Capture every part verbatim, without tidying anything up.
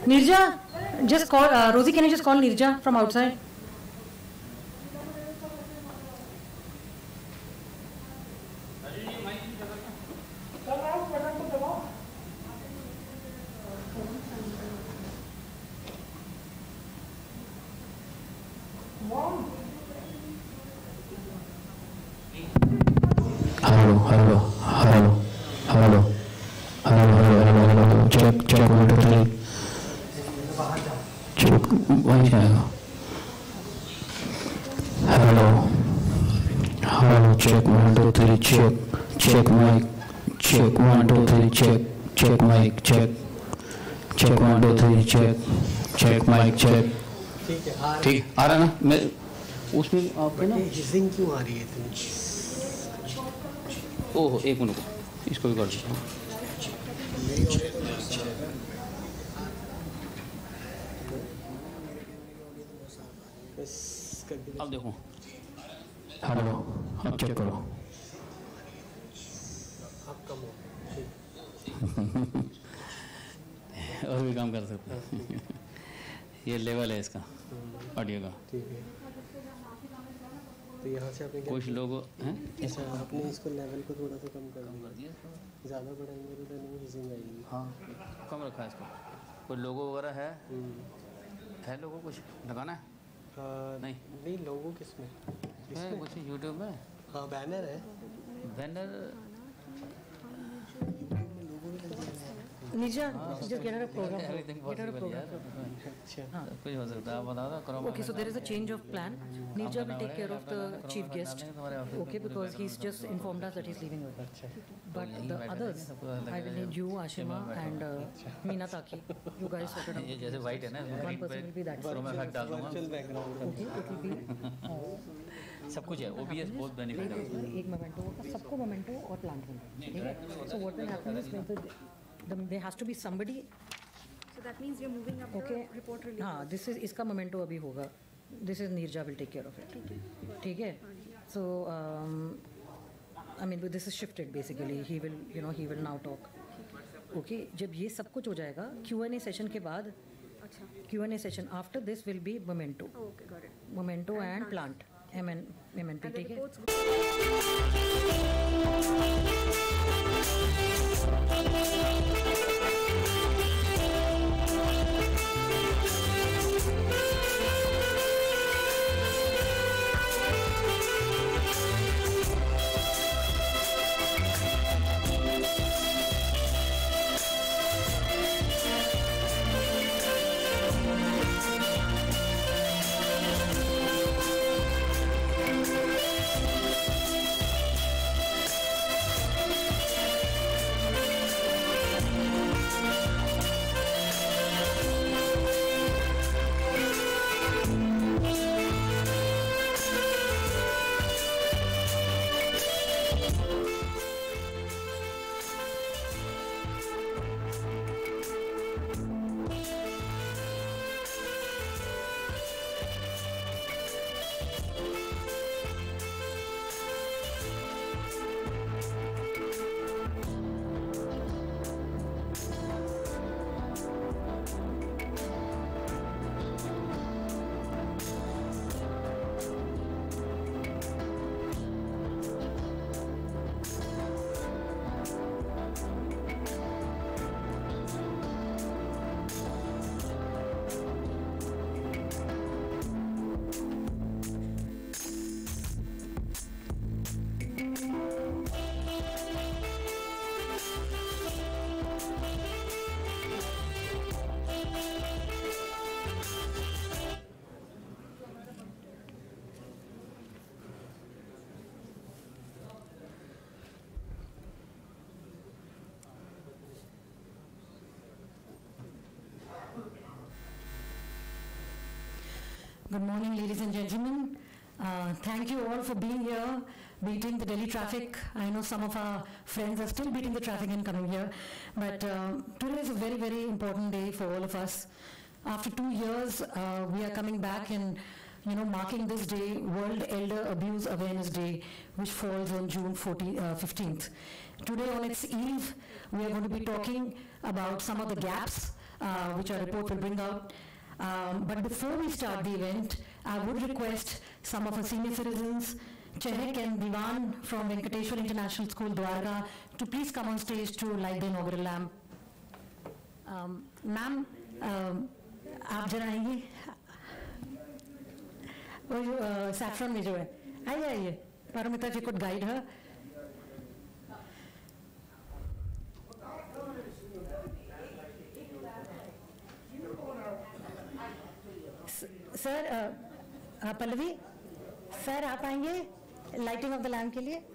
Nirja, just call, uh, Rosie, can you just call Nirja from outside? Hello, hello, hello, hello, hello, hello, hello, hello, check, check, one, two, three, check, वही जाएगा, hello, hello, check, one, two, three, check, check mic, check, one, two, three, check, check mic, check, check, one, two, three, check, check mic, check, ठीक आ रहा ना मैं उसमें आपको ना hissing क्यों आ रही है इतनी? ओह एक मिनट इसको भी कर देता हूँ। अब देखो हेलो अब चेक करो अब कम हो और भी काम कर सकते हैं ये लेवल है इसका ऑडियो का। ठीक है तो यहाँ से आपने कुछ लोग हैं अच्छा आपने इसको लेवल को थोड़ा सा कम कर दिया, ज़्यादा बढ़ाएंगे तो नहीं हिसिंग आएगी। हाँ कम रखा है इसको। कोई लोगो वगैरह है है लोगो कुछ लगाना है? हाँ नहीं नहीं लोगो किसमें है कुछ यूट्यूब में? हाँ बैनर है banner Nirja, just get her a program. Get her a program. कुछ हो सकता है आप बता दो करो। Okay, so there is a change of plan. Nirja will take care of the chief guest. Okay, because he's just informed us that he's leaving with us. But the others, I will need you, Ashima, and uh, Meena Taki. You guys sort it out. ये जैसे white है ना One person will be that तो मैं fact डाल दूँगा। Background Okay, it will be. सब कुछ है O B S बहुत बेनिफिट है। एक मोमेंटो होगा, सबको मोमेंटो और प्लांट मिलता है, ठीक है? So what will happen is that the, there has to be somebody. So that means you're moving up Okay. the report release. हाँ, this is इसका मोमेंटो अभी होगा. This is Nirja will take care of it. ठीक है? So um, I mean this is shifted basically. He will you know he will now talk. Okay. जब ये सब कुछ हो जाएगा Q and A session के बाद Q and A session after this will be memento. Oh, okay, got it. Memento and plant. M N M N P. And the ठीक है? reports. Good morning, ladies and gentlemen. Uh, thank you all for being here, beating the Delhi traffic. I know some of our friends are still beating the traffic and coming here, but uh, today is a very, very important day for all of us. After two years, uh, we are coming back and, you know, marking this day, World Elder Abuse Awareness Day, which falls on June fifteenth. Today on its eve, we are going to be talking about some of the gaps uh, which our report will bring out. Um, but before we start the event, I would request some of our senior citizens, Chehek and Diwan from Venkateshwar International School, Dwarka, to please come on stage to light the inaugural lamp. Um, Ma'am, um, आप जरा आएंगी? वो जो saffron में जो है, आइए आइए. Paramita ji could guide her. Sir, Pallavi, sir आप आएंगे लाइटिंग ऑफ द लैम्प के लिए?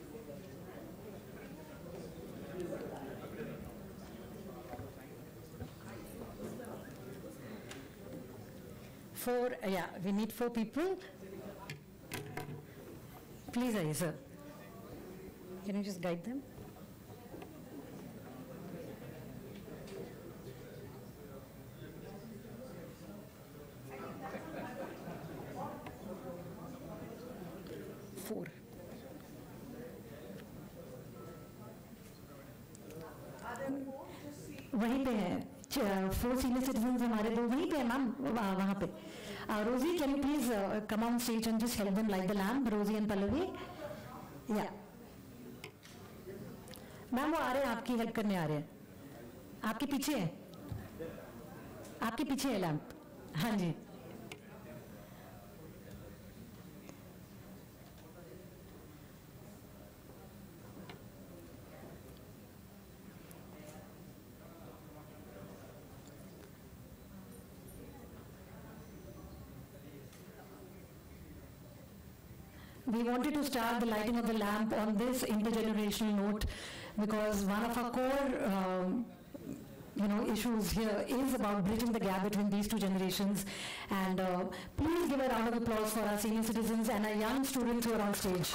Four, yeah, we need four people. Please, आइए sir. Can you just guide them? Four. वहीं पे है, फोर सीनियर सिटीजन हमारे दो वहीं पे है मैम, वहाँ पे. Rosie, can you please come on stage and just help them light the lamp, Rosie and Pallavi. या मैम वो आ रहे हैं, आपकी हेल्प करने आ रहे हैं. आपके पीछे है, आपके पीछे है लैम्प. हाँ जी. We wanted to start the lighting of the lamp on this intergenerational note because one of our core um, you know, issues here is about bridging the gap between these two generations. And uh, please give a round of applause for our senior citizens and our young students who are on stage.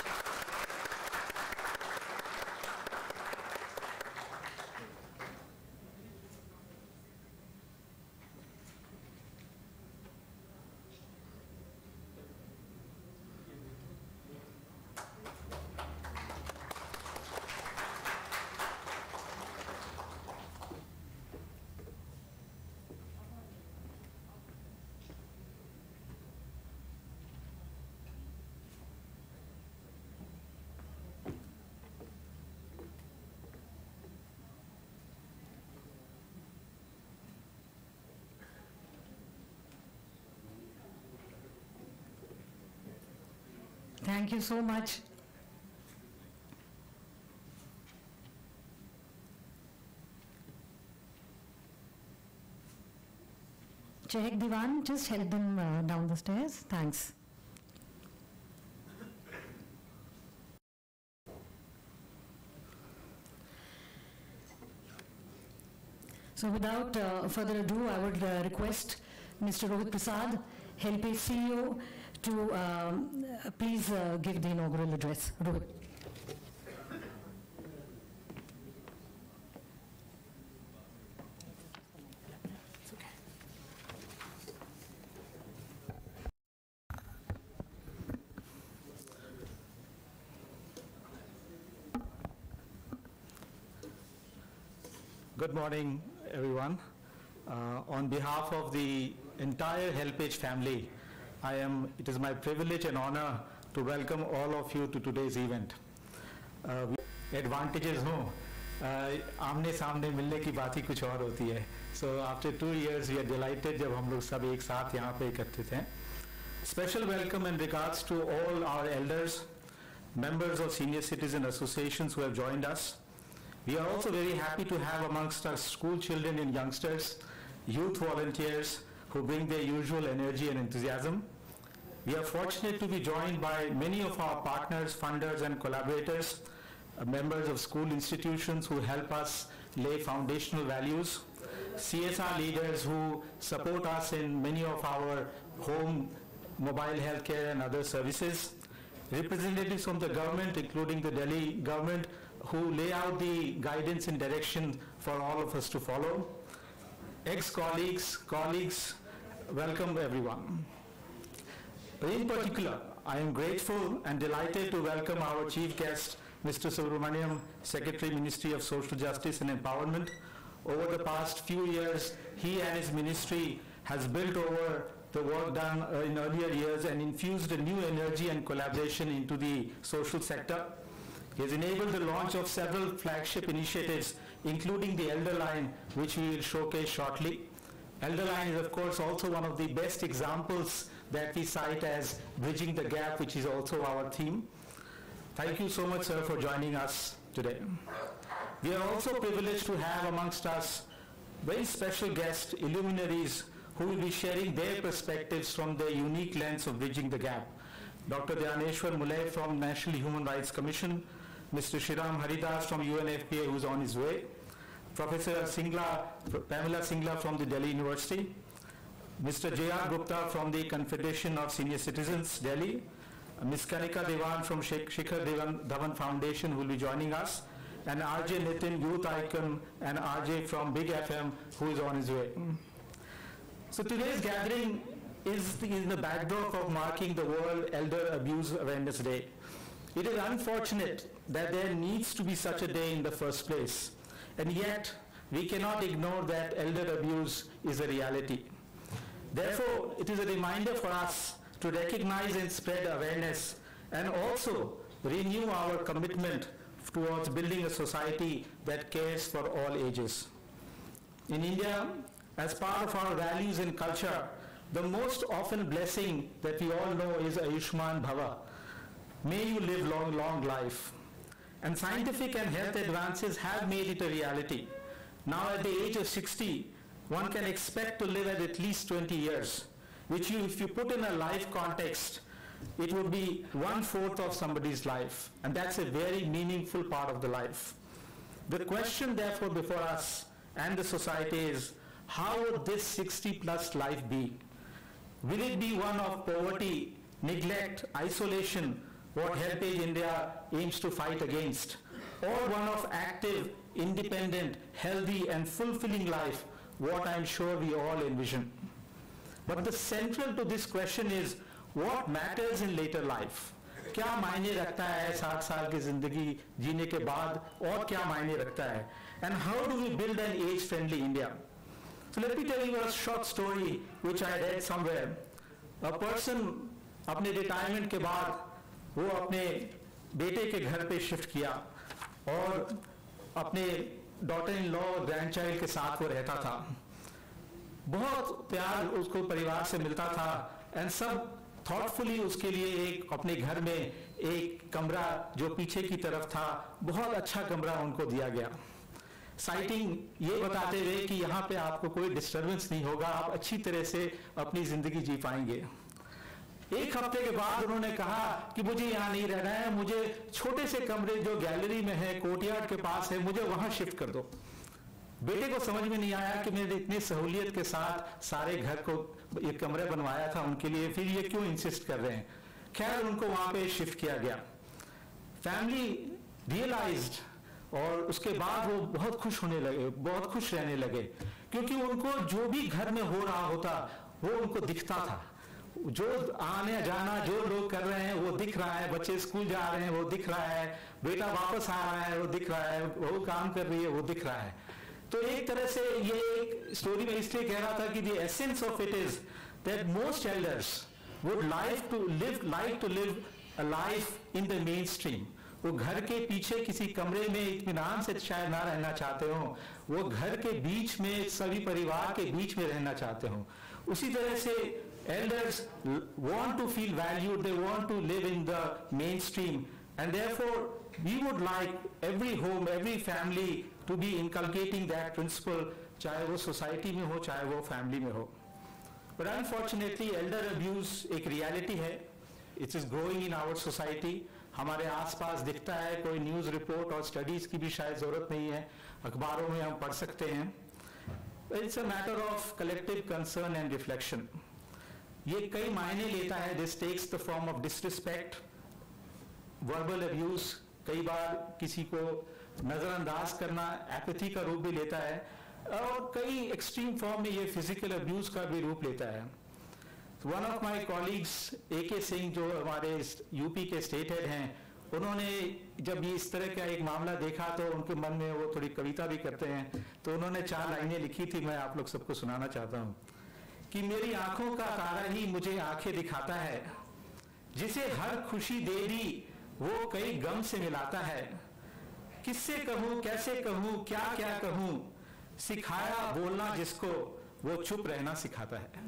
Thank you so much. Chehek, Diwan, just help them uh, down the stairs. Thanks. So without uh, further ado, I would uh, request Mister Rohit Prasad, Helpage C E O, to um, uh, please uh, give the inaugural address. Rohit. Good morning, everyone. Uh, on behalf of the entire Helpage family, I am, it is my privilege and honor to welcome all of you to today's event. Uh, advantages हो, आमने सामने मिलने की बात ही कुछ और होती है. So after two years, we are delighted जब हम लोग सब एक साथ यहाँ पे एकत्रित हैं. Special welcome and regards to all our elders, members of senior citizen associations who have joined us. We are also very happy to have amongst us school children and youngsters, youth volunteers who bring their usual energy and enthusiasm. We are fortunate to be joined by many of our partners, funders and collaborators, uh, members of school institutions who help us lay foundational values, C S R leaders who support us in many of our home, mobile healthcare and other services, representatives from the government, including the Delhi government, who lay out the guidance and direction for all of us to follow. Ex-colleagues, colleagues, welcome everyone. In particular, I am grateful and delighted to welcome our chief guest, Mister Subramaniam, Secretary, Ministry of Social Justice and Empowerment, over the past few years, he and his ministry has built over the work done uh, in earlier years and infused a new energy and collaboration into the social sector. He has enabled the launch of several flagship initiatives, including the Elder Line, which we will showcase shortly. Elder Line is, of course, also one of the best examples that we cite as bridging the gap, which is also our theme. Thank you so much, sir, for joining us today. We are also privileged to have amongst us very special guest illuminaries who will be sharing their perspectives from their unique lens of bridging the gap. Doctor Dhyaneshwar Mulay from National Human Rights Commission, Mister Shriram Haridas from U N F P A, who is on his way, Professor Singla, Pamela Singla from the Delhi University, Mister J R Gupta from the Confederation of Senior Citizens, Delhi, Miz Kanika Devan from Shikhar Devan Dhawan Foundation, who will be joining us, and R J Nitin, youth icon, and R J from Big F M, who is on his way. So today's gathering is the, in the backdrop of marking the World Elder Abuse Awareness Day. It is unfortunate that there needs to be such a day in the first place, and yet we cannot ignore that elder abuse is a reality. Therefore, it is a reminder for us to recognize and spread awareness, and also renew our commitment towards building a society that cares for all ages. In India, as part of our values and culture, the most often blessing that we all know is Ayushman Bhava. May you live long, long life. And scientific and health advances have made it a reality. Now at the age of sixty, one can expect to live at at least twenty years, which you, if you put in a life context, it would be one-fourth of somebody's life, and that's a very meaningful part of the life. The question therefore before us and the society is, how would this sixty plus life be? Will it be one of poverty, neglect, isolation, what HelpAge India aims to fight against, or one of active, independent, healthy and fulfilling life, what I'm sure we all envision? But the central to this question is, what matters in later life? क्या मायने रखता है साठ साल की जिंदगी जीने के बाद, और क्या मायने रखता है? And how do we build an age-friendly India? So let me tell you a short story which I read somewhere. A person अपने retirement के बाद वो अपने बेटे के घर पे शिफ्ट किया और अपने डॉटर इन लॉ ग्रैंडचाइल्ड के साथ वो रहता था. बहुत प्यार उसको परिवार से मिलता था, एंड सब थॉटफुली उसके लिए एक अपने घर में एक कमरा जो पीछे की तरफ था, बहुत अच्छा कमरा उनको दिया गया. साइटिंग ये बताते हुए कि यहाँ पे आपको कोई डिस्टर्बेंस नहीं होगा, आप अच्छी तरह से अपनी जिंदगी जी पाएंगे. एक हफ्ते के बाद उन्होंने कहा कि मुझे यहाँ नहीं रहना है, मुझे छोटे से कमरे जो गैलरी में है, कोर्टयार्ड के पास है, मुझे वहां शिफ्ट कर दो. बेटे को समझ में नहीं आया कि मैंने इतनी सहूलियत के साथ सारे घर को ये कमरे बनवाया था उनके लिए, फिर ये क्यों इंसिस्ट कर रहे हैं. खैर उनको वहां पे शिफ्ट किया गया. फैमिली रियलाइज्ड, और उसके बाद वो बहुत खुश होने लगे, बहुत खुश रहने लगे, क्योंकि उनको जो भी घर में हो रहा होता वो उनको दिखता था. जो आने जाना जो लोग कर रहे हैं वो दिख रहा है, बच्चे स्कूल जा रहे हैं वो दिख रहा है, बेटा वापस आ रहा है वो दिख रहा है, वो काम कर रही है वो दिख रहा है. तो एक तरह से ये एक स्टोरी में इसलिए कह रहा था कि the essence of it is that most elders would like to live like to live a life in the mainstream. वो घर के पीछे किसी कमरे में इत्मीनान से शायद ना रहना चाहते हो, वो घर के बीच में सभी परिवार के बीच में रहना चाहते हो. उसी तरह से elders want to feel valued, they want to live in the mainstream, and therefore we would like every home, every family to be inculcating that principle, चाहे वो society में हो, चाहे वो family में हो. But unfortunately elder abuse एक reality है, it is growing in our society. हमारे आसपास दिखता है, कोई न्यूज़ रिपोर्ट और स्टडीज की भी शायद जरूरत नहीं है, अखबारों में हम पढ़ सकते हैं. It's a matter of collective concern and reflection. ये कई मायने लेता है. This takes the form of disrespect, verbal abuse, कई बार किसी को नजरअंदाज करना, apathy का रूप भी लेता है, और कई एक्सट्रीम फॉर्म में ये फिजिकल अब्यूज का भी रूप लेता है. One of my colleagues, A K Singh, जो हमारे यूपी के स्टेट हेड हैं, उन्होंने जब ये इस तरह का एक मामला देखा तो उनके मन में वो थोड़ी कविता भी करते हैं, तो उन्होंने चार लाइनें लिखी थी, मैं आप लोग सबको सुनाना चाहता हूँ कि मेरी आंखों का तारा ही मुझे आंखें दिखाता है, जिसे हर खुशी दे दी वो कई गम से मिलाता है, किससे कहूँ कैसे कहूँ क्या क्या कहूँ, सिखाया बोलना जिसको वो चुप रहना सिखाता है।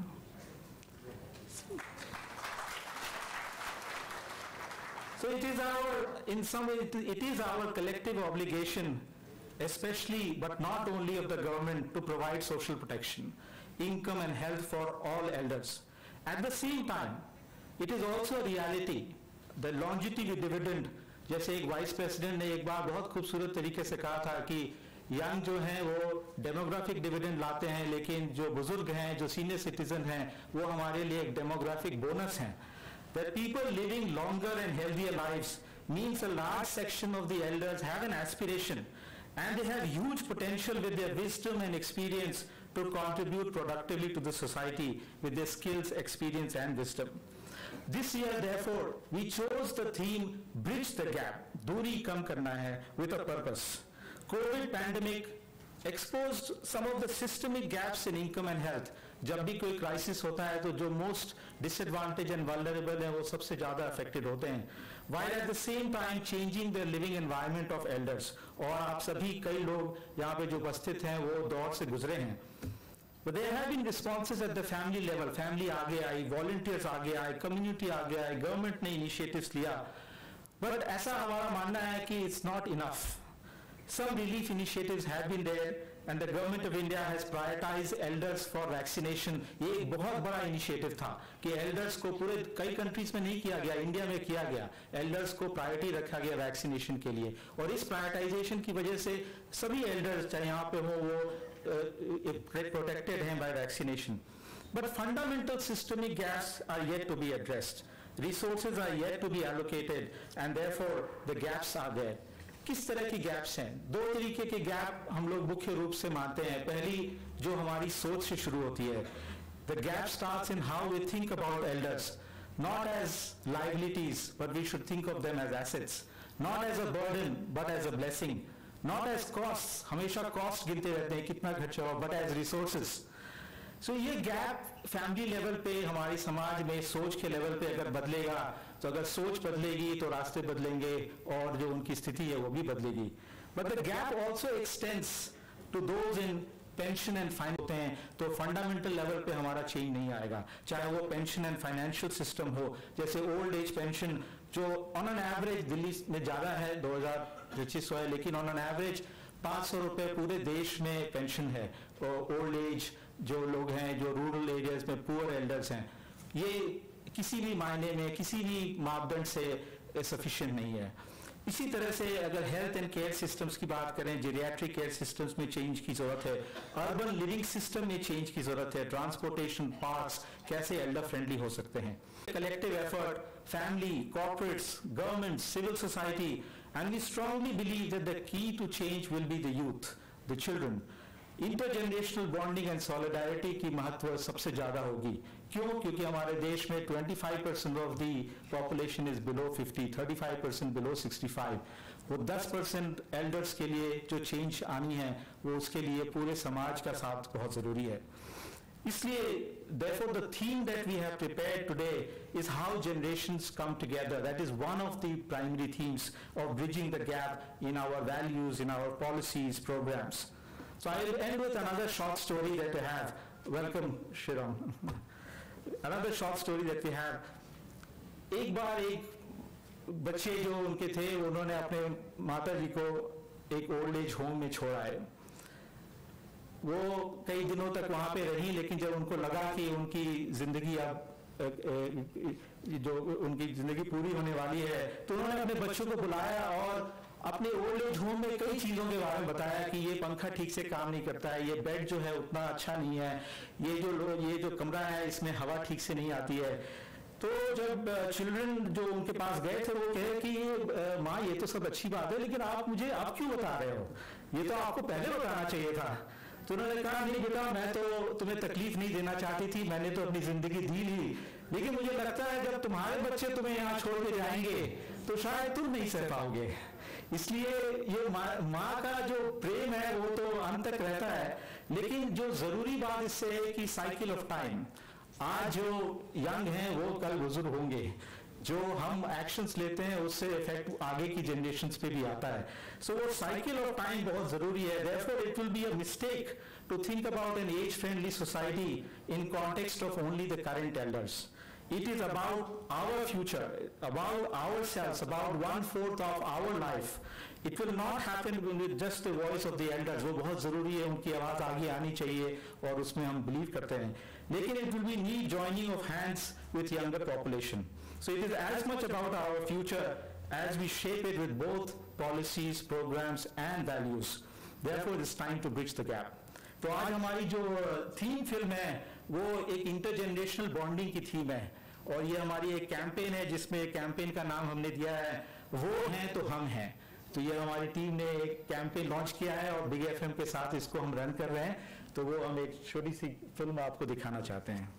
So it is our, in some way, it, it is our collective obligation, especially but not only of the government, to provide social protection, income and health for all elders. At the same time, it is also a reality, the longevity dividend, जैसे एक vice president ने एक बार बहुत खूबसूरत तरीके से कहा था कि यंग जो हैं वो डेमोग्राफिक डिविडेंड लाते हैं, लेकिन जो बुजुर्ग हैं, जो सीनियर सिटीजन हैं, वो हमारे लिए एक डेमोग्राफिक बोनस हैं। That people living longer and healthier lives means a large section of the elders have an aspiration and they have huge potential with their wisdom and experience to contribute productively to the society with their skills, experience and wisdom. This year, therefore, we chose the theme Bridge the Gap, Duri Kam Karna Hai, with a purpose. COVID pandemic exposed some of the systemic gaps in income and health. जब भी कोई crisis होता है तो जो most disadvantage and vulnerable है वो सबसे ज्यादा अफेक्टेड होते हैं, while at the same time changing the living environment of elders. और आप सभी कई लोग यहाँ पे जो उपस्थित हैं वो दौर से गुजरे हैं. But there have been responses at the family level. Family आगे आई, volunteers आगे आए, community आगे आए, government ने initiatives लिया. But ऐसा हमारा मानना है कि it's not enough. Some relief initiatives have been there and the government of India has prioritized elders for vaccination. ये एक बहुत बड़ा initiative था कि elders को पूरे कई countries में नहीं किया गया, इंडिया में किया गया. elders को priority रखा गया vaccination के लिए और इस prioritization की वजह से सभी elders चाहे यहाँ पे हो वो protected हैं by vaccination. But fundamental systemic gaps are yet to be addressed. Resources are yet to be allocated and therefore the gaps are there. किस तरह की गैप्स हैं? दो तरीके के गैप हम लोग मुख्य रूप से मानते हैं. पहली जो हमारी सोच से शुरू होती है. The gap starts in how we think about elders, not as liabilities, but we should think of them as assets, not as a burden, but as a blessing, not as costs. हमेशा cost गिनते रहते हैं कितना खर्चा हो, but as resources. So ये gap family level पे हमारे समाज में सोच के लेवल पे अगर बदलेगा तो अगर सोच बदलेगी तो रास्ते बदलेंगे और जो उनकी स्थिति है वो भी बदलेगी. But the gap also extends to those in pension and finance होते हैं तो फंडामेंटल लेवल पे हमारा चेंज नहीं आएगा, चाहे वो पेंशन एंड फाइनेंशियल सिस्टम हो. जैसे ओल्ड एज पेंशन जो ऑन एन एवरेज दिल्ली में ज़्यादा है, दो हज़ार पच्चीस सौ है, लेकिन ऑन एन एवरेज पाँच सौ रुपये पूरे देश में पेंशन है. ओल्ड एज जो लोग हैं जो रूरल एरियाज में पुअर एल्डर्स हैं, ये किसी भी मायने में किसी भी मापदंड से सफिशिएंट नहीं है. इसी तरह से अगर हेल्थ एंड केयर सिस्टम्स की बात करें, जेरियाट्रिक केयर सिस्टम्स में चेंज की जरूरत है, अर्बन लिविंग सिस्टम में चेंज की जरूरत है, ट्रांसपोर्टेशन पार्क्स कैसे एल्डर फ्रेंडली हो सकते हैं. Collective effort, family, corporates, government, civil society, and we strongly believe that the key to change will be the youth, the children. Intergenerational bonding and solidarity की महत्व सबसे ज्यादा होगी. क्यों? क्योंकि हमारे देश में पच्चीस percent of the population is below पचास, पैंतीस परसेंट बिलो पैंसठ. वो दस परसेंट एल्डर्स के लिए जो चेंज आनी है वो उसके लिए पूरे समाज का साथ बहुत जरूरी है. इसलिए therefore the theme that we have prepared today is how generations come together. That is one of the primary themes of bridging the gap in our values, in our policies, programs. So I will end with another short story that we have. Welcome, Shiram. Another short story that we have. एक बार एक बच्चे जो उनके थे उन्होंने अपने माता जी को एक ओल्ड एज होम में छोड़ा है. वो कई दिनों तक वहाँ पे रही, लेकिन जब उनको लगा कि उनकी जिंदगी अब जो उनकी जिंदगी पूरी होने वाली है तो उन्होंने अपने बच्चों को बुलाया और अपने ओल्ड एज होम में कई चीज़ों के बारे में बताया कि ये पंखा ठीक से काम नहीं करता है, ये बेड जो है उतना अच्छा नहीं है, ये जो ये जो कमरा है इसमें हवा ठीक से नहीं आती है. तो जब चिल्ड्रन जो उनके पास गए थे वो कहे कि माँ ये तो सब अच्छी बात है, लेकिन आप मुझे आप क्यों बता रहे हो, ये तो आपको पहले बताना चाहिए था. तो उन्होंने कहा नहीं बेटा, मैं तो तुम्हें तकलीफ नहीं देना चाहती थी, मैंने तो अपनी जिंदगी दी ली, लेकिन मुझे लगता है जब तुम्हारे बच्चे तुम्हें यहाँ छोड़ के जाएंगे तो शायद तुम नहीं सह पाओगे। इसलिए ये माँ माँ का जो प्रेम है वो तो अंत तक रहता है, लेकिन जो जरूरी बात इससे है कि साइकिल ऑफ टाइम, आज जो यंग हैं वो कल बुजुर्ग होंगे, जो हम एक्शंस लेते हैं उससे इफेक्ट आगे की जनरेशंस पे भी आता है। सो वो साइकिल ऑफ टाइम बहुत जरूरी है। Therefore it will be a mistake to think about an age friendly society in context of only the current elders. It is about our future, about ourselves, about one fourth of our life. It will not happen with just the voice of the elders. वो बहुत जरूरी है, उनकी आवाज आगे आनी चाहिए और उसमें हम बिलीव करते हैं, लेकिन it will be need joining of hands with younger population. So it is as much about our future as we shape it with both policies, programs and values. Therefore it is time to bridge the gap. तो आज हमारी जो theme film है वो एक intergenerational bonding की theme है, और ये हमारी एक कैंपेन है जिसमें कैंपेन का नाम हमने दिया है वो हैं तो हम हैं। तो ये हमारी टीम ने एक कैंपेन लॉन्च किया है और बिग एफएम के साथ इसको हम रन कर रहे हैं। तो वो हम एक छोटी सी फिल्म आपको दिखाना चाहते हैं।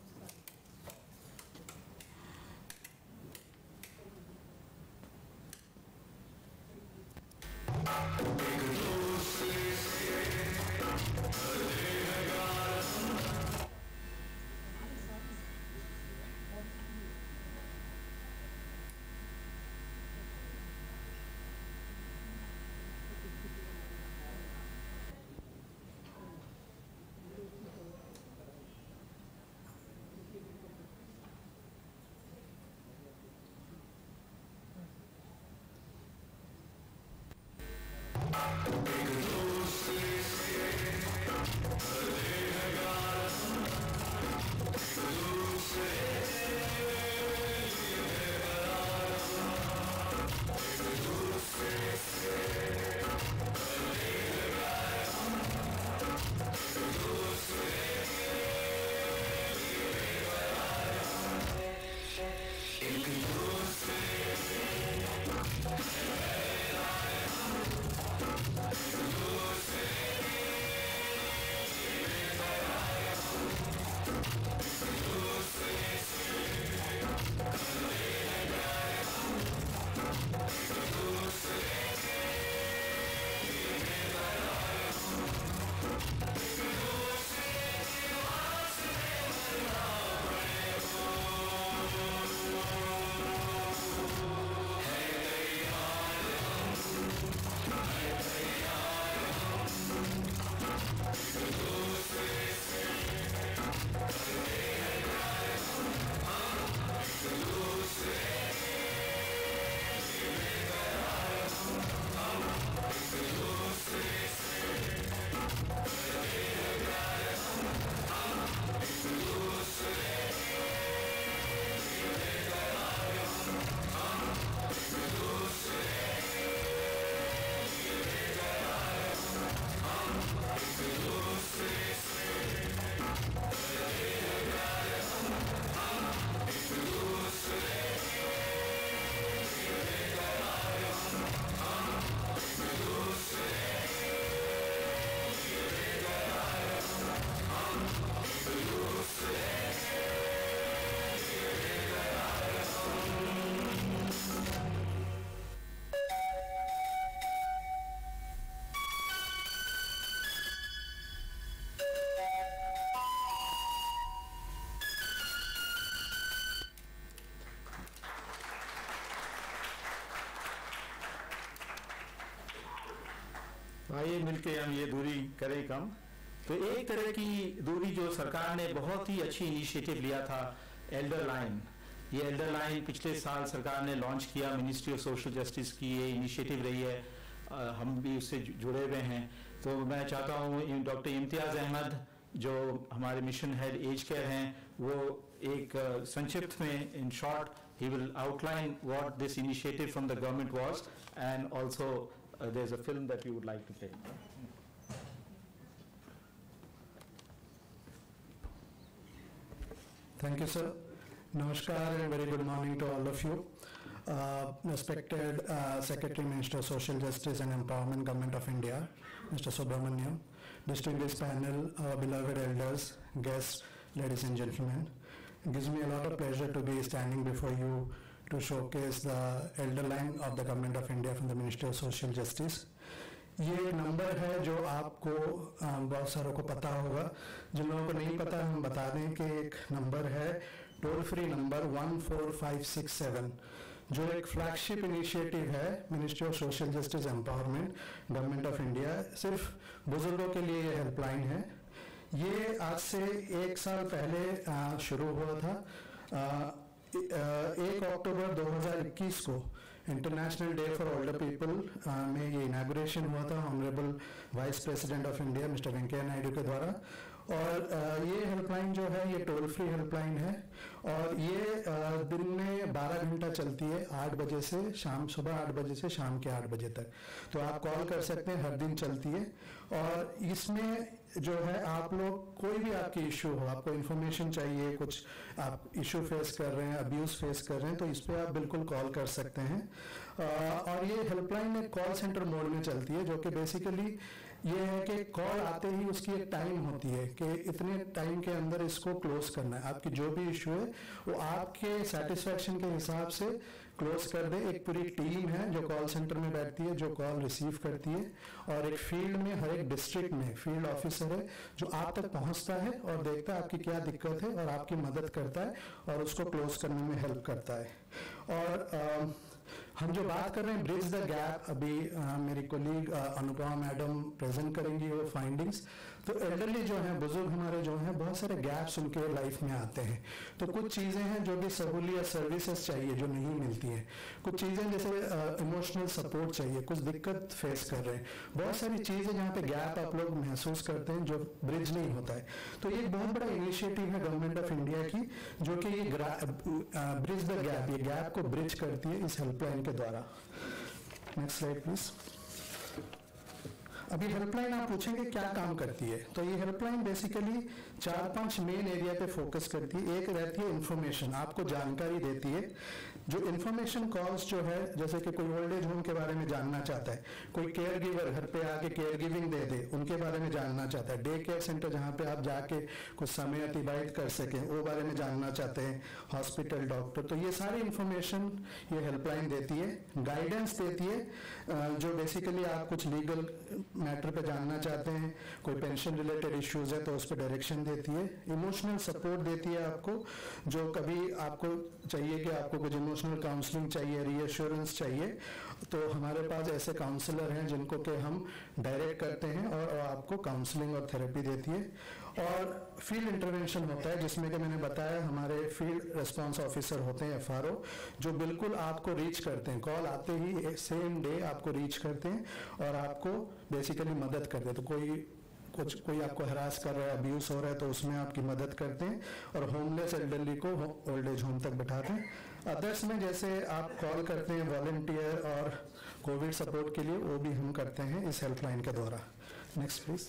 आइए मिलके हम ये दूरी करें कम। तो एक तरह की दूरी जो सरकार ने बहुत ही अच्छी इनिशिएटिव लिया था, एल्डर लाइन। ये एल्डर लाइन पिछले साल सरकार ने लॉन्च किया, मिनिस्ट्री ऑफ सोशल जस्टिस की ये इनिशिएटिव रही है, आ, हम भी उससे जुड़े हुए हैं। तो मैं चाहता हूँ डॉक्टर इम्तियाज़ अहमद जो हमारे मिशन हेड एज केयर हैं, वो एक uh, संक्षिप्त में in short he will outline what this initiative from the government was, and also there is a film that you would like to play. Thank you, sir. Namaskar and very good morning to all of you. Uh, respected uh, Secretary, Minister of Social Justice and Empowerment, Government of India, Mister Subramaniam, distinguished panel, our beloved elders, guests, ladies and gentlemen. It gives me a lot of pleasure to be standing before you to showcase the elder line of the Government of India from the Ministry of Social Justice. ये एक नंबर है जो आपको बहुत सारों को पता होगा, जिन लोगों को नहीं पता हम बता दें कि एक नंबर है toll free number one four five six seven, जो एक फ्लैगशिप इनिशिएटिव है ministry of social justice empowerment government of India. सिर्फ बुजुर्गों के लिए ये हेल्पलाइन है। ये आज से एक साल पहले आ, शुरू हुआ था। आ, एक अक्टूबर दो हज़ार इक्कीस को international day for older people में ये इनॉग्रेशन हुआ था honourable vice president of India mister Venkaiah Naidu के द्वारा। और आ, ये हेल्पलाइन जो है ये टोल फ्री हेल्पलाइन है और ये आ, दिन में बारह घंटा चलती है, आठ बजे से शाम सुबह आठ बजे से शाम के आठ बजे तक। तो आप कॉल कर सकते हैं, हर दिन चलती है। और इसमें जो है आप लोग कोई भी आपकी इशू हो, आपको इन्फॉर्मेशन चाहिए, कुछ आप इशू फेस कर रहे हैं, अब्यूज फेस कर रहे हैं, तो इस पे आप बिल्कुल कॉल कर सकते हैं। और ये हेल्पलाइन एक कॉल सेंटर मोड में चलती है, जो कि बेसिकली ये है कि कॉल आते ही उसकी एक टाइम होती है कि इतने टाइम के अंदर इसको क्लोज करना है। आपकी जो भी इशू है वो आपके सेटिस्फेक्शन के हिसाब से क्लोज कर दे। एक पूरी टीम है जो कॉल सेंटर में बैठती है, जो कॉल रिसीव करती है, और एक फील्ड में हर एक डिस्ट्रिक्ट में फील्ड ऑफिसर है जो आप तक पहुंचता है और देखता है आपकी क्या दिक्कत है और आपकी मदद करता है और उसको क्लोज करने में हेल्प करता है। और आ, हम जो बात कर रहे हैं ब्रिज द गैप, अभी आ, मेरी कोलीग अनुपमा मैडम प्रेजेंट करेंगी वो फाइंडिंग्स। तो एल्डरली जो हैं, बुजुर्ग हमारे जो हैं, बहुत सारे गैप्स उनके लाइफ में आते हैं। तो कुछ चीज़ें हैं जो कि सहूलियत सर्विसेज चाहिए जो नहीं मिलती हैं, कुछ चीज़ें जैसे इमोशनल सपोर्ट चाहिए, कुछ दिक्कत फेस कर रहे हैं, बहुत सारी चीज़ें जहाँ पे गैप आप लोग महसूस करते हैं जो ब्रिज नहीं होता है। तो ये एक बहुत बड़ा इनिशिएटिव है गवर्नमेंट ऑफ इंडिया की, जो कि ये ब्रिज द गैप, ये गैप को ब्रिज करती है इस हेल्पलाइन के द्वारा। Next slide please. अभी हेल्पलाइन आप पूछेंगे क्या काम करती है, तो ये हेल्पलाइन बेसिकली चार पांच मेन एरिया पे फोकस करती है। एक रहती है इंफॉर्मेशन, आपको जानकारी देती है। जो इंफॉर्मेशन कॉल्स जो है, जैसे कि कोई ओल्ड एज होम के बारे में जानना चाहता है, कोई केयर गिवर घर पे आके केयर गिविंग दे दे, उनके बारे में जानना चाहता है, डे केयर सेंटर जहाँ पे आप जाके कुछ समय अतिबाहित कर सकें वो बारे में जानना चाहते हैं, हॉस्पिटल, डॉक्टर, तो ये सारी इंफॉर्मेशन ये हेल्पलाइन देती है। गाइडेंस देती है, जो बेसिकली आप कुछ लीगल मैटर पे जानना चाहते हैं, कोई पेंशन रिलेटेड इश्यूज है तो उस पर डायरेक्शन देती है। इमोशनल सपोर्ट देती है आपको, जो कभी आपको चाहिए कि आपको कुछ इमोशनल काउंसलिंग चाहिए, रीअश्योरेंस चाहिए, तो हमारे पास ऐसे काउंसलर हैं जिनको कि हम डायरेक्ट करते हैं और आपको काउंसलिंग और थेरेपी देती है। और फील्ड इंटरवेंशन होता है जिसमें कि मैंने बताया हमारे फील्ड रिस्पांस ऑफिसर होते हैं, एफ आर ओ, जो बिल्कुल आपको रीच करते हैं, कॉल आते ही सेम डे आपको रीच करते हैं और आपको बेसिकली मदद करते हैं। तो कोई कुछ कोई आपको हरास कर रहा है, अब्यूज हो रहा है, तो उसमें आपकी मदद करते हैं और होमलेस एल्डरली को ओल्ड एज होम तक बैठाते हैं। अदर्स में जैसे आप कॉल करते हैं वॉलंटियर और कोविड सपोर्ट के लिए, वो भी हम करते हैं इस हेल्पलाइन के द्वारा। Next please.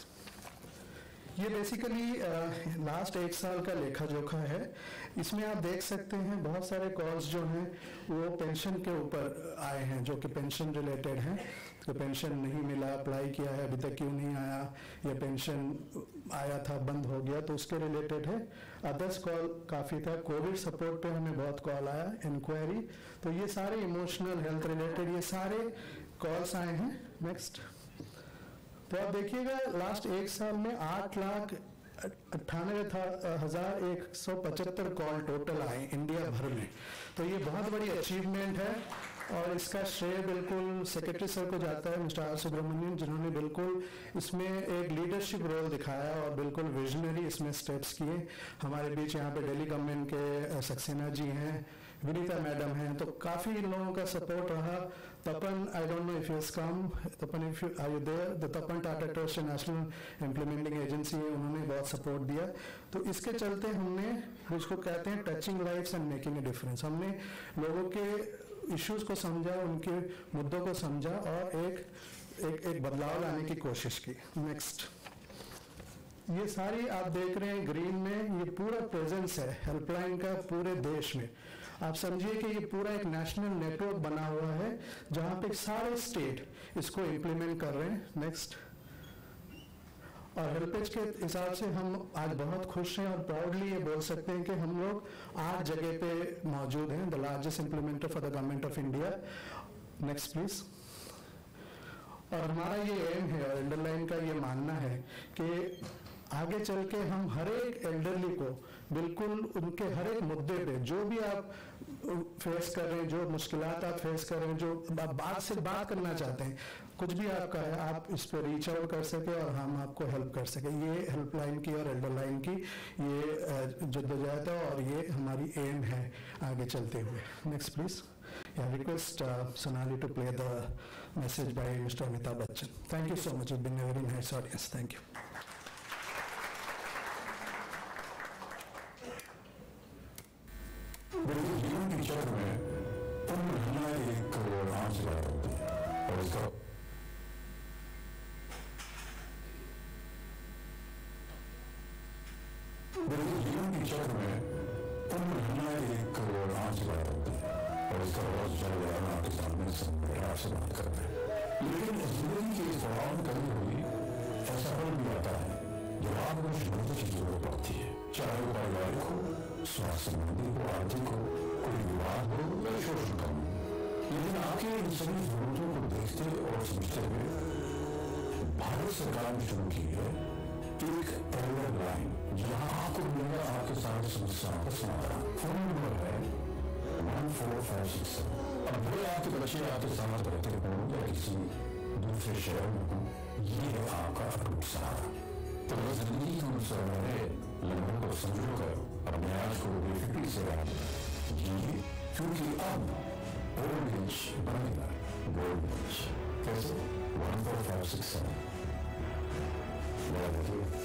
ये बेसिकली लास्ट एक साल का लेखा जोखा है। इसमें आप देख सकते हैं बहुत सारे कॉल्स जो हैं वो पेंशन के ऊपर आए हैं, जो कि पेंशन रिलेटेड हैं। तो पेंशन नहीं मिला, अप्लाई किया है, अभी तक क्यों नहीं आया, या पेंशन आया था बंद हो गया, तो उसके रिलेटेड है। अदर्स कॉल काफ़ी था, कोविड सपोर्ट पे हमें बहुत कॉल आया, इंक्वायरी, तो ये सारे इमोशनल हेल्थ रिलेटेड ये सारे कॉल्स आए हैं। नेक्स्ट। तो आप देखिएगा लास्ट एक साल में आठ लाख अट्ठानवे हजार एक सौ पचहत्तर कॉल टोटल आए इंडिया भर में। तो ये बहुत बड़ी अचीवमेंट है और इसका श्रेय बिल्कुल सेक्रेटरी सर को जाता है, मिस्टर आर सुब्रमण्यम, जिन्होंने बिल्कुल इसमें एक लीडरशिप रोल दिखाया और बिल्कुल विजनरी इसमें स्टेप्स किए। हमारे बीच यहाँ पे दिल्ली गवर्नमेंट के सक्सेना जी हैं, विनीता मैडम हैं, तो काफ़ी लोगों का सपोर्ट रहा। Tapan, I don't know if you come, Tapan if you are you there, the Tapan Tata trust national implementing agency है, उन्होंने बहुत सपोर्ट दिया। तो इसके चलते हमने उसको कहते हैं touching lifes and making a difference. हमने लोगों के इश्यूज को समझा, उनके मुद्दों को समझा और एक एक एक बदलाव लाने की कोशिश की। नेक्स्ट। ये सारी आप देख रहे हैं ग्रीन में, ये पूरा प्रेजेंस है हेल्पलाइन का पूरे देश में। आप समझिए कि ये पूरा एक नेशनल नेटवर्क बना हुआ है जहां पे सारे स्टेट इसको इम्प्लीमेंट कर रहे हैं। नेक्स्ट। और हेल्पेज के हिसाब से हम आज बहुत खुश हैं और प्राउडली ये बोल सकते हैं कि हम लोग आठ जगह पे मौजूद हैं, the largest implementer for the government of India. Next please. और हमारा ये एम है और एल्डरलाइन का ये मानना है कि आगे चल के हम हर एक एल्डरली को बिल्कुल उनके हर एक मुद्दे पे जो भी आप फेस कर रहे हैं, जो मुश्किलात आप फेस कर रहे हैं, जो आप बात से बात करना चाहते हैं, कुछ भी आपका है, आप इस पर रीच आउट कर सके और हम आपको हेल्प कर सके। ये हेल्पलाइन की और एल्डरलाइन की ये जद्दोजहद है और ये हमारी एम है आगे चलते हुए। Next please. Yeah, request uh, Sonali to play the message by Mister Amitabh Bachchan. Thank you so much. It's been a very nice audience. Thank you. मेरे जीवन की चक्र में तुम रहना एक आम सी बात होती है और इसका मेरे जीवन की चक्र में तुम रहना एक आम सी बात होती है और इसका बहुत ज़्यादा आपके सामने समझ आपसे बात कर रहे हैं। लेकिन जिंदगी के इस दौरान कभी कभी ऐसा पल भी आता है जब आपको कुछ मदद की जरूरत पड़ती है, चाहे वो पारिवारिक हो, स्वास्थ्य संबंधी हो, आर्थिक हो, कोई विवाद हो या शोषण कम हो। लेकिन आपके इन सभी जरूरतों को देखते और समझते हुए भारत सरकार ने शुरू की है एक एल्डर लाइन, जहां आपको मिलेगा आपके सारे समस्याओं का समाधान। फोन नंबर है one four five six seven. अब भले आपके बच्चे आपके साथ रहते हो या किसी दूसरे शहर में हो, ये है आपका अटूट सहारा। तो बस जिंदगी को सवारे लम्हों को समझो कर अपने आज को बेफिक्री से जिए, क्योंकि अब ओल्ड एज बनेगा गोल्ड एज। कैसे? One four five six seven. याद रखिए।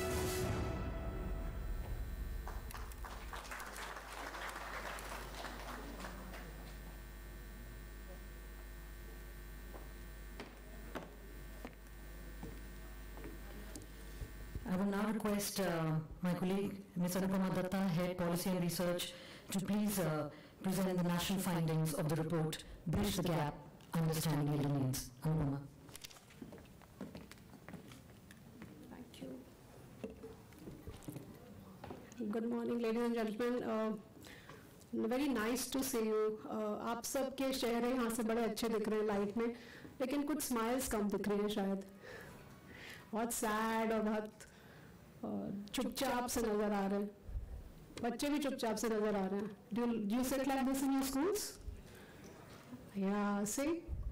I will now request uh, my colleague, Miz Anupama Datta, Head Policy and Research, to please uh, present the national findings of the report, Bridge the Gap, Understanding Elder Needs. Anupama. Thank you. Good morning, ladies and gentlemen. Uh, very nice to see you. Uh, आप सब के चेहरे यहाँ से बड़े अच्छे दिख रहे हैं लाइफ में, लेकिन कुछ स्माइल्स कम दिख रही हैं शायद। बहुत सैड और बहुत चुपचाप से नजर आ रहे हैं। बच्चे भी चुपचाप से नजर आ रहे हैं। Do you, do you sit like this in your schools? Yeah, see?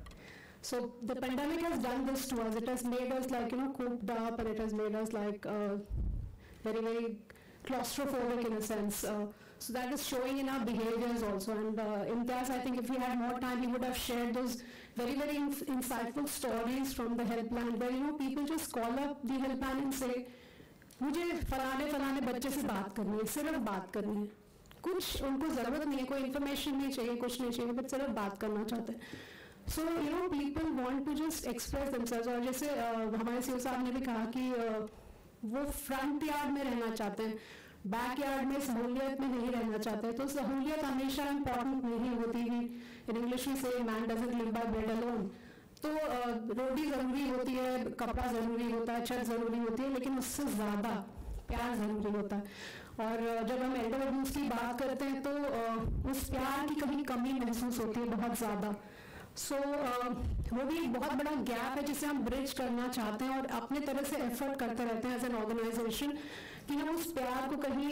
So the pandemic has done this to us. It has made us like, you know, cooped up, and it has made us like uh, very, very claustrophobic in a sense. Uh, so that is showing in our behaviors also. And uh, Imtiaz, I think if we had more time, he would have shared those very, very inf insightful stories from the helpline where, you know, people just call up the helpline and say, मुझे फलाने फलाने बच्चे से बात करनी है, सिर्फ बात करनी है, कुछ उनको ज़रूरत नहीं है, कोई इन्फॉर्मेशन नहीं चाहिए, कुछ नहीं चाहिए, बस सिर्फ बात करना चाहते हैं। So you know people want to just express themselves. और जैसे uh, हमारे सीओ साहब ने भी कहा कि uh, वो फ्रंट यार्ड में रहना चाहते हैं, बैक यार्ड में सहूलियत में नहीं रहना चाहते। तो सहूलियत हमेशा इम्पॉर्टेंट नहीं होती है। इन इंग्लिश में से man doesn't live by bread alone. तो रोटी ज़रूरी होती है, कपड़ा ज़रूरी होता है, छत ज़रूरी होती है, लेकिन उससे ज़्यादा प्यार ज़रूरी होता है। और जब हम एल्डर अब्यूज़ की बात करते हैं तो उस प्यार की कभी कमी महसूस होती है बहुत ज़्यादा। सो so, वो भी एक बहुत बड़ा गैप है जिसे हम ब्रिज करना चाहते हैं और अपने तरह से एफर्ट करते रहते हैं एज एन ऑर्गेनाइजेशन कि हम उस प्यार को कहीं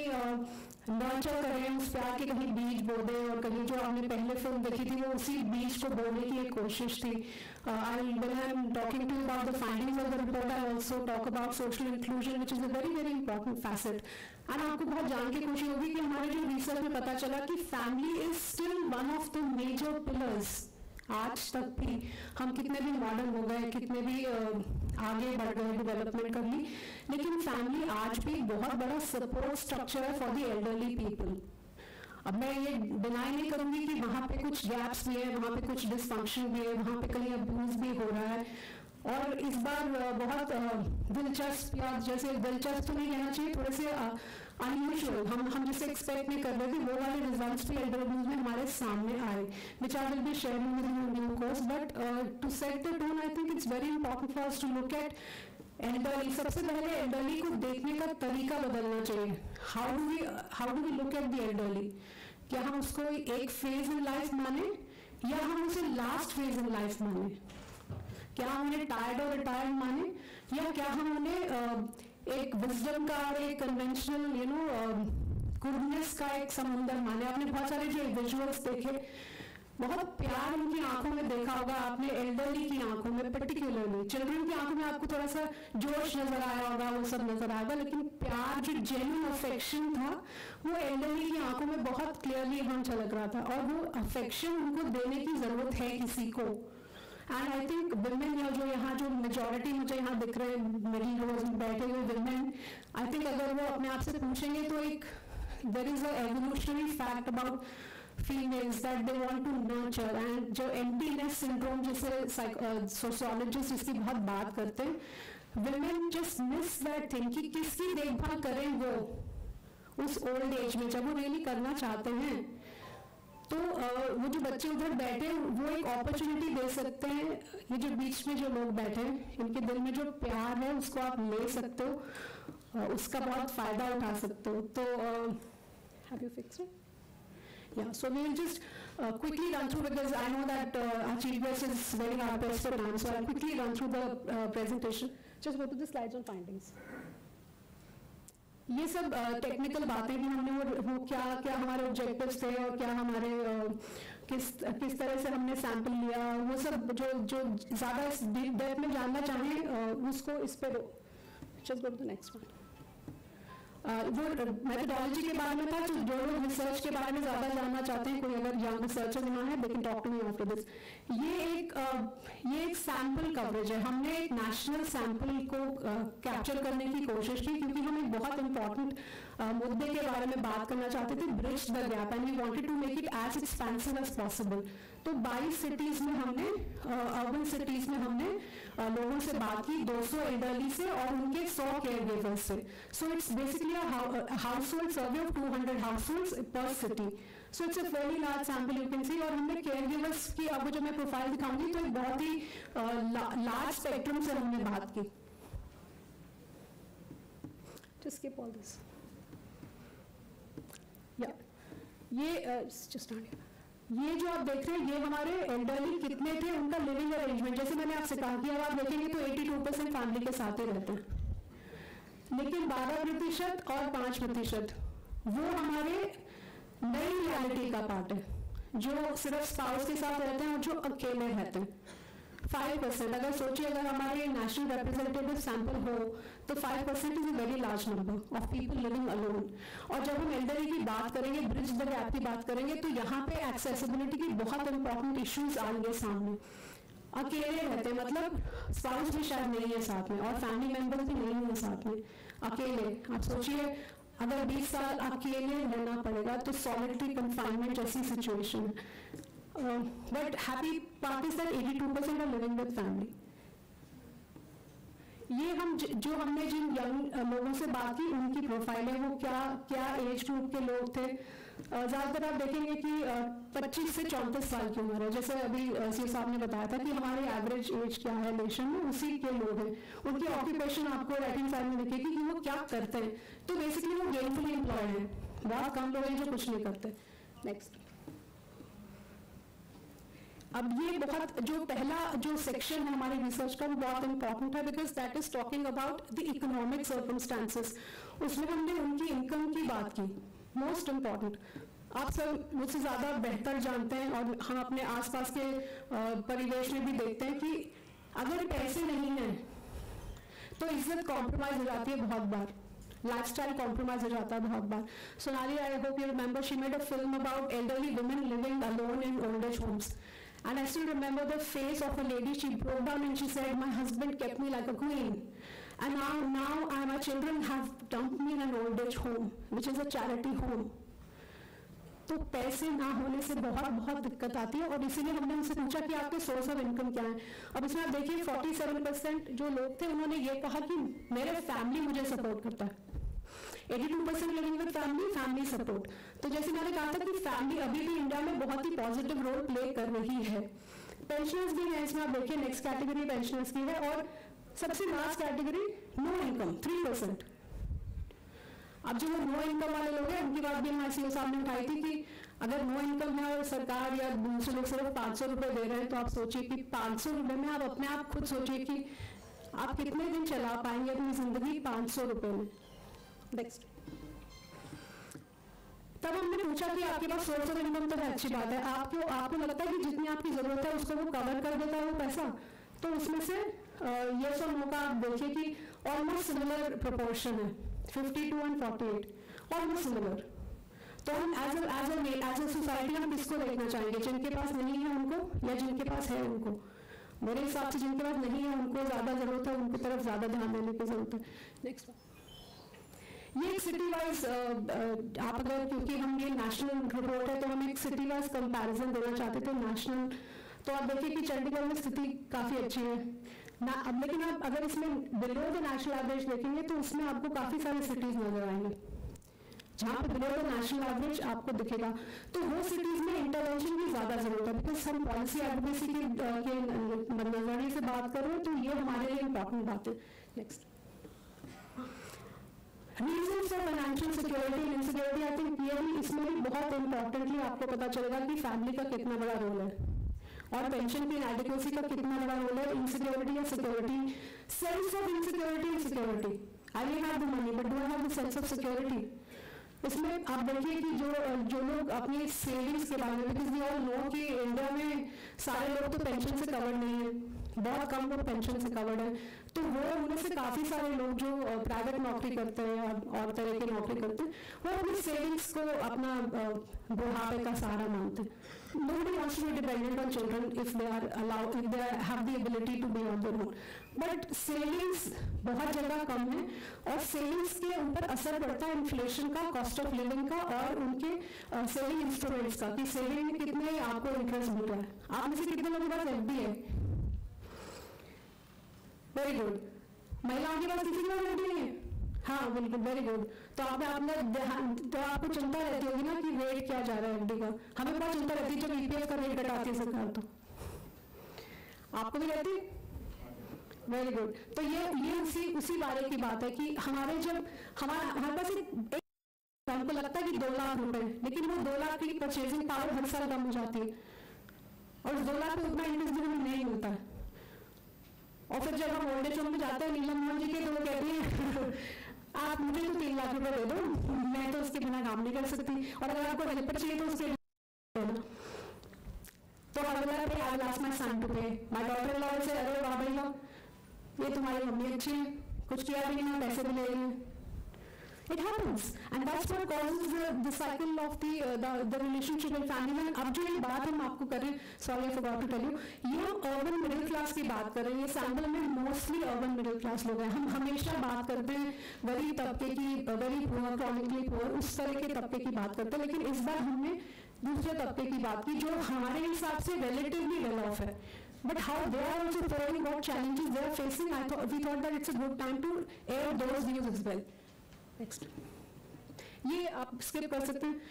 नर्चर करें, उस प्यार के कहीं बीज बो दें। और कहीं जो हमने पहले फिल्म देखी थी वो उसी बीज को बोने की एक कोशिश थी। I when I am talking to about the findings of the report I also talk about social inclusion which is a very very important facet. And आपको बहुत जान के खुशी होगी कि हमारे जो रिसर्च में पता चला कि family is still one of the major pillars. आज तक भी हम कितने भी मॉडर्न हो गए, कितने भी आगे बढ़ गए, डेवलपमेंट कर ली, लेकिन फैमिली आज भी बहुत बड़ा सपोर्ट स्ट्रक्चर है फॉर द एल्डरली पीपल। अब मैं ये डिनाई नहीं करूंगी कि वहाँ पे कुछ गैप्स भी है, वहाँ पे कुछ डिसफंक्शन भी है, वहाँ पे कहीं अब्यूज भी हो रहा है। और इस बार बहुत दिलचस्प या जैसे दिलचस्प तो नहीं कहना चाहिए, थोड़े से अनयूजुअल हम हम जिसे एक्सपेक्ट नहीं कर रहे थे वो वाले रिजल्ट्स भी एल्डर अब्यूज में हमारे सामने आए, which I will be sharing with you in due course. But uh, to set the tone, I think it's very important for us to look at elderly, सबसे पहले एल्डरली को देखने का तरीका बदलना चाहिए. How do we how do we look at the elderly? क्या हम उसको एक फेज इन लाइफ माने या हम उसे लास्ट फेज इन लाइफ माने? क्या हम उन्हें टायर्ड और रिटायर्ड माने या क्या हम उन्हें एक विजडम का और एक कन्वेंशनल यू नो गुडनेस का एक समुंदर माने? आपने बहुत सारे जो विजुअल्स देखे, बहुत प्यार उनकी आंखों में देखा होगा आपने, एल्डरली की आंखों में पर्टिकुलरली. चिल्ड्रन की आंखों में आपको थोड़ा सा जोश नजर आया होगा, वो सब नजर आएगा, लेकिन प्यार जो जेन्युइन अफेक्शन था वो एल्डरली की आंखों में बहुत क्लियरली हम झलक रहा था. और वो अफेक्शन उनको देने की जरूरत है किसी को. एंड आई थिंक विमेन, या जो यहाँ जो मेजोरिटी मुझे यहाँ दिख रहे हैं मिडिल रोज में बैठे हुए विमेन, आई थिंक अगर वो अपने आप से पूछेंगे तो एक there is a evolutionary fact about females that they want to nurture. and जो emptiness syndrome जिसे सोशियोलॉजिस्ट इसकी बहुत बात करते हैं, women just miss that thing कि किसकी देखभाल करें वो उस ओल्ड एज में जब वो रियली करना चाहते हैं. तो uh, वो जो बच्चे उधर बैठे वो एक अपॉर्चुनिटी दे सकते हैं. ये जो बीच में जो लोग बैठे हैं इनके दिल में जो प्यार है उसको आप ले सकते हो, uh, उसका बहुत फायदा उठा सकते हो. तो have you fixed it? Yeah, so we will just uh, quickly run through, because I know that uh, our chief guest is very hard pressed for time, so I'll quickly run through the uh, presentation. Just go to the slides on findings. ये सब technical uh, बातें कि हमने वो, वो क्या क्या हमारे ऑब्जेक्टिव्स थे और क्या हमारे uh, किस किस तरह से हमने सैंपल लिया, वो सब जो जो ज़्यादा डीप डेप्थ में जानना चाहें uh, उसको इस पर just go to the next one. वो मेथडोलॉजी के बारे में था, जो लोग रिसर्च के बारे में ज़्यादा जानना चाहते हैं, कोई अगर यंग रिसर्चर यहाँ है, they can talk to me after this. ये एक uh, ये एक सैंपल कवरेज है. हमने एक नेशनल सैंपल को कैप्चर uh, करने की कोशिश की क्योंकि हम एक बहुत इंपॉर्टेंट uh, मुद्दे के बारे में बात करना चाहते थे, bridge the gap, and we wanted to make it as expensive as possible. तो बाईस सिटीज में हमने, अर्बन uh, सिटीज में हमने uh, लोगों से बात की, दो सौ एल्डरली से और उनके सौ केयर गिवर्स से. So it's basically a household survey of two hundred households per city. So it's a fairly large sample you can see. और हमने caregivers की, अब जो मैं प्रोफाइल दिखाऊंगी तो एक बहुत ही लार्ज स्पेक्ट्रम से हमने बात की. Just skip all this. Yeah. ये just uh, ये जो आप देख रहे हैं ये हमारे एल्डरली कितने थे, उनका लिविंग अरेंजमेंट. जैसे मैंने आपसे कहा कि अब आप देखेंगे तो बयासी परसेंट फैमिली के साथ ही रहते हैं, लेकिन बारह प्रतिशत और पाँच प्रतिशत वो हमारे नई रियलिटी का पार्ट है, जो सिर्फ स्पाउस के साथ रहते हैं और जो अकेले रहते हैं. फाइव परसेंट अगर सोचिए, अगर हमारे नेशनल रिप्रेजेंटेटिव सैंपल हो तो five percent is a very large number of people living alone. और जब हम एल्डरली की बात करेंगे, ब्रिज द गैप की बात करेंगे, तो यहाँ पे एक्सेसिबिलिटी की बहुत इंपॉर्टेंट इश्यूज आएंगे सामने. अकेले रहते हैं, मतलब स्पाउस भी शायद नहीं है साथ में और फैमिली मेंबर भी नहीं है साथ में, अकेले. आप सोचिए अगर बीस साल अकेले रहना पड़ेगा तो सॉलिटरी कंफाइनमेंट जैसी situation. But happy part is that eighty-two percent are living with family. ये हम ज, जो हमने जिन यंग लोगों से बात की उनकी प्रोफाइल है, वो क्या क्या एज ग्रुप के लोग थे. ज़्यादातर आप देखेंगे कि पच्चीस से चौंतीस साल की उम्र है. जैसे अभी सी साहब ने बताया था कि हमारे एवरेज एज क्या है नेशन में, उसी के लोग हैं. उनकी ऑक्यूपेशन आपको राइट हैंड साइड में दिखेगी कि वो क्या करते हैं. तो बेसिकली वो गेनफुली एम्प्लॉयड हैं. बहुत कम लोग हैं जो कुछ नहीं करते. नेक्स्ट. अब ये बहुत जो पहला जो सेक्शन है हमारे रिसर्च का वो बहुत इंपॉर्टेंट है, because that is talking about the economic circumstances. उसमें हमने उनकी इनकम की बात की. मोस्ट इम्पॉर्टेंट, आप सब मुझसे ज़्यादा बेहतर जानते हैं और हम अपने आसपास के परिवेश में भी देखते हैं कि अगर पैसे नहीं हैं तो इज्जत कॉम्प्रोमाइज हो जाती है बहुत बार, लाइफस्टाइल कॉम्प्रोमाइज हो जाता है बहुत बार. Sonali, I hope you remember, she made a film about elderly women living alone in old age homes. And I still remember the face of a lady. She broke down and she said, "My husband kept me like a queen, and now, now I, my children have dumped me in an old age home, which is a charity home." तो पैसे ना होने से बहुत बहुत दिक्कत आती है और इसीलिए हमने उनसे पूछा कि आपके सोर्स ऑफ इनकम क्या है. अब इसमें आप देखिए सैंतालीस परसेंट जो लोग थे उन्होंने ये कहा कि मेरे फैमिली मुझे सपोर्ट करता है. eighty-two percent living with family, family support. तो जैसे मैंने कहा था कि फैमिली अभी भी इंडिया में बहुत ही पॉजिटिव रोल प्ले कर रही है. पेंशनर्स भी हैं इसमें, आप देखिए नेक्स्ट कैटेगरी पेंशनर्स की है. और सबसे last category no income three percent. अब जो नो इनकम वाले लोग हैं उनकी बात भी हमारे सीओ साहब ने उठाई थी कि अगर नो इनकम है और सरकार या दूसरे लोग सिर्फ पाँच सौ रुपये दे रहे हैं तो आप सोचिए कि पाँच सौ रुपये में आप अपने आप खुद सोचिए कि आप कितने दिन चला पाएंगे अपनी जिंदगी पाँच सौ रुपये में। नेक्स्ट। तब हमने पूछा कि आपके पास सोर्स ऑफ इनकम तो है, अच्छी बात है, आपको आपको लगता है कि जितनी आपकी जरूरत है उसको वो कवर कर देता है वो पैसा, तो उसमें से यस और नो का आप देखिए कि ऑलमोस्ट सिमिलर प्रोपोर्शन है, fifty two and forty eight, almost similar. तो हम as as as a society हम किसको देखना चाहेंगे, जिनके पास नहीं है उनको या जिनके पास है उनको? मेरे हिसाब से जिनके पास नहीं है उनको ज्यादा जरूरत है, उनकी तरफ ज्यादा ध्यान देने की जरूरत है। नेक्स्ट। ये एक सिटी वाइज आप अगर, क्योंकि हम ये नेशनल रिपोर्ट है तो हम एक सिटी वाइज कंपैरिजन देना चाहते थे नेशनल, तो आप देखिए कि चंडीगढ़ में स्थिति काफी अच्छी है ना। अब लेकिन आप अगर इसमें बिलो द नेशनल एवरेज देखेंगे तो उसमें आपको काफी सारे सिटीज नजर आएंगे जहाँ पे बिलो द नेशनल एवरेज आपको दिखेगा, तो वो सिटीज में इंटरवेंशन की ज्यादा जरूरत है, बिकॉज हम पॉलिसी एडवोकेसी के नजरिए से बात कर रहे हैं तो ये हमारे लिए इंपॉर्टेंट बात है। Next. Reason for financial security and insecurity, I think ये भी इसमें भी बहुत इंपॉर्टेंटली आपको पता चलेगा कि फैमिली का कितना बड़ा रोल है और पेंशन की इनएडिक्वेसी का कितना बड़ा रोल है, इनसिक्योरिटी या security, sense of insecurity and security. I will have the money but do I have the sense of security? इसमें आप देखिए कि जो जो लोग अपनी सेविंग्स के बारे में, बिकॉज वी ऑल नो कि इंडिया में सारे लोग तो पेंशन से कवर नहीं है, बहुत कम लोग पेंशन से कवर्ड है, तो वो उनमें से काफी सारे लोग जो प्राइवेट नौकरी करते हैं और, और तरह की नौकरी करते हैं वो अपनी सेविंग्स को अपना बुढ़ापे का सहारा मानते हैं। Nobody wants to be dependent on children if they are allowed, if they have the ability to be on their own. But savings बहुत जगह कम है और सेविंग्स के ऊपर असर पड़ता है इन्फ्लेशन का, कॉस्ट ऑफ लिविंग का और उनके सेविंग uh, इंस्ट्रूमेंट्स का, कि सेविंग में कितने आपको इंटरेस्ट मिल रहा है। आप में से कितने लोगों के पास एफ डी है? Very good. महिलाओं के पास किसी के पास एफ डी नहीं है? हाँ बिल्कुल, वेरी गुड। तो आपने आपने तो आपको चिंता रहती होगी ना कि रेट क्या जा रहा है एफडी का। हमें बहुत चिंता रहती है जब ईपीएफ का रेट घटाती है सरकार, तो आपको भी रहती? Very good. तो ये ये उसी उसी बारे की बात है कि हमारे जब हमारा हमारे पास एक हमको लगता है कि दो लाख रुपए, लेकिन वो दो लाख की परचेजिंग पावर हर साल कम हो जाती है और उस दो लाख पे उतना इंटरेस्ट भी हमें नहीं मिलता है। और फिर जब हम ओल्ड एज होम में जाते हैं नीलम मोहन जी के, तो वो कहती है आप मुझे तो तीन लाख रुपए दे दो, मैं तो उसके बिना काम नहीं कर सकती, और अगर आपको हेल्पर चाहिए तो उसके तो I last my son to pay, my daughter in law से अरे वाह भैया ये तुम्हारी मम्मी अच्छी है, कुछ किया भी नहीं, पैसे भी ले रही है। It happens, and that's what causes the, the cycle of the, uh, the the relationship in family. And अब जो ये बात हम आपको कर रहे हैं, sorry I forgot to tell you, ये हम urban middle class की बात कर रहे हैं। ये सैंपल में मोस्टली urban middle class लोग हैं। हम हमेशा बात करते हैं गरीब तबके की, very poor, chronically poor, उस तरह के तबके की बात करते हैं, लेकिन इस बार हमने दूसरे तबके की बात की जो हमारे हिसाब से relatively well off है, but how they are also faring, what challenges they are facing. I thought we thought that it's a good time to air those views as well. Next. ये आप स्किप कर सकते हैं,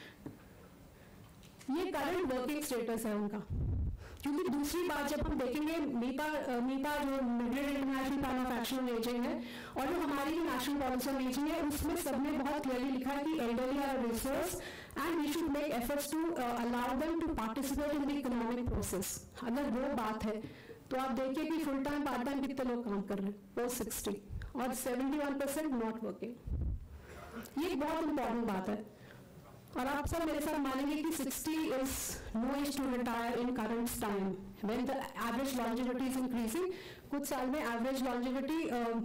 ये current working status है उनका, क्योंकि दूसरी बात जब हम देखेंगे मीपा मीपा जो middle international plan of action on ageing है और जो हमारी नेशनल पॉलिसी ऑन एजिंग है, उसमें सबने बहुत क्लियरली लिखा है कि elderly are resource and we should make efforts to allow them to participate in the economic process. अगर वो बात है तो आप देखिए कि फुल टाइम पार्ट टाइम कितने लोग काम कर रहे हैं, पोस्ट सिक्सटी, और seventy one percent not working. ये बहुत इंपॉर्टेंट बात है और आप सब मेरे साथ मानेंगे कि sixty is no age to retire in current time when the average longevity is increasing. कुछ साल में average longevity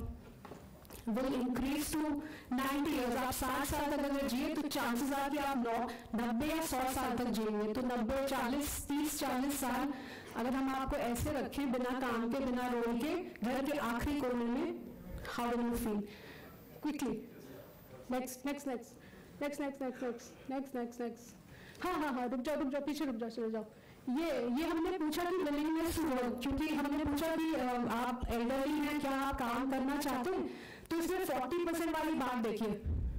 will increase to ninety years. आप साठ साल तक अगर जिए तो चांसेस आर कि आप नौ नब्बे या सौ साल तक जिएंगे। तो नब्बे चालीस तीस चालीस साल अगर हम आपको ऐसे रखें बिना काम के, बिना रोल के, घर के आखिरी कोने में, how do you feel? Quickly next next next next next next next next next next हाँ हाँ हाँ रुक जाओ रुक जाओ पीछे रुक जाओ चले जाओ। ये ये हमने पूछा कि विलिंगनेस टू वर्क, क्योंकि हमने पूछा कि आप एल्डरली हैं, क्या आप काम करना चाहते हैं? तो इसमें फोर्टी परसेंट वाली बात देखिए,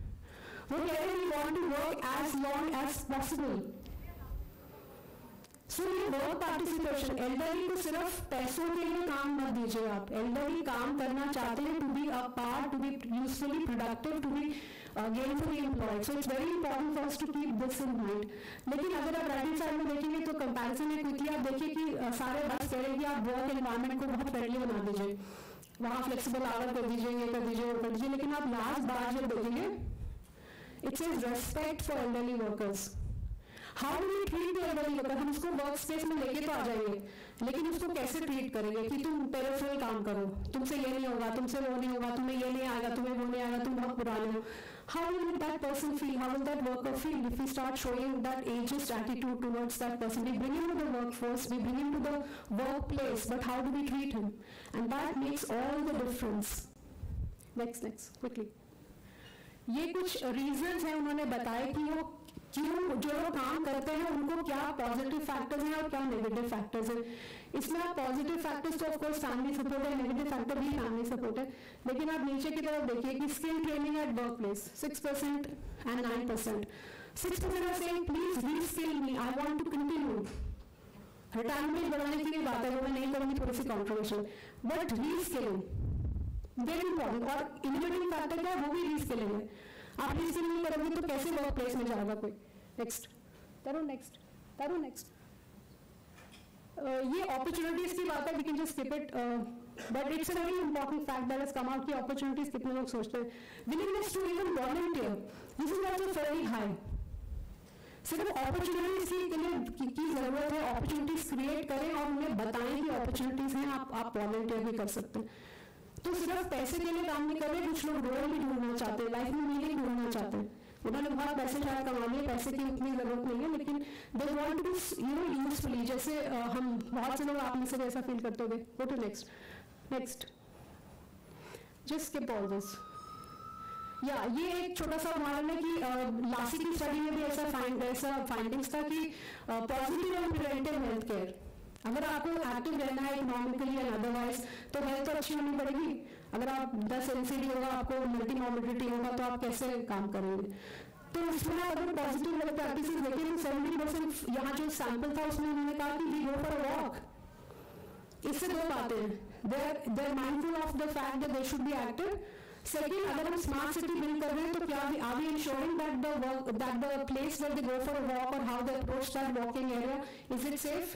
वो कह रहे हैं we want to work as long as possible. So ये वर्क पार्टिसिपेशन, एल्डरली को सिर्फ पैसों के लिए काम मत दीजिए आप. एल्डरली काम करना चाहते हैं to be a part, to be usefully productive, to be gainfully employed. So it's very important for us to keep this in mind. लेकिन अगर आप राइट हैंड साइड में देखेंगे तो कंपैरिजन में क्विकली आप देखिए कि uh, सारे बस कह रहे हैं कि आप वर्क एनवायरनमेंट को बहुत फ्रेंडली बना दीजिए, वहाँ फ्लेक्सिबल आवर कर दीजिए, ये कर दीजिए, वो कर दीजिए. लेकिन आप लास्ट बार जब देखेंगे it says respect for elderly workers. How do we treat the elderly worker? हम उसको वर्क स्पेस में लेके तो आ जाएंगे, लेकिन उसको कैसे ट्रीट करेंगे कि तुम पेरिफेरल काम करो, तुमसे ये नहीं होगा, तुमसे वो नहीं होगा, तुम्हें ये नहीं आएगा, तुम्हें वो नहीं आएगा, तुम बहुत पुराने हो. How will that person feel? How will that worker feel if we start showing that ageist attitude towards that person? We bring him to the workforce, we bring him to the workplace, but how do we treat him? And that makes all the difference. Next, next, quickly. ये कुछ reasons हैं उन्होंने बताया कि वो क्यों जो लोग काम करते हैं उनको क्या पॉजिटिव फैक्टर्स हैं और क्या नेगेटिव फैक्टर्स हैं. इसमें आप पॉजिटिव फैक्टर्स तो ऑफ कोर्स फैमिली सपोर्ट है, नेगेटिव फैक्टर भी फैमिली सपोर्ट है. लेकिन आप नीचे की तरफ देखिए कि skill training at work place six percent and nine percent. Six percent are saying please reskill me, I want to continue. Retirement बढ़ाने की बात है, वो मैं नहीं करूंगी, थोड़ी सी controversial, but reskilling very important. और इनोवेटिव फैक्टर क्या है, वो भी रीस्किलिंग है. आप रीस्किलिंग नहीं करोगे तो कैसे वर्क प्लेस में जाएगा कोई. नेक्स्ट करो, नेक्स्ट करो, नेक्स्ट. ये अपॉर्चुनिटीज की बात है, we can just skip it, but it's a very important fact that has come out कि अपॉर्चुनिटीज कितने लोग सोचते हैं. Willingness to even volunteer, this is also very high. सिर्फ अपॉर्चुनिटीज के लिए की, की जरूरत है, अपॉर्चुनिटीज क्रिएट करें और उन्हें बताएं कि अपॉर्चुनिटीज हैं, आप आप वॉलंटियर भी कर सकते हैं. तो सिर्फ पैसे के लिए काम नहीं कर रहे, कुछ लोग रोल भी ढूंढना चाहते हैं, लाइफ में मीनिंग ढूंढना चाहते हैं. उन्होंने बहुत पैसे शायद कमा लिए, पैसे की उतनी जरूरत नहीं है, लेकिन they want to you know usefully. जैसे uh, हम बहुत से लोग आप में से ऐसा फील करते होंगे. Go to next, next, just skip all this. या ये एक छोटा सा उदाहरण है कि uh, लासी की स्टडी में भी ऐसा फाइंड ऐसा फाइंडिंग्स था कि positive and preventive health care, अगर आपको एक्टिव रहना है इकोनॉमिकली एंड अदरवाइज तो हेल्थ तो अच्छी होनी पड़ेगी. अगर आप दस एनसीडी होगा, आपको मल्टी मॉर्बिडिटी होगा, तो आप कैसे काम करेंगे. तो इसमें अगर पॉजिटिव हेल्थ प्रैक्टिसेस देखें तो सेवेंटी परसेंट यहाँ जो सैंपल था उसमें उन्होंने कहा कि we go for a walk. इससे दो बातें हैं, they they are mindful of the fact that they should be active. Second, अगर हम स्मार्ट सिटी बिल्ड कर रहे हैं तो क्या are we ensuring that the work that the place where they go for a walk और how they approach that walking area, is it safe?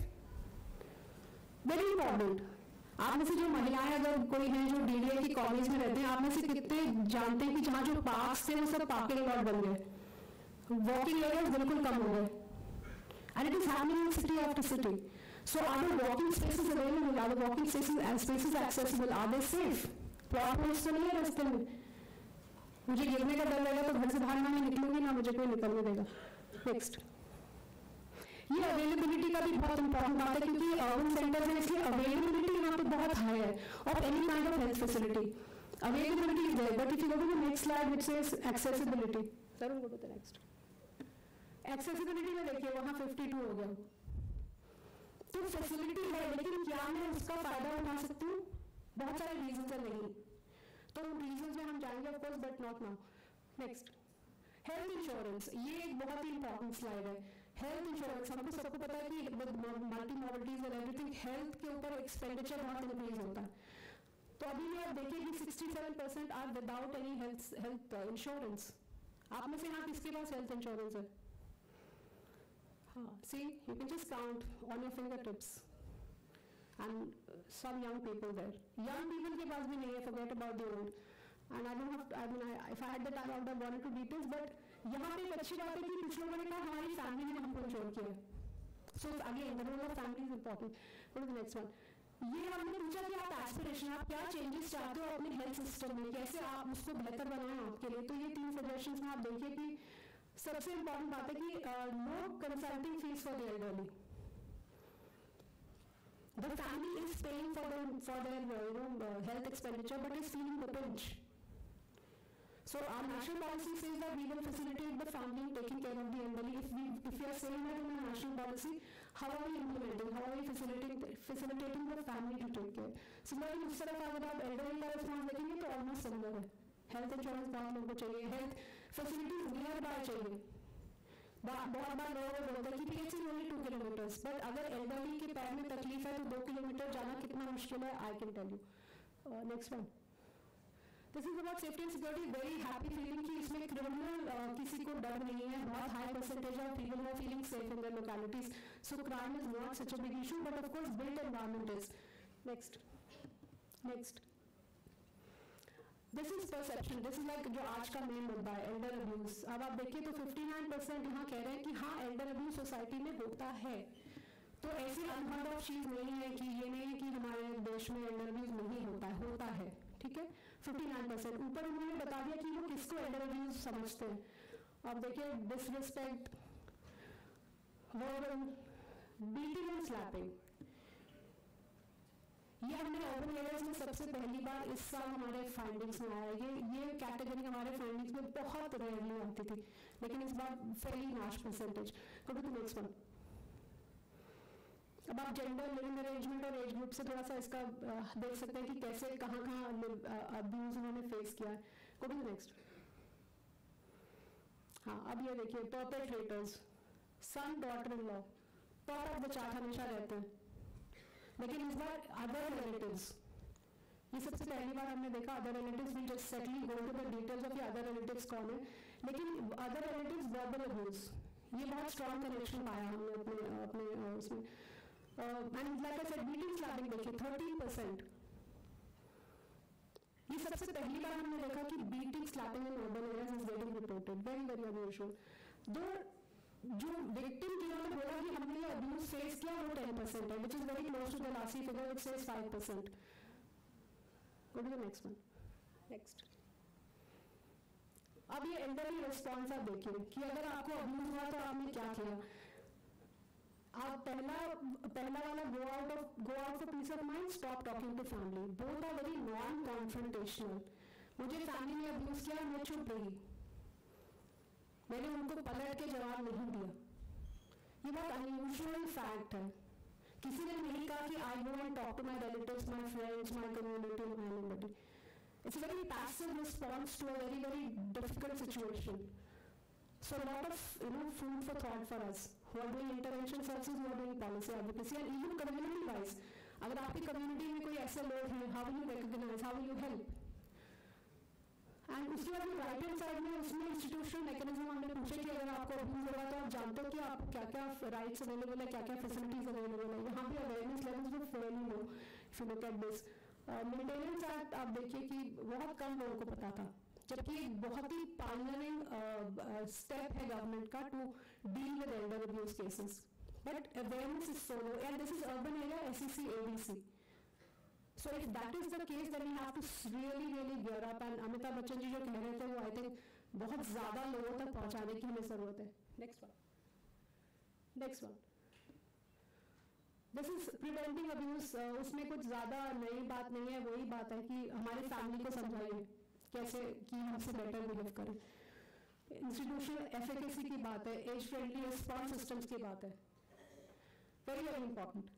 Very important. आप में से जो महिलाएं अगर कोई हैं जो डीडीए की कॉलेज में रहते हैं, आप में से कितने जानते हैं कि जहाँ जो पार्क्स थे वो सब पार्किंग लॉट बन गए, वॉकिंग एरियाज बिल्कुल कम हो गए. And it is happening in city after city. So are the walking spaces available, are the walking spaces spaces accessible, are they safe? Potholes तो नहीं है रास्ते में, मुझे गिरने का डर लगेगा तो घर से बाहर ना मैं निकलूंगी ना मुझे कोई निकलने देगा. नेक्स्ट, ये अवेलेबिलिटी का भी बहुत इंपॉर्टेंट बात है क्योंकि अर्बन सेंटर्स हैं, इसलिए अवेलेबिलिटी यहाँ पे बहुत हाई है of any kind of health facility. Availability is there, but if you go to the next slide which says accessibility, sir go to the next. Accessibility में देखिए वहाँ फिफ्टी टू हो गया. तो फैसिलिटी है, लेकिन क्या मैं उसका फायदा उठा सकती हूँ? बहुत सारे रीजन है नहीं, तो उन रीजन में हम जाएंगे of course, but not now. Next, health insurance, ये एक बहुत ही इंपॉर्टेंट स्लाइड है. हेल्थ इंश्योरेंस, हमको सबको पता है कि मल्टी मॉर्बिलिटीज और एवरीथिंग हेल्थ के ऊपर एक्सपेंडिचर बहुत इंक्रीज होता है. तो अभी भी आप देखिए कि sixty seven percent are without any health health insurance. आप में से यहाँ किसके पास हेल्थ इंश्योरेंस है? हाँ, see you can just count on your finger tips. And uh, some young people there. Young people के पास भी नहीं है, forget about the old. And I don't have to, I mean, I, if I had the time, I would have gone into details, but यहाँ पे एक अच्छी बात है कि कुछ लोगों ने कहा हमारी फैमिली ने हमको इंश्योर किया. So again, the role of family is important. Go to the next one. ये हमने पूछा कि आप एस्पिरेशन, आप क्या चेंजेस चाहते हो अपने हेल्थ सिस्टम में, कैसे आप उसको बेहतर बनाएं आपके लिए. तो ये तीन सजेशंस में आप देखिए कि सबसे इंपॉर्टेंट बात है कि no consulting fees for the elderly. The family is paying for their for their uh, you know uh, health expenditure, but is feeling the pinch. So our national policy says that we will facilitate the family taking care of the elderly. If we if we are saying that in our national policy, how are we implementing? How are we facilitating facilitating the family to take care? Similarly, उस तरफ अगर आप elderly का response देखेंगे तो almost similar है. Health insurance बहुत लोगों को चाहिए, health facilities nearby चाहिए. बहुत बार लोग बोलते हैं कि PHC only two kilometres, but अगर एल्डरली के पैर में तकलीफ है तो दो किलोमीटर जाना कितना मुश्किल है, I can tell you. Next one, this is about safety and security, very happy feeling कि इसमें क्रिमिनल uh, किसी को डर नहीं है, बहुत high percentage of people are feeling safe in their localities, so crime is not such a big issue, but of course built environment is. Next next this is perception, this is like जो आज का main मुद्दा है, Elder abuse. अब आप देखिए तो उनसठ परसेंट यहाँ कह रहे हैं कि हाँ एल्डर अब्यूज सोसाइटी में होता है, तो ऐसी अनहर्ड ऑफ चीज नहीं है कि ये नहीं है कि हमारे देश में एल्डर अब्यूज नहीं होता है, होता है, ठीक है, उनसठ परसेंट। ऊपर उन्होंने बता दिया कि वो किसको एल्डर अब्यूज समझते हैं। अब देखिए disrespect, verbal, beating and slapping, ये हमने अर्बन एरियाज में सबसे पहली बार इस साल हमारे फाइंडिंग्स में आया। ये ये कैटेगरी हमारे फाइंडिंग्स में बहुत रेयरली आती थी, लेकिन इस बार fairly large percentage. Go to the next one. अब आप जेंडर, लिविंग अरेंजमेंट और एज ग्रुप से थोड़ा सा इसका देख सकते हैं कि कैसे कहाँ कहाँ अब्यूज उन्होंने फेस किया है। Go to the next. हाँ, अब ये देखिए perpetrators, son daughter in law, top of the chart हमेशा रहते हैं, लेकिन इस बार अदर रिलेटिव्स, ये सबसे पहली बार हमने देखा other relatives. We just certainly go to the details of ये अदर रिलेटिव्स कौन है, लेकिन अदर रिलेटिव्स वर्बल अब्यूज, ये बहुत स्ट्रॉन्ग कनेक्शन पाया हमने अपने अपने उसमें। And like I said beating slapping देखिए थर्टीन परसेंट, ये सबसे पहली बार हमने देखा कि beating slapping in urban areas is getting reported, very very unusual. दो जो विक्टिम जिन्होंने बोला कि हमने ये अब्यूज फेस किया वो टेन परसेंट है, which is very close to the last figure which says five percent. Go to the next one. Next, अब ये एल्डरली रिस्पॉन्स आप देखिए कि अगर आपको अब्यूज हुआ तो आपने क्या किया। आप पहला पहला वाला go out of go out for peace of mind, stop talking to family, both are very non confrontational. मुझे फैमिली ने अब्यूज किया, मैं चुप रही, मैंने उनको पलट के जवाब नहीं दिया। ये बहुत अनयूजुअल फैक्ट है। किसी ने नहीं कहा कि I go and talk to my relatives, my friends, my community, my anybody. It's a very passive response to a very very difficult situation. So a lot of you know food for thought for us who are doing intervention services, who are doing policy advocacy and even community wise. अगर आपकी community में कोई ऐसे लोग हैं, how will you recognize, how will you help? And उसके बाद right hand side में उसमें इंस्टीट्यूशनल मैकेनिज्म हमने पूछे कि अगर आपको अब्यूज हो रहा तो आप जानते हो कि आपको क्या क्या राइट्स अवेलेबल है, क्या क्या फैसिलिटीज अवेलेबल है। यहाँ भी अवेयरनेस लेवल्स भी fairly low if you look at this. Maintenance act आप देखिए कि बहुत कम लोगों को पता था, जबकि एक बहुत ही पायनियरिंग स्टेप है गवर्नमेंट का to deal with elder abuse cases, but awareness is so low and this is urban area SEC ADC. So if that is the case, then we have to really, really gear up. And Amitabh Bachchan ji जो कह रहे थे वो I think बहुत ज़्यादा लोगों तक पहुँचाने की हमें ज़रूरत है। Next one. Next one. This is preventing abuse. uh, उसमें कुछ ज़्यादा नई बात नहीं है, वही बात है कि हमारे फैमिली को समझाइए कैसे कि हमसे बेटर बिहेव करें। इंस्टीट्यूशनल एफिकेसी की बात है, एज फ्रेंडली रिस्पॉन्स सिस्टम्स की बात है, very very important.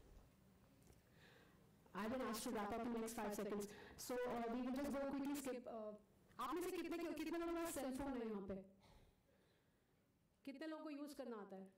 I've been asked to wrap up in the next five seconds, so uh, we will just go quickly skip. Uh, आप में से कितने कितने लोगों का सेल फोन है यहाँ पे? कितने लोगों को यूज करना आता है?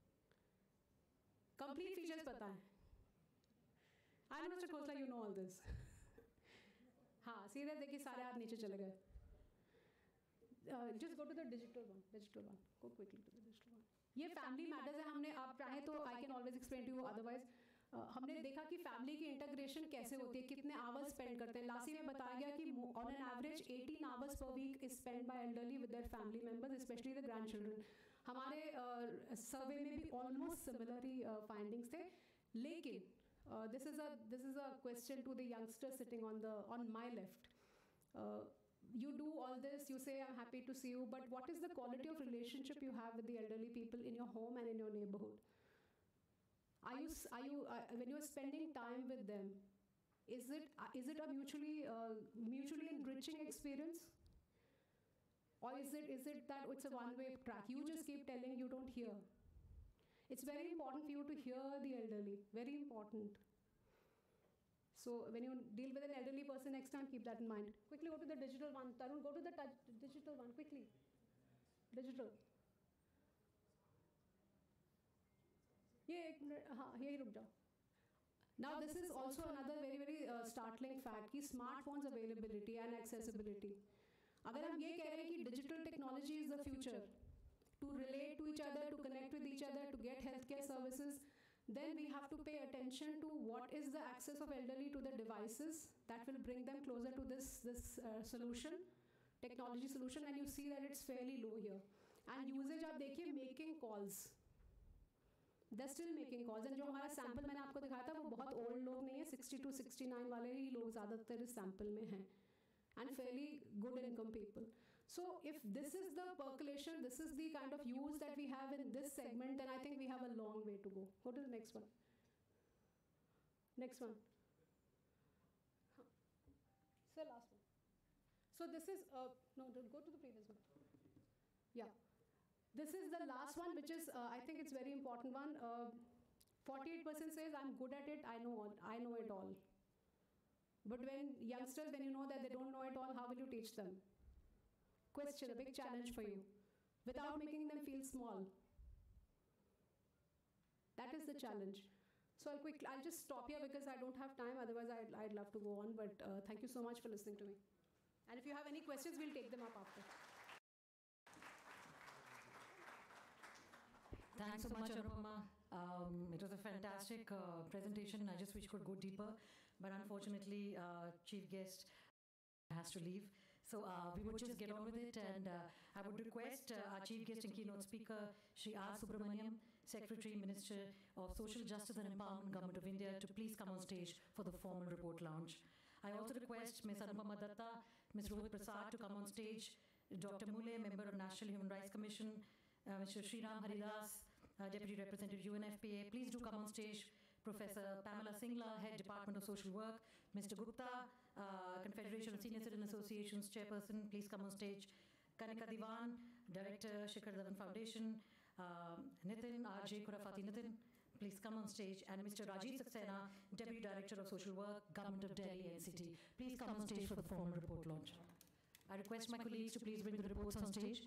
कंप्लीट फीचर्स पता है? I know Mister Khosla, you know all this. हाँ, सीधे देखिए सारे हाथ नीचे चले गए. Uh, just go to the digital one. Digital one. Go quickly to the digital one. ये फैमिली मैटर्स है. हमने आप चाहे तो I can always explain to you. Otherwise, Uh, हमने देखा कि फैमिली की इंटीग्रेशन कैसे होती है, कितने आवर्स स्पेंड करते हैं. लास्ट में बताया गया कि on an average eighteen hours per week is spend by elderly with their family members, specially the grand children. हमारे सर्वे uh, में भी ऑलमोस्ट सिमिलर ही फाइंडिंग्स थे. लेकिन this is a this is a question to the youngster sitting on the on my left. You do all this, you say I'm happy to see you, but what is the quality of relationship you have with the elderly people in your home and in your neighborhood? Are you, are you, uh, when you are spending time with them, is it, uh, is it a mutually, uh, mutually enriching experience? Or is it, is it that it's a one-way track? You just keep telling, you don't hear. It's very important for you to hear the elderly, very important. So when you deal with an elderly person next time, keep that in mind. Quickly go to the digital one. Tarun, go to the touch, digital one, quickly. Digital. ये एक minute, हाँ यही रुक जाओ. Now this is also another very very uh, startling fact कि smartphones availability and accessibility. अगर हम ये कह रहे हैं कि digital technology is the future, to relate to each other, to connect with each other, to get healthcare services, then we have to pay attention to what is the access of elderly to the devices that will bring them closer to this this uh, solution, technology solution, and you see that it's fairly low here. And usage आप देखिए making calls. They're still making calls, and जो हमारा sample मैंने आपको दिखाया था वो बहुत old लोग नहीं है, sixty to sixty-nine वाले ही लोग ज़्यादातर इस sample में हैं, and fairly good income people. So if this is the percolation, this is the kind of use that we have in this segment, then I think we have a long way to go. Go to the next one. Next one. So last one. So this is, uh, no, don't go to the previous one. Yeah. This is the last one, which is, uh, I think it's very important one. Uh, forty-eight percent says, I'm good at it, I know, all, I know it all. But when youngsters, when you know that they don't know it all, how will you teach them? Question, a big challenge for you. Without making them feel small. That is the challenge. So I'll quickly, I'll just stop here because I don't have time, otherwise I'd, I'd love to go on, but uh, thank you so much for listening to me. And if you have any questions, we'll take them up after. Thanks so much, Anupama. Um, it was a fantastic uh, presentation. I just wish we could go deeper, but unfortunately, uh, chief guest has to leave. So uh, we would just get on with it, and uh, I would request uh, our chief guest and keynote speaker, Shri R. Subramaniam, Secretary, Minister of Social Justice and Empowerment, Government of India, to please come on stage for the formal report launch. I also request Miz Anupama Datta, Miz Rohit Prasad to come on stage, Doctor Mule, member of National Human Rights Commission, Uh, Mister Sriram Haridas, uh, Deputy Representative U N F P A. Please do come on stage. Professor Pamela Singla, Head Department of Social Work. Mister Gupta, uh, Confederation of Senior Citizen Associations Chairperson, please come on stage. Kanika Diwan, Director, Shikhar Dhawan Foundation. Uh, Nitin, R J Kurafati Nitin, please come on stage. And Mister Rajiv Saxena, Deputy Director of Social Work, Government of Delhi N C T. Please come on stage for the formal report launch. I request my colleagues to please bring the reports on stage.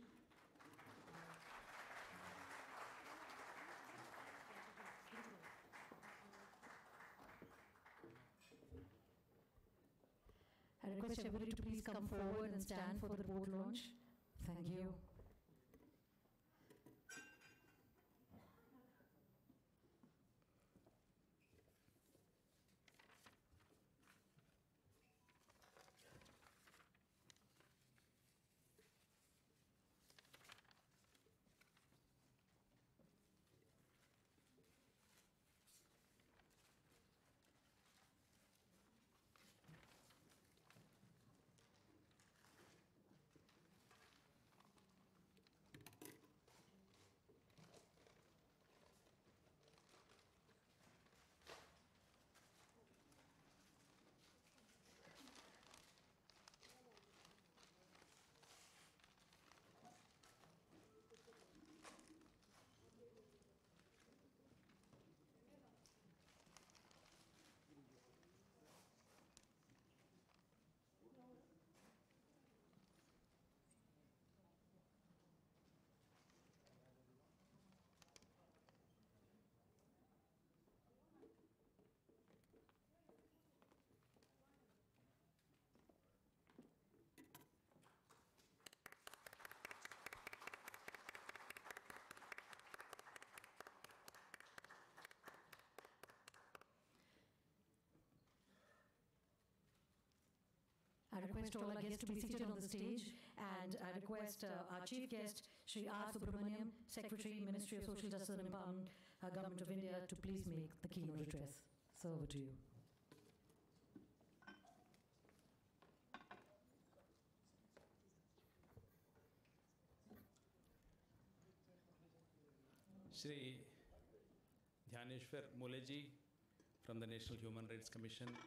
I request everybody to please come forward and stand for the report launch. Thank you. I request all our guests to be seated on the stage, and I request uh, our chief guest, Shri R. Subramaniam, Secretary, Ministry of Social Justice and Empowerment, uh, Government of India, to please make the keynote address. So over to you. Shri Dhyaneshwar Muleji from the National Human Rights Commission,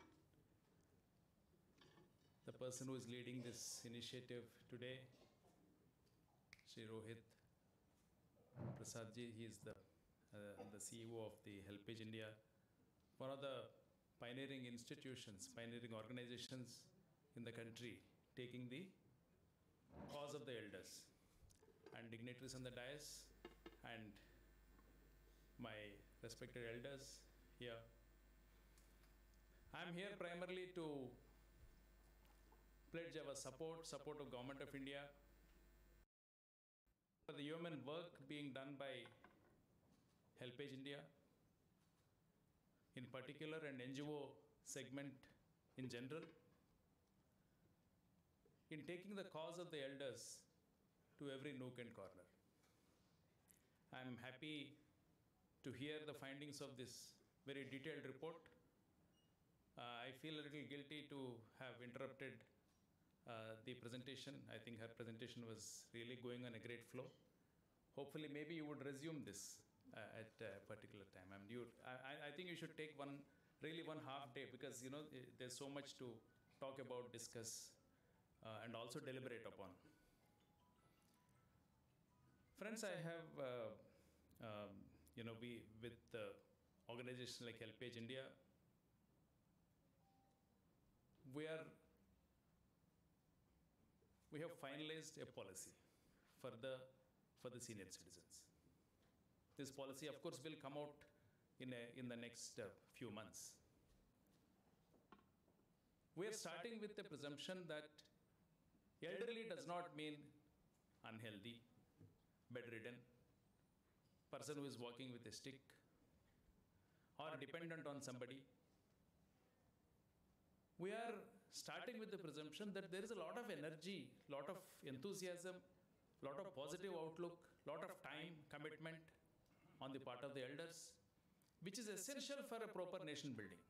the person who is leading this initiative today, Shri Rohit Prasadji, he is the, uh, the C E O of the HelpAge India, one of the pioneering institutions, pioneering organizations in the country, taking the cause of the elders, and dignitaries on the dais, and my respected elders here. I'm here primarily to pledge our support, support of Government of India for the human work being done by HelpAge India in particular and N G O segment in general, in taking the cause of the elders to every nook and corner. I'm happy to hear the findings of this very detailed report. Uh, I feel a little guilty to have interrupted uh, the presentation. I think her presentation was really going on a great flow. Hopefully, maybe you would resume this uh, at a particular time. I, mean, you, I, I think you should take one, really one half day, because you know there's so much to talk about, discuss, uh, and also deliberate upon. Friends, I have, uh, um, you know, we with the organization like HelpAge India, we are, we have finalized a policy for the, for the senior citizens. This policy, of course, will come out in, a, in the next uh, few months. We are starting with the presumption that elderly does not mean unhealthy, bedridden, person who is walking with a stick, or dependent on somebody. We are starting with the presumption that there is a lot of energy, lot of enthusiasm, lot of positive outlook, lot of time, commitment on the part of the elders, which is essential for a proper nation building.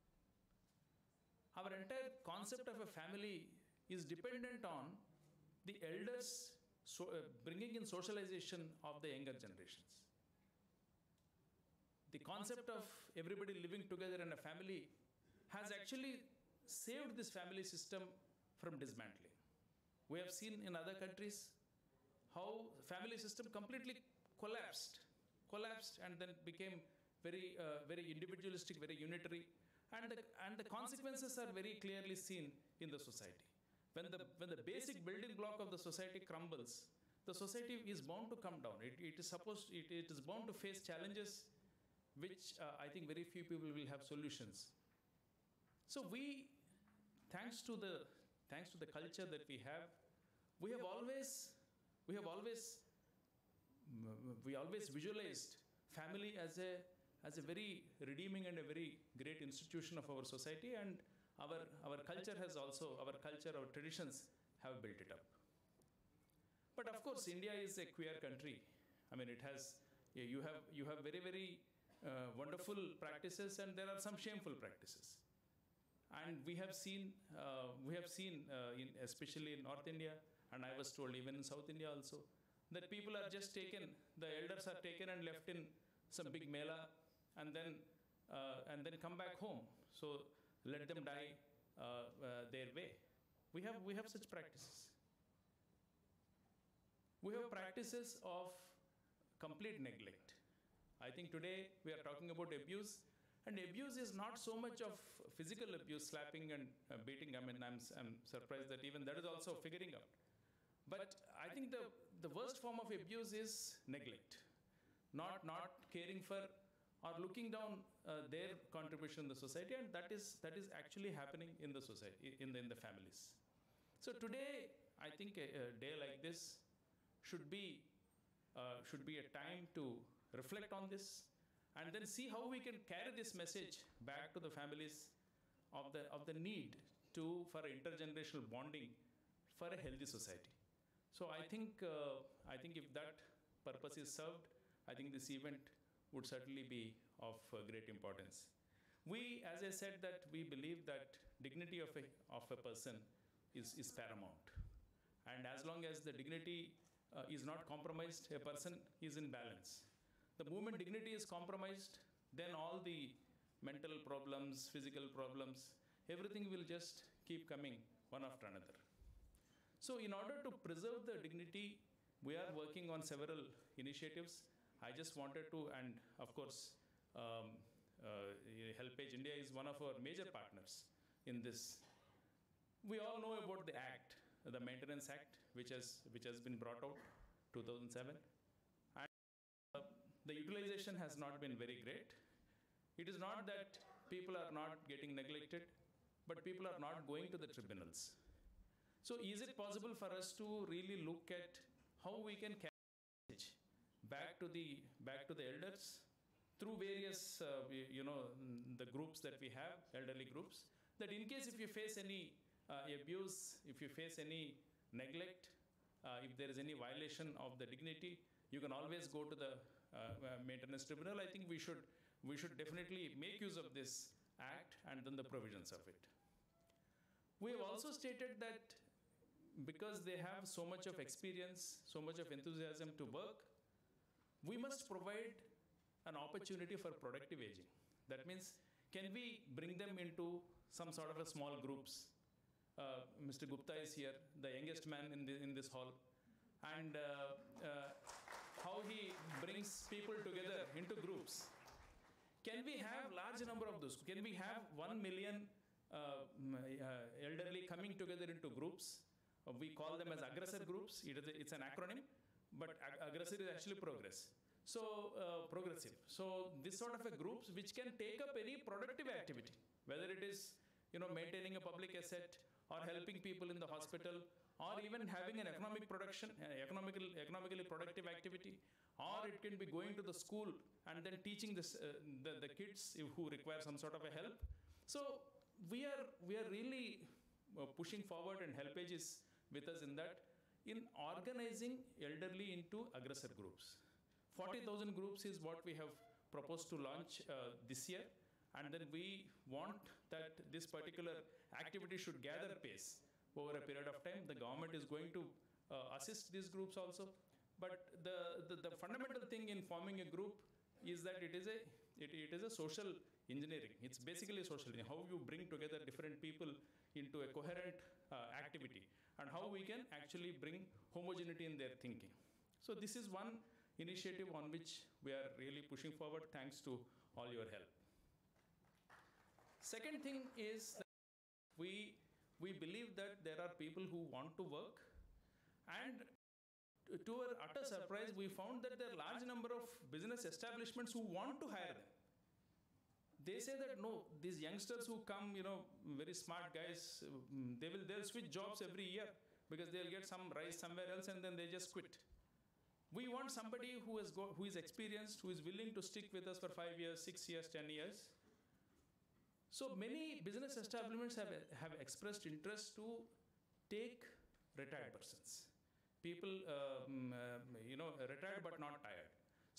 Our entire concept of a family is dependent on the elders so, uh, bringing in socialization of the younger generations. The concept of everybody living together in a family has actually saved this family system from dismantling. We have seen in other countries how family system completely collapsed, collapsed and then became very, uh, very individualistic, very unitary, and the, and the consequences are very clearly seen in the society. When the, when the basic building block of the society crumbles, the society is bound to come down. It, it is supposed, it, it is bound to face challenges which uh, I think very few people will have solutions. So we, thanks to the, thanks to the culture that we have, we have always, we have always, we always visualized family as a, as a very redeeming and a very great institution of our society, and our, our culture has also, our culture, our traditions have built it up. But of course, India is a queer country. I mean, it has, you have, you have very, very uh, wonderful practices, and there are some shameful practices. And we have seen, uh, we have seen, uh, in, especially in North India, and I was told even in South India also, that people are just taken, the elders are taken and left in some big mela, and then, uh, and then come back home. So let them die uh, uh, their way. We have, we have such practices. We have practices of complete neglect. I think today we are talking about abuse. And abuse is not so much of physical abuse, slapping and uh, beating. I mean, I'm, I'm surprised that even that is also figuring out. But I think the, the worst form of abuse is neglect. Not, not caring for or looking down uh, their contribution in the society, and that is, that is actually happening in the society, in the, in the families. So today, I think a, a day like this should be, uh, should be a time to reflect on this, and then see how we can carry this message back to the families of the, of the need to, for intergenerational bonding for a healthy society. So I think, uh, I think if that purpose is served, I think this event would certainly be of uh, great importance. We, as I said, that we believe that dignity of a, of a person is, is paramount. And as long as the dignity uh, is not compromised, a person is in balance. The moment dignity is compromised, then all the mental problems, physical problems, everything will just keep coming one after another. So in order to preserve the dignity, we are working on several initiatives. I just wanted to, and of course, um, uh, HelpAge India is one of our major partners in this. We all know about the Act, the Maintenance Act, which has, which has been brought out two thousand seven. And uh, the utilization has not been very great. It is not that people are not getting neglected, but people are not going to the tribunals. So is it possible for us to really look at how we can carry back to the back to the elders through various, uh, you know, the groups that we have, elderly groups, that in case if you face any uh, abuse, if you face any neglect, uh, if there is any violation of the dignity, you can always go to the uh, uh, maintenance tribunal. I think we should we should definitely make use of this act and then the provisions of it. We have also stated that because they have so much of experience, so much of enthusiasm to work, we must provide an opportunity for productive aging. That means, can we bring them into some sort of a small groups? Uh, Mister Gupta is here, the youngest man in, the, in this hall, and uh, uh, how he brings people together into groups. Can we have large number of those? Can we have one million uh, uh, elderly coming together into groups? Uh, we call them as aggressor groups. It is a, it's an acronym, but ag aggressor is actually progress. So uh, progressive. So this sort of a groups which can take up any productive activity, whether it is, you know, maintaining a public asset or helping people in the hospital, or even having an economic production, uh, economical, economically productive activity, or it can be going to the school and then teaching this, uh, the, the kids who require some sort of a help. So we are, we are really uh, pushing forward, and HelpAge is with us in that, in organizing elderly into aggressor groups. forty thousand groups is what we have proposed to launch uh, this year, and then we want that this particular activity should gather pace over a period of time. The government is going to uh, assist these groups also, but the, the, the fundamental thing in forming a group is that it is a, it, it is a social engineering. It's basically social engineering, how you bring together different people into a coherent uh, activity, and how we can actually bring homogeneity in their thinking. So this is one initiative on which we are really pushing forward, thanks to all your help. Second thing is that we, we believe that there are people who want to work, and to our utter surprise, we found that there are large number of business establishments who want to hire them. They say that no, these youngsters who come, you know, very smart guys, they will they'll switch jobs every year because they'll get some rise somewhere else and then they just quit. We want somebody who has go, who is experienced, who is willing to stick with us for five years, six years, ten years. So many business establishments have, have expressed interest to take retired persons. People, um, uh, you know, retired but not tired.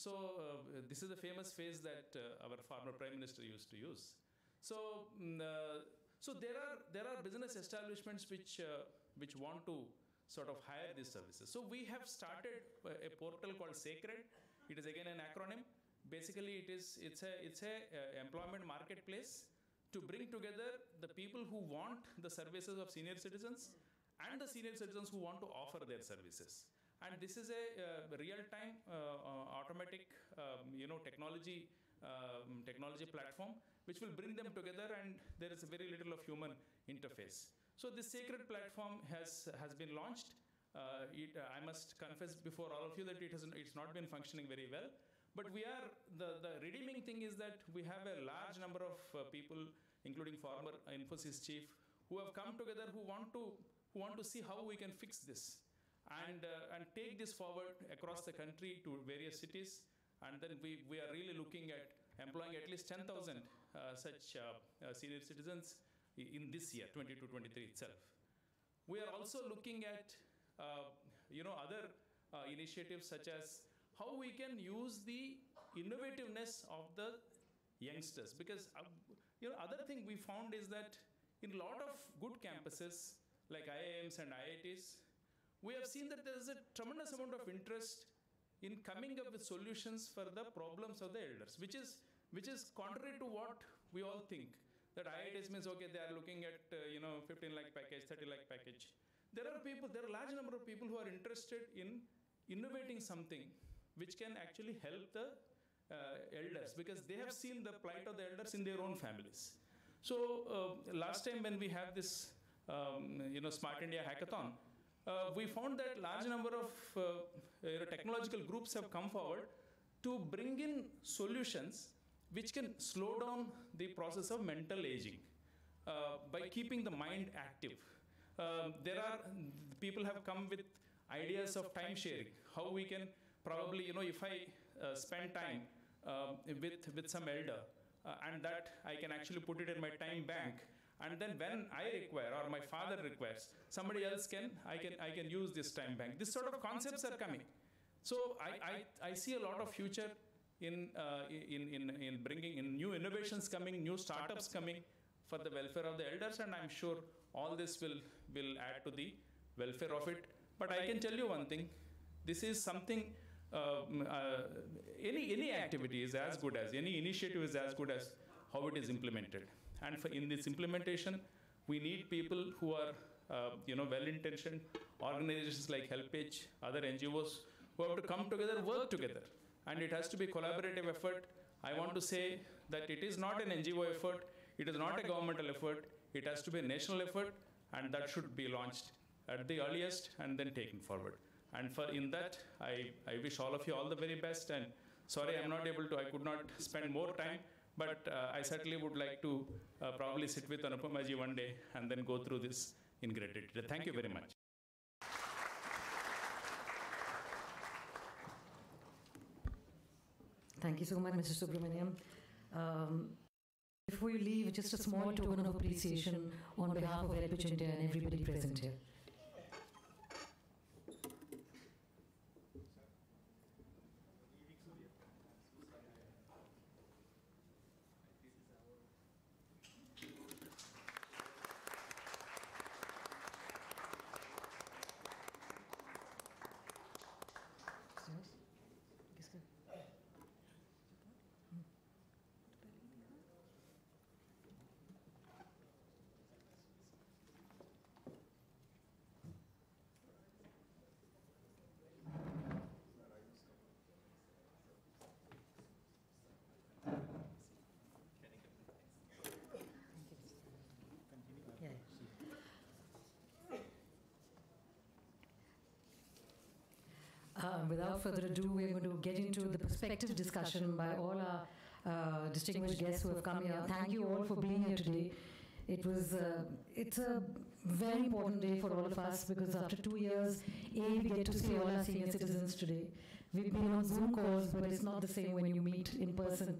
So uh, this is the famous phrase that uh, our former Prime Minister used to use. So, um, uh, so there are there are business establishments which uh, which want to sort of hire these services. So we have started a, a portal called Sacred. It is again an acronym. Basically, it is it's a it's a uh, employment marketplace to bring together the people who want the services of senior citizens and the senior citizens who want to offer their services. And this is a uh, real-time, uh, uh, automatic, um, you know, technology, um, technology platform which will bring them together, and there is very little of human interface. So this Sacred platform has has been launched. Uh, it, uh, I must confess before all of you that it has it's not been functioning very well. But we are the the redeeming thing is that we have a large number of uh, people, including former Infosys chief, who have come together who want to who want to see how we can fix this. And, uh, and take this forward across the country to various cities, and then we, we are really looking at employing at least ten thousand uh, such uh, uh, senior citizens in this year, twenty-two twenty-three itself. We are also looking at uh, you know, other uh, initiatives such as how we can use the innovativeness of the youngsters, because uh, you know, other thing we found is that in a lot of good campuses like I I Ms and I I Ts, we have seen that there is a tremendous amount of interest in coming up with solutions for the problems of the elders, which is which is contrary to what we all think. That I I Ts means, okay, they are looking at, uh, you know, fifteen lakh package, thirty lakh package. There are people, there are a large number of people who are interested in innovating something which can actually help the uh, elders, because they have seen the plight of the elders in their own families. So uh, last time when we had this, um, you know, Smart India Hackathon, Uh, we found that large number of uh, you know, technological groups have come forward. to bring in solutions which can slow down the process of mental aging uh, by keeping the mind active. Uh, there are, people have come with ideas of time sharing, how we can probably, you know, if I uh, spend time uh, with, with some elder uh, and that I can actually put it in my time bank, and then when I require or my father requires, somebody else can, I can, I can use this time bank. This sort of concepts are coming. So I, I, I see a lot of future in, uh, in, in, in bringing in new innovations coming, new startups coming for the welfare of the elders, and I'm sure all this will, will add to the welfare of it. But I can tell you one thing, this is something, uh, uh, any, any activity is as good as, any initiative is as good as how it is implemented. And for in this implementation, we need people who are, uh, you know, well-intentioned, organizations like HelpAge, other N G Os, who have to come together, work together. And it has to be a collaborative effort. I want to say that it is not an N G O effort, it is not a governmental effort, it has to be a national effort, and that should be launched at the earliest and then taken forward. And for in that, I, I wish all of you all the very best, and sorry I'm not able to, I could not spend more time, but uh, I certainly would like to uh, probably sit with Anupama ji one day and then go through this in great detail. Thank you very much. Thank you so much, Mister Subramaniam. Um, before you leave, just a small token of appreciation on behalf of HelpAge India and everybody present here. Uh, without further ado, we're going to get into the perspective discussion by all our uh, distinguished guests who have come here. Thank you all for being here today. It was, uh, it's a very important day for all of us because after two years, A, we get to see all our senior citizens today. We've been on Zoom calls, but it's not the same when you meet in person.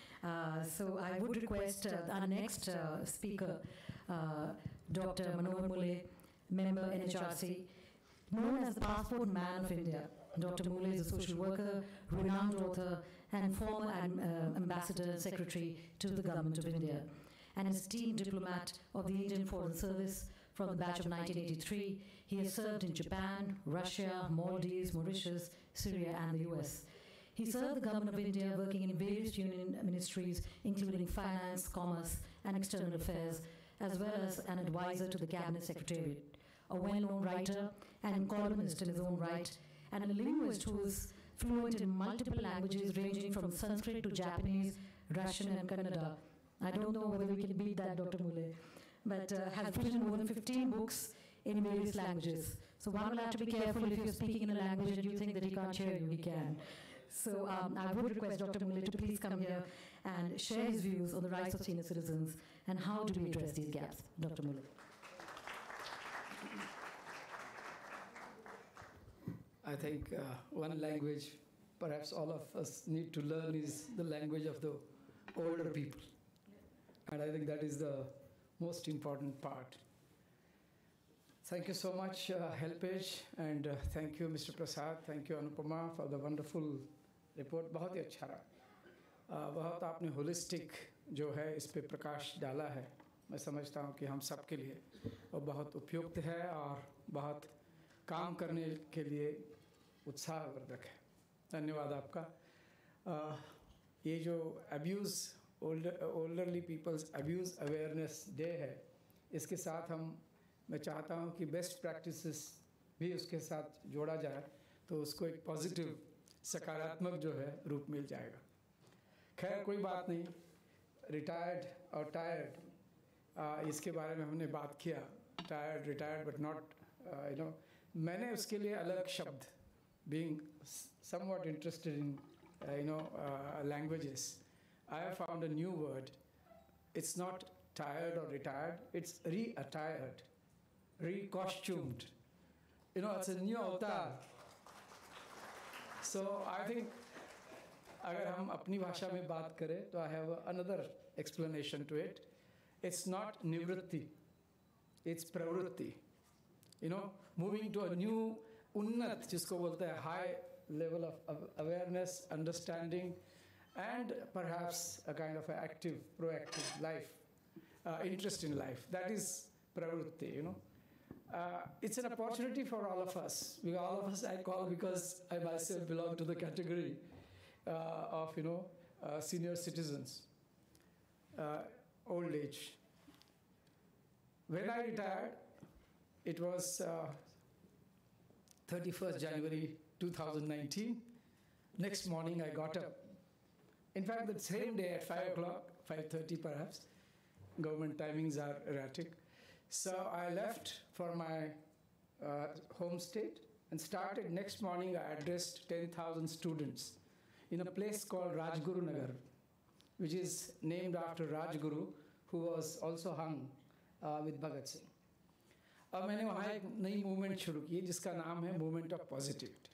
Uh, so I would request uh, our next uh, speaker, uh, Doctor Manohar Mule, member N H R C, known as the passport man of India. Doctor Mule is a social worker, renowned author, and former ad, uh, ambassador and secretary to the Government of India, and an esteemed diplomat of the Indian Foreign Service from the batch of nineteen eighty-three. He has served in Japan, Russia, Maldives, Mauritius, Syria, and the U S. He served the Government of India working in various union ministries, including finance, commerce, and external affairs, as well as an advisor to the Cabinet Secretariat, a well-known writer and columnist in his own right, and a linguist who is fluent in multiple languages ranging from Sanskrit to Japanese, Russian, and Kannada. I don't know whether we can beat that, Doctor Mule, but uh, has written more than fifteen books in various languages. So one will have to be careful if you're speaking in a language and you think that he can't hear you, he can. So um, I would request Doctor Mule to please come here and share his views on the rights of senior citizens and how do we address these gaps. Doctor Mule. I think uh, one language perhaps all of us need to learn is the language of the older people. And I think that is the most important part. Thank you so much, uh, HelpAge, and uh, thank you, Mister Prasad, thank you, Anupama, for the wonderful report. बहुत ही अच्छा रहा, uh, बहुत आपने holistic जो है इस पे प्रकाश डाला है. मैं समझता हूँ कि हम सब के लिए और बहुत उपयुक्त है और बहुत काम करने के लिए उत्साहवर्धक है. धन्यवाद आपका. uh, ये जो abuse older elderly people's abuse awareness day है, इसके साथ हम मैं चाहता हूँ कि बेस्ट प्रैक्टिसेस भी उसके साथ जोड़ा जाए तो उसको एक पॉजिटिव सकारात्मक जो है रूप मिल जाएगा. खैर कोई बात नहीं, रिटायर्ड और टायर्ड इसके बारे में हमने बात किया. Tired retired but not you know, मैंने उसके लिए अलग शब्द, being somewhat interested in uh, you know, uh, languages, I have found a new word. It's not tired or retired, it's re-attired, re-costumed. You know, it's a new avatar. So I think, अगर हम अपनी भाषा में बात करें, तो I have another explanation to it. It's not nivritti, it's pravritti. You know, moving to a new unnat, जिसको बोलते हैं high level of awareness, understanding, and perhaps a kind of active, proactive life, uh, interest in life. That is pravritti, you know. Uh, it's an opportunity for all of us. We, all of us I call because I myself belong to the category uh, of, you know, uh, senior citizens, uh, old age. When I retired, it was uh, thirty-first January two thousand nineteen. Next morning I got up. In fact, the same day at five o'clock, five thirty perhaps, government timings are erratic. So I left for my uh, home state and started. Next morning I addressed ten thousand students in a place called Rajguru Nagar, which is named after Rajguru, who was also hung uh, with Bhagat Singh. अब मैंने वहाँ एक नई movement शुरू की जिसका नाम है मूवमेंट ऑफ पॉजिटिविटी.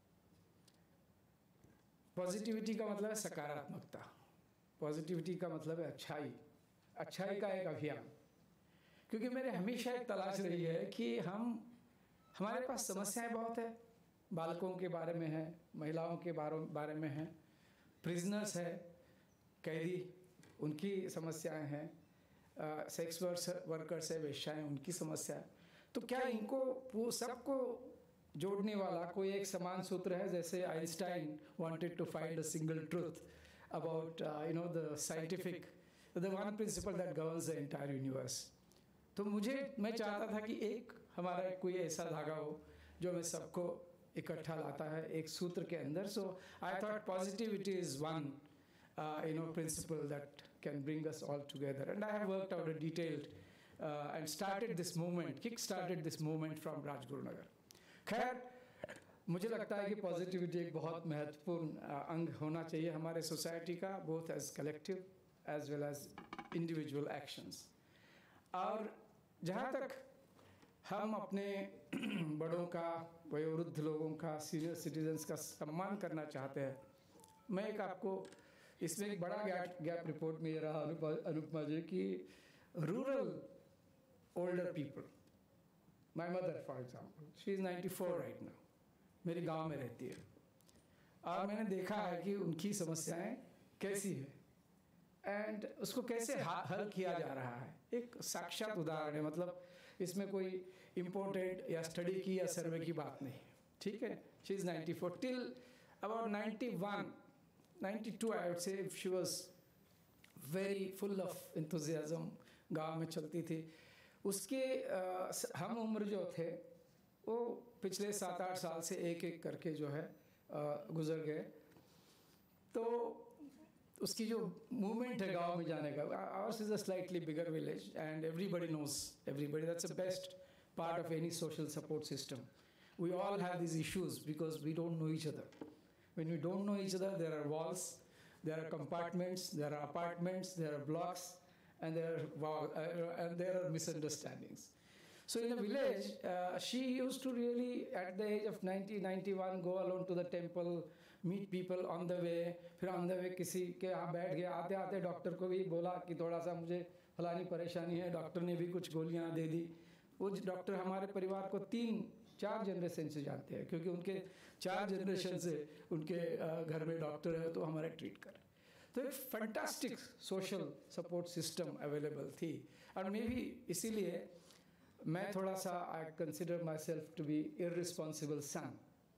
पॉजिटिविटी का मतलब है सकारात्मकता, पॉजिटिविटी का मतलब है अच्छाई, अच्छाई का एक अभियान. क्योंकि मेरे हमेशा एक तलाश रही है कि हम हमारे पास समस्याएं बहुत है, बालकों के बारे में है, महिलाओं के बारे में है, प्रिजनर्स है, कैदी, उनकी समस्याएं हैं, सेक्स वर्कर्स है, वेश्याएं, उनकी समस्या है. तो क्या इनको सबको जोड़ने वाला कोई एक समान सूत्र है, जैसे Einstein wanted to find a single truth about you know the scientific, the one principle that governs the entire universe. तो मुझे मैं चाहता था कि एक हमारा कोई ऐसा धागा हो जो हमें सबको इकट्ठा लाता है एक सूत्र के अंदर. So I thought positivity is one you know principle that can bring us all together. And I have worked out a detailed uh, and started this movement, kick-started this movement from Rajguru Nagar. खैर, मुझे लगता है कि positivity एक बहुत महत्वपूर्ण अंग होना चाहिए हमारे सोसाइटी का, both as collective as well as individual actions. और जहाँ तक हम अपने बड़ों का, वयोवृद्ध लोगों का, सीनियर सिटीजन्स का सम्मान करना चाहते हैं, मैं एक आपको इसमें एक बड़ा गैप गैप रिपोर्ट में ये रहा अनुपमा जी कि rural older people, my mother for example, she is ninety four right now, मेरे गांव में रहती है, और मैंने देखा है कि उनकी समस्याएं कैसी है एंड उसको कैसे हल किया जा रहा है. एक साक्षात उदाहरण है, मतलब इसमें कोई इम्पोर्टेड या स्टडी की या सर्वे की बात नहीं, ठीक है. She is ninety four. Till about ninety one ninety-two, I would say, she was very full of enthusiasm, गांव में चलती थी. उसके आ, हम उम्र जो थे वो पिछले सात आठ साल से एक एक करके जो है आ, गुजर गए. तो उसकी जो मूवमेंट है गांव में जाने का, ours is a slightly bigger village and everybody knows everybody. That's the best part of any social support system. We all have these issues because we don't know each other. When we don't know each other, there are walls, there are compartments, there are apartments, there are blocks, and there are wall, uh, and there are misunderstandings. So in a village, uh, she used to really, at the age of ninety, ninety-one, go alone to the temple, meet people on the way. फिर on the way किसी के यहाँ बैठ गया, आते आते doctor को भी बोला कि थोड़ा सा मुझे फलानी परेशानी है, डॉक्टर ने भी कुछ गोलियाँ दे दी. वो डॉक्टर हमारे परिवार को तीन चार जनरेशन से जानते हैं, क्योंकि उनके चार जनरेशन से उनके घर में डॉक्टर है तो हमारे ट्रीट करें. तो एक fantastic social support system available थी. और मे बी इसीलिए मैं थोड़ा सा I consider myself to be irresponsible son,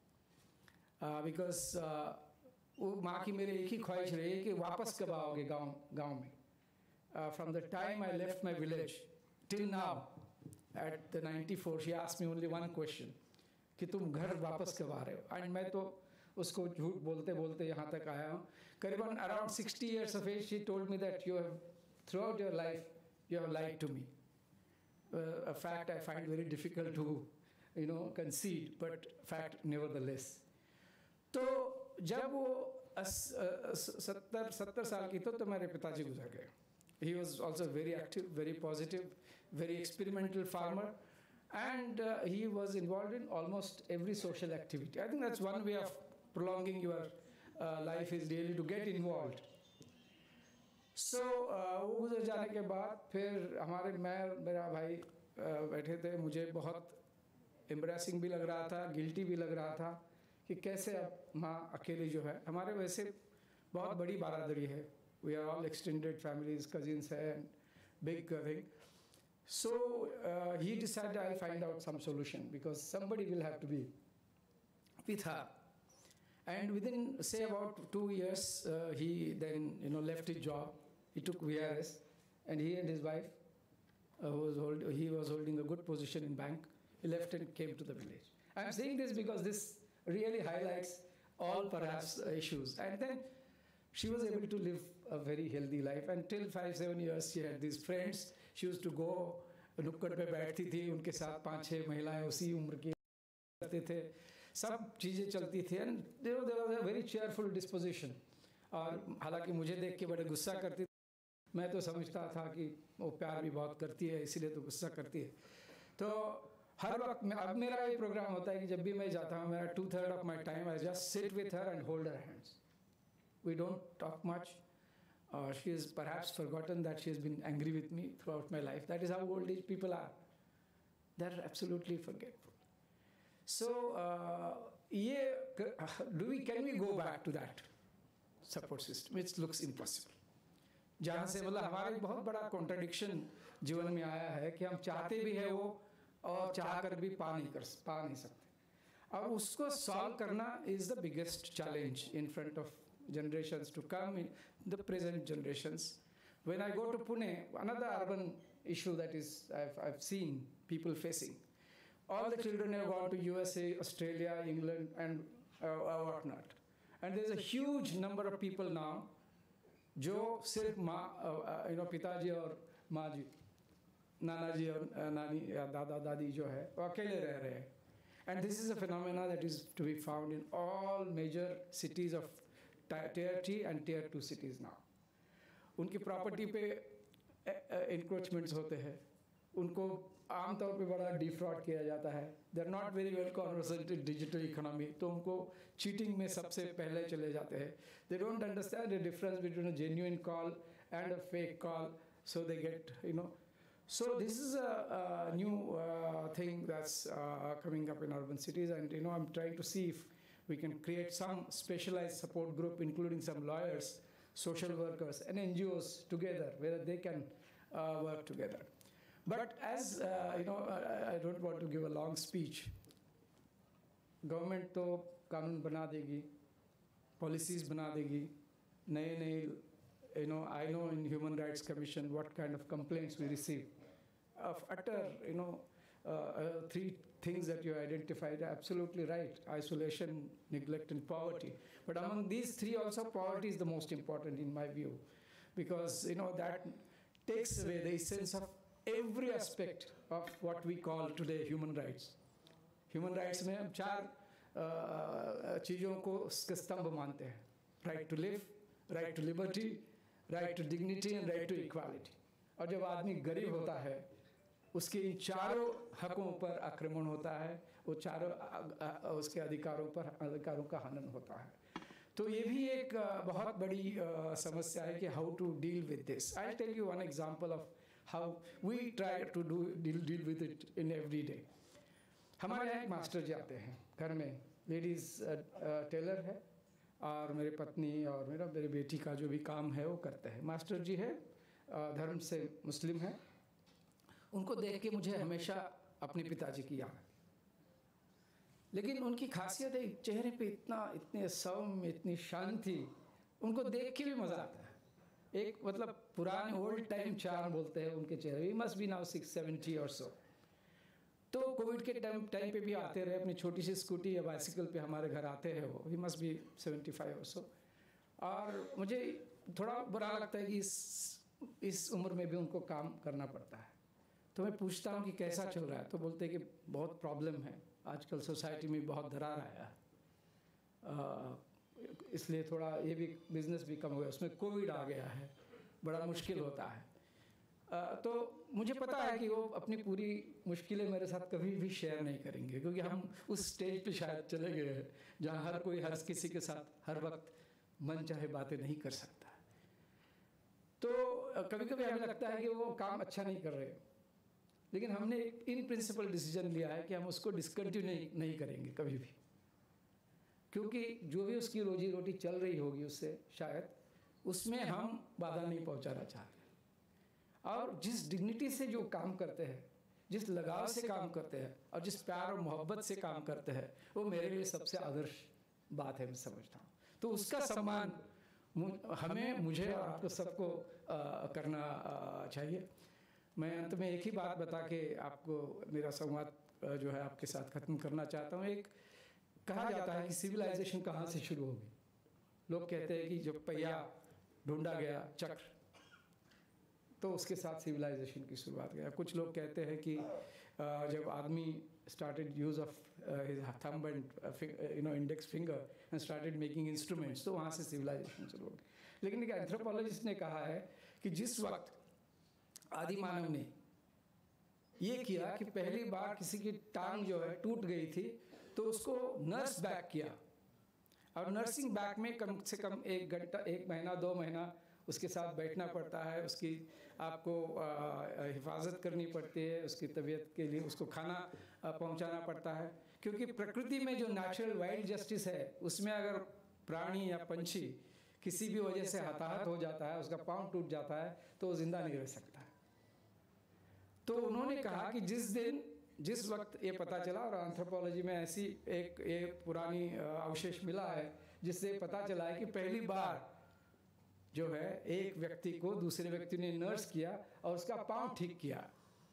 because वो माँ की मेरे एक ही ख्वाहिश रही है कि वापस कब आओगे गाँव गाँव में. From the time I left my village till now at the ninety-four, she asked me only one question, कि तुम घर वापस कब आ रहे हो. एंड मैं तो उसको झूठ बोलते बोलते यहाँ तक आया हूँ. करीबन around sixty years of age, she told me that you have, throughout your life, you have lied to me. Uh, a fact I find very difficult to, you know, concede, but fact nevertheless. तो जब वो सत्तर सत्तर साल की तो, तो मेरे पिताजी गुजर गए. He was also very active, very positive, very experimental farmer, and uh, he was involved in almost every social activity. I think that's one way of prolonging your uh, life is really to get involved. So uh, वो गुजर जाने के बाद फिर हमारे मैं मेरा भाई uh, बैठे थे. मुझे बहुत एम्ब्रेसिंग भी लग रहा था, गिल्टी भी लग रहा था कि कैसे अब माँ अकेली जो है. हमारे वैसे बहुत बड़ी बारादरी है. We are all extended families, cousins and big thing. So uh, he decided I'll find out some solution because somebody will have to be with her. And within say about two years, uh, he then you know left his job. He took V R S, and he and his wife, uh, was hold, he was holding a good position in bank. He left and came to the village. I'm saying this because this really highlights all perhaps uh, issues. And then she was able to live a very healthy life. Until five, seven years, she had these friends. She used to go, नुक्कड़ पे बैठती थी, उनके साथ पांच छह महिलाएं उसी उम्र की करते थे, सब चीज़ें चलती थी. And there was, there was a very cheerful disposition. और हालांकि मुझे देख के बड़े गुस्सा करती, मैं तो समझता था कि वो प्यार भी बहुत करती है, इसीलिए तो गुस्सा करती है. तो हर वक्त में अब मेरा ये प्रोग्राम होता है कि जब भी मैं जाता हूँ, मेरा two third of my time I just sit with her and hold her hands. We don't talk much. Uh, she has perhaps forgotten that she has been angry with me throughout my life. That is how old age people are. They're absolutely forgetful. So, uh, yeah, do we, can we go back to that support system? It looks impossible. जहाँ से मतलब हमारा एक बहुत बड़ा contradiction जीवन में आया है कि हम चाहते भी है वो और चाह कर भी पा नहीं कर पा नहीं सकते. अब उसको solve करना is the biggest challenge in front of generations to come, in the present generations. When I go to Pune, another urban issue that is I've, I've seen people facing. All the children have gone to U S A, Australia, England, and uh, uh, whatnot. And there's a huge number of people now, जो सिर्फ माँ, you know, पिताजी और माँ जी, नाना जी और नानी या दादा दादी जो है, वो अकेले रह रहे हैं. And this is a phenomena that is to be found in all major cities of tier three and tier two cities now. उनकी प्रॉपर्टी पे encroachments होते हैं, उनको आमतौर पे बड़ा डिफ्रॉड किया जाता है. They are not very well conversant in digital economy, तो उनको cheating में सबसे पहले चले जाते हैं. They don't understand the difference between a genuine call and a fake call, so they get, you know. So this is a, a new uh, thing that's uh, coming up in urban cities, and you know I'm trying to see if we can create some specialized support group, including some lawyers, social workers, and N G Os together, where they can uh, work together. But as uh, you know, I, I don't want to give a long speech. Government तो कानून बना देगी, policies बना देगी, नए नए, you know, I know in Human Rights Commission what kind of complaints we receive of utter, you know, uh, uh, three things that you identified are absolutely right: isolation, neglect, and poverty. But among these three, also poverty is the most important in my view, because you know that takes away the essence of every aspect of what we call today human rights. Human rights में हम चार चीज़ों को उसके स्तंभ मानते हैं: right to live, right to liberty, right to dignity, and right to equality. और जब आदमी गरीब होता है, उसके इन चारों हकों पर आक्रमण होता है, वो चारों उसके अधिकारों पर अधिकारों का हनन होता है. तो ये भी एक बहुत बड़ी समस्या है कि how to deal with this. I'll tell you one example of how we try to do deal, deal with it in every day. हमारे यहाँ एक मास्टर जी आते हैं घर में, लेडीज़ टेलर है और मेरी पत्नी और मेरा मेरी बेटी का जो भी काम है वो करते हैं. मास्टर जी है, धर्म से मुस्लिम है. उनको देख के मुझे हमेशा अपने पिताजी की याद, लेकिन उनकी खासियत है चेहरे पे इतना इतने सौम्य, इतनी शांति, उनको देख के भी मज़ा आता है. एक मतलब पुराने ओल्ड टाइम चार्म बोलते हैं उनके चेहरे. We must be now six seventy or so. तो कोविड के टाइम टाइम पे भी आते रहे, अपनी छोटी सी स्कूटी या बाइसिकल पे हमारे घर आते हैं वो. We must be seventy five or so. और मुझे थोड़ा बुरा लगता है कि इस इस उम्र में भी उनको काम करना पड़ता है. तो मैं पूछता हूँ कि कैसा चल रहा है, तो बोलते हैं कि बहुत प्रॉब्लम है, आजकल सोसाइटी में बहुत दरार आया है, इसलिए थोड़ा ये भी बिजनेस भी कम हो गया। उसमें कोविड आ गया है, बड़ा मुश्किल होता है। आ, तो मुझे पता है कि वो अपनी पूरी मुश्किलें मेरे साथ कभी भी शेयर नहीं करेंगे, क्योंकि हम उस स्टेज पे शायद चले गए हैं जहाँ हर कोई हर किसी के साथ हर वक्त मन चाहे बातें नहीं कर सकता। तो कभी कभी हमें लगता है कि वो काम अच्छा नहीं कर रहे, लेकिन हमने एक इन प्रिंसिपल डिसीजन लिया है कि हम उसको डिसकंटिन्यू नहीं, नहीं करेंगे कभी भी, क्योंकि जो भी उसकी रोजी रोटी चल रही होगी उससे शायद उसमें हम बाधा नहीं पहुंचाना चाहते। और जिस डिग्निटी से जो काम करते हैं, जिस लगाव से काम करते हैं और जिस प्यार और मोहब्बत से काम करते हैं, वो मेरे लिए सबसे आदर्श बात है, मैं समझता हूँ। तो उसका सम्मान हमें, मुझे और आपको सबको करना आ, चाहिए। मैं अंत में एक ही बात बता के आपको मेरा संवाद जो है आपके साथ ख़त्म करना चाहता हूँ। एक कहा जाता है कि सिविलाइजेशन कहाँ से शुरू होगी। लोग कहते हैं कि जब पहिया ढूंढा गया चक्र, तो उसके साथ सिविलाइजेशन की शुरुआत गया। कुछ लोग कहते हैं कि जब आदमी started use of his thumb and you know index finger and started making instruments, तो वहाँ से सिविलाइजेशन शुरू हो गई। लेकिन एक एंथ्रोपोलॉजिस्ट ने कहा है कि जिस वक्त आदि मानव ने ये किया कि पहली बार किसी की टांग जो है टूट गई थी, तो उसको नर्स बैक किया। और नर्सिंग बैक में कम से कम एक घंटा, एक महीना, दो महीना उसके साथ बैठना पड़ता है, उसकी आपको हिफाजत करनी पड़ती है, उसकी तबीयत के लिए उसको खाना पहुंचाना पड़ता है। क्योंकि प्रकृति में जो नेचुरल वाइल्ड जस्टिस है, उसमें अगर प्राणी या पंछी किसी भी वजह से हताहत हो जाता है, उसका पाँव टूट जाता है, तो वो जिंदा नहीं रह सकता। तो उन्होंने कहा कि जिस दिन जिस वक्त ये पता चला, और एंथ्रोपोलॉजी में ऐसी एक एक पुरानी अवशेष मिला है जिससे पता चला है कि पहली बार जो है एक व्यक्ति को दूसरे व्यक्ति ने नर्स किया और उसका पाँव ठीक किया।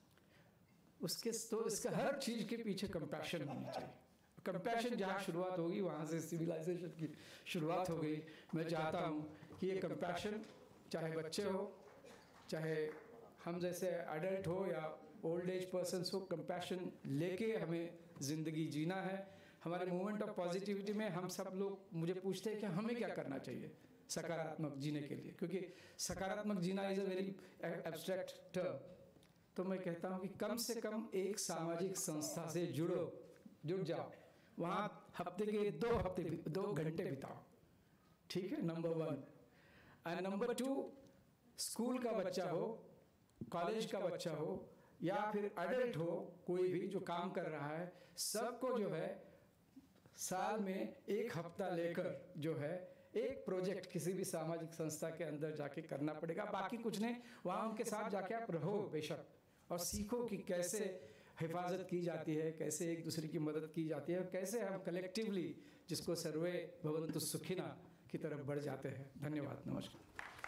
उसके तो इसका हर चीज के पीछे कंपैशन होनी चाहिए। कंपैशन जहाँ शुरुआत होगी वहाँ से सिविलाइजेशन की शुरुआत हो गई। मैं चाहता हूँ कि ये कंपैशन, चाहे बच्चे हो, चाहे हम जैसे एडल्ट हो या ओल्ड एज पर्सन्स हो, कंपैशन लेके हमें ज़िंदगी जीना है। हमारे मूवमेंट ऑफ पॉजिटिविटी में हम सब लोग मुझे पूछते हैं कि हमें क्या करना चाहिए सकारात्मक जीने के लिए, क्योंकि सकारात्मक जीना is a very abstract term. तो मैं कहता हूँ कि कम से कम एक सामाजिक संस्था से जुड़ो, जुड़ जाओ, वहाँ हफ्ते के दो हफ्ते दो घंटे बिताओ, ठीक है, number one. And number two, school का बच्चा हो, कॉलेज का बच्चा हो या फिर एडल्ट हो, कोई भी जो काम कर रहा है, सबको जो है साल में एक हफ्ता लेकर जो है एक प्रोजेक्ट किसी भी सामाजिक संस्था के अंदर जाके करना पड़ेगा। बाकी कुछ नहीं, वहाँ उनके साथ जाके आप रहो बेशक, और सीखो कि कैसे हिफाजत की जाती है, कैसे एक दूसरे की मदद की जाती है, और कैसे हम कलेक्टिवली जिसको सर्वे भवन्तु सुखिना की तरफ बढ़ जाते हैं। धन्यवाद, नमस्कार।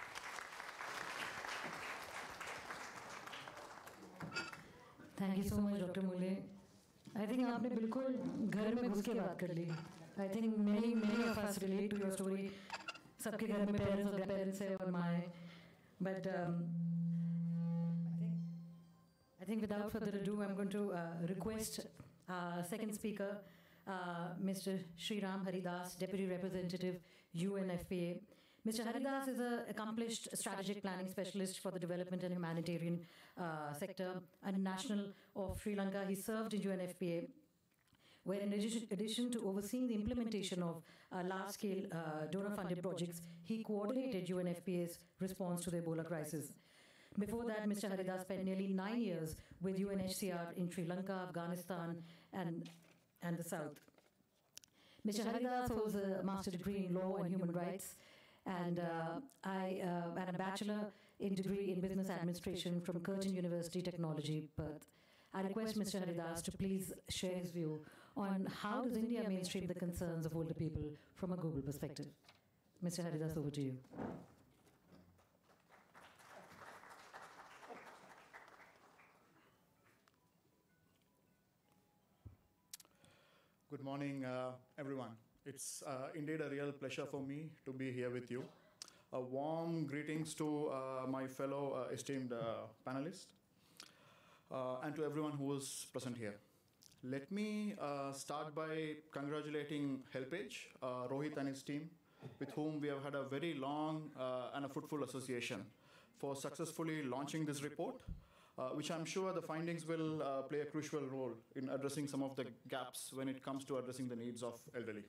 Thank you so much doctor Mule. I think आपने बिल्कुल घर में घुस के बात कर ली। I think many many of us relate to your story. सबके घर में पेरेंट्स और ग्रैंडपेरेंट्स है और माँ है, but I think without further ado I am going to request second speaker mister Shriram Haridas, deputy representative U N F P A. Mister Haridas is an accomplished strategic planning specialist for the development and humanitarian uh, sector and national of Sri Lanka. He served in U N F P A, where in addition, addition to overseeing the implementation of uh, large-scale uh, donor-funded projects, he coordinated U N F P A's response to the Ebola crisis. Before that, Mister Haridas spent nearly nine years with U N H C R in Sri Lanka, Afghanistan, and, and the South. Mister Haridas holds a master's degree in law and human rights, and uh, I uh, and a bachelor in degree in business administration from Curtin University Technology, Perth. I request Mister Haridas to please share his view on how does India mainstream the concerns of older people from a global perspective. Mister Haridas, over to you. Good morning, uh, everyone. It's uh, indeed a real pleasure for me to be here with you. A warm greetings to uh, my fellow uh, esteemed uh, panelists uh, and to everyone who is present here. Let me uh, start by congratulating HelpAge, uh, Rohit and his team, with whom we have had a very long uh, and a fruitful association, for successfully launching this report, uh, which I'm sure the findings will uh, play a crucial role in addressing some of the gaps when it comes to addressing the needs of elderly.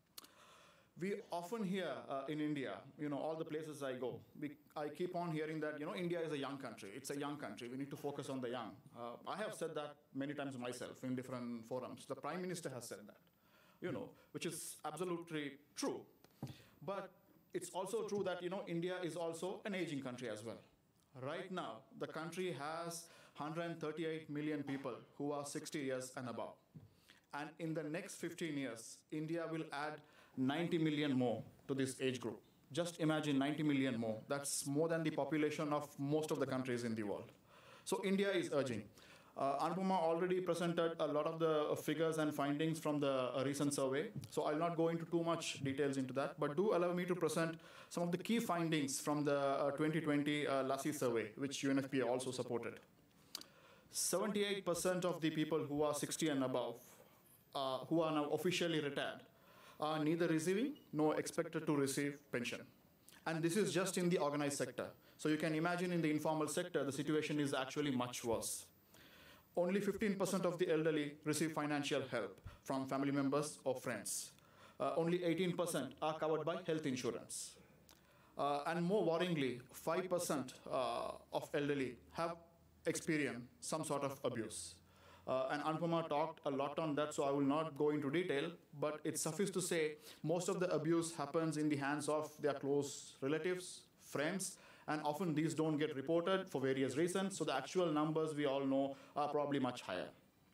We often hear uh, in India, you know, all the places I go, we, I keep on hearing that, you know, India is a young country. It's a young country. We need to focus on the young. Uh, I have said that many times myself in different forums. The Prime Minister has said that, you know, which is absolutely true. But it's also true that, you know, India is also an aging country as well. Right now, the country has one hundred thirty-eight million people who are sixty years and above. And in the next fifteen years, India will add ninety million more to this age group. Just imagine ninety million more. That's more than the population of most of the countries in the world. So India is urging. Uh, Anupama already presented a lot of the figures and findings from the uh, recent survey, so I'll not go into too much details into that, but do allow me to present some of the key findings from the uh, twenty twenty uh, LASI survey, which U N F P A also supported. seventy-eight percent of the people who are sixty and above, uh, who are now officially retired, are neither receiving nor expected to receive pension. And this is just in the organized sector. So you can imagine in the informal sector, the situation is actually much worse. Only fifteen percent of the elderly receive financial help from family members or friends. Uh, only eighteen percent are covered by health insurance. Uh, and more worryingly, five percent uh, of elderly have experienced some sort of abuse. Uh, and Anupama talked a lot on that, so I will not go into detail, but it's suffice to say, most of the abuse happens in the hands of their close relatives, friends, and often these don't get reported for various reasons, so the actual numbers we all know are probably much higher.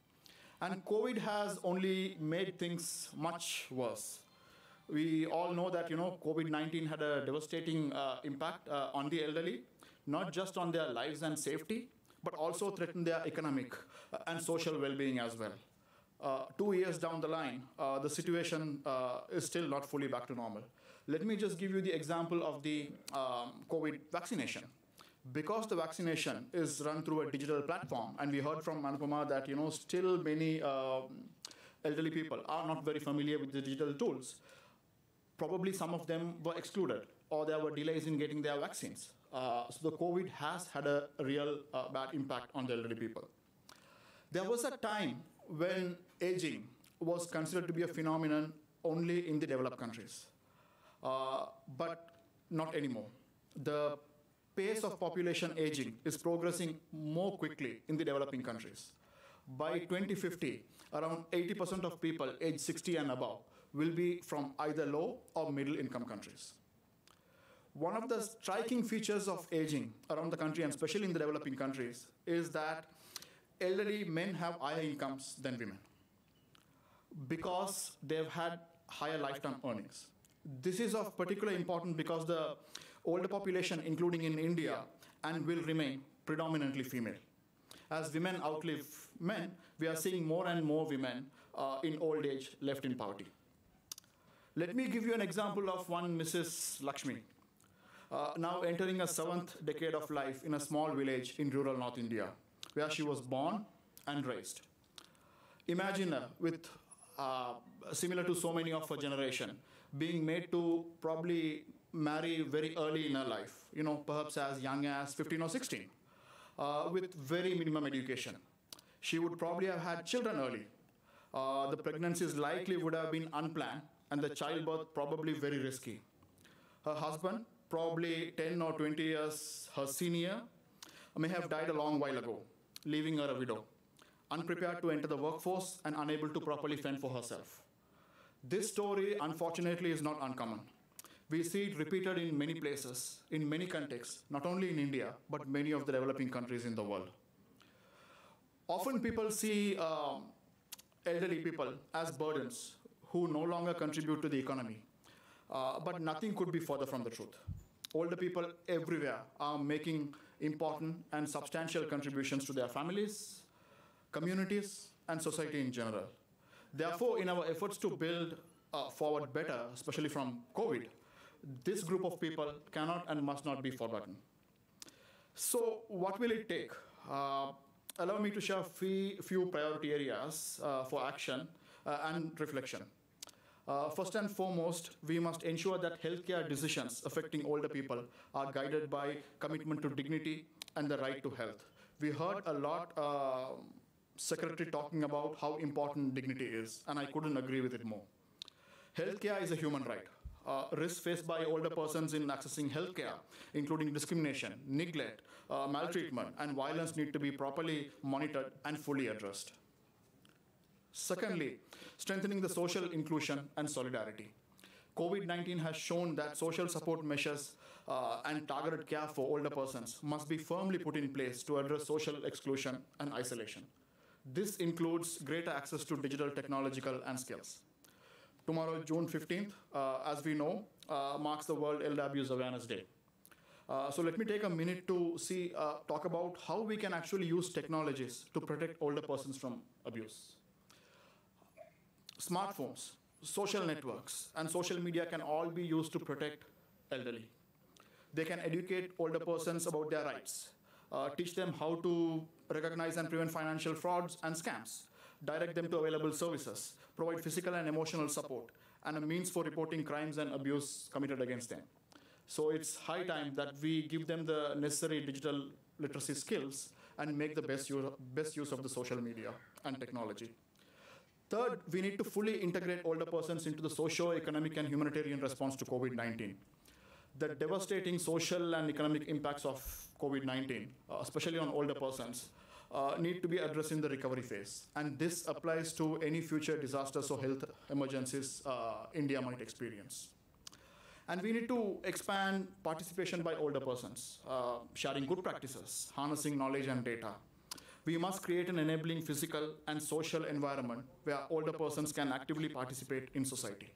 And COVID has only made things much worse. We all know that, you know, COVID nineteen had a devastating uh, impact uh, on the elderly, not just on their lives and safety, but also threaten their economic uh, and social well-being as well. Uh, two years down the line, uh, the situation uh, is still not fully back to normal. Let me just give you the example of the um, COVID vaccination. Because the vaccination is run through a digital platform, and we heard from Anupama that, you know, still many uh, elderly people are not very familiar with the digital tools. Probably some of them were excluded, or there were delays in getting their vaccines. Uh, so the COVID has had a real uh, bad impact on the elderly people. There was a time when aging was considered to be a phenomenon only in the developed countries, uh, but not anymore. The pace of population aging is progressing more quickly in the developing countries. By twenty fifty, around eighty percent of people aged sixty and above will be from either low or middle income countries. One of the striking features of aging around the country, and especially in the developing countries, is that elderly men have higher incomes than women because they've had higher lifetime earnings. This is of particular importance because the older population, including in India, and will remain predominantly female. As women outlive men, we are seeing more and more women uh, in old age left in poverty. Let me give you an example of one Missus Lakshmi, uh, now entering a seventh decade of life in a small village in rural North India, where she was born and raised. Imagine her with, uh, similar to so many of her generation, being made to probably marry very early in her life, you know, perhaps as young as fifteen or sixteen, uh, with very minimum education. She would probably have had children early. Uh, the pregnancies likely would have been unplanned, and the childbirth probably very risky. Her husband, probably ten or twenty years her senior, may have died a long while ago, leaving her a widow, unprepared to enter the workforce and unable to properly fend for herself. This story, unfortunately, is not uncommon. We see it repeated in many places, in many contexts, not only in India, but many of the developing countries in the world. Often people see um, elderly people as burdens who no longer contribute to the economy. Uh, but nothing could be further from the truth. Older people everywhere are making important and substantial contributions to their families, communities, and society in general. Therefore, in our efforts to build uh, forward better, especially from COVID, this group of people cannot and must not be forgotten. So what will it take? Uh, allow me to share a few priority areas uh, for action uh, and reflection. Uh, first and foremost, we must ensure that healthcare decisions affecting older people are guided by commitment to dignity and the right to health. We heard a lot, uh, Secretary talking about how important dignity is, and I couldn't agree with it more. Healthcare is a human right. Uh, risks faced by older persons in accessing healthcare, including discrimination, neglect, uh, maltreatment, and violence need to be properly monitored and fully addressed. Secondly, strengthening the social inclusion and solidarity. COVID nineteen has shown that social support measures uh, and targeted care for older persons must be firmly put in place to address social exclusion and isolation. This includes greater access to digital, technological, and skills. Tomorrow, June fifteenth, uh, as we know, uh, marks the World Elder Abuse Awareness Day. Uh, so let me take a minute to see, uh, talk about how we can actually use technologies to protect older persons from abuse. Smartphones, social networks, and social media can all be used to protect elderly. They can educate older persons about their rights, uh, teach them how to recognize and prevent financial frauds and scams, direct them to available services, provide physical and emotional support, and a means for reporting crimes and abuse committed against them. So it's high time that we give them the necessary digital literacy skills and make the best use, best use of the social media and technology. Third, we need to fully integrate older persons into the socio-economic and humanitarian response to COVID nineteen. The devastating social and economic impacts of COVID nineteen, uh, especially on older persons, uh, need to be addressed in the recovery phase. And this applies to any future disasters or health emergencies uh, India might experience. And we need to expand participation by older persons, uh, sharing good practices, harnessing knowledge and data. We must create an enabling physical and social environment where older persons can actively participate in society.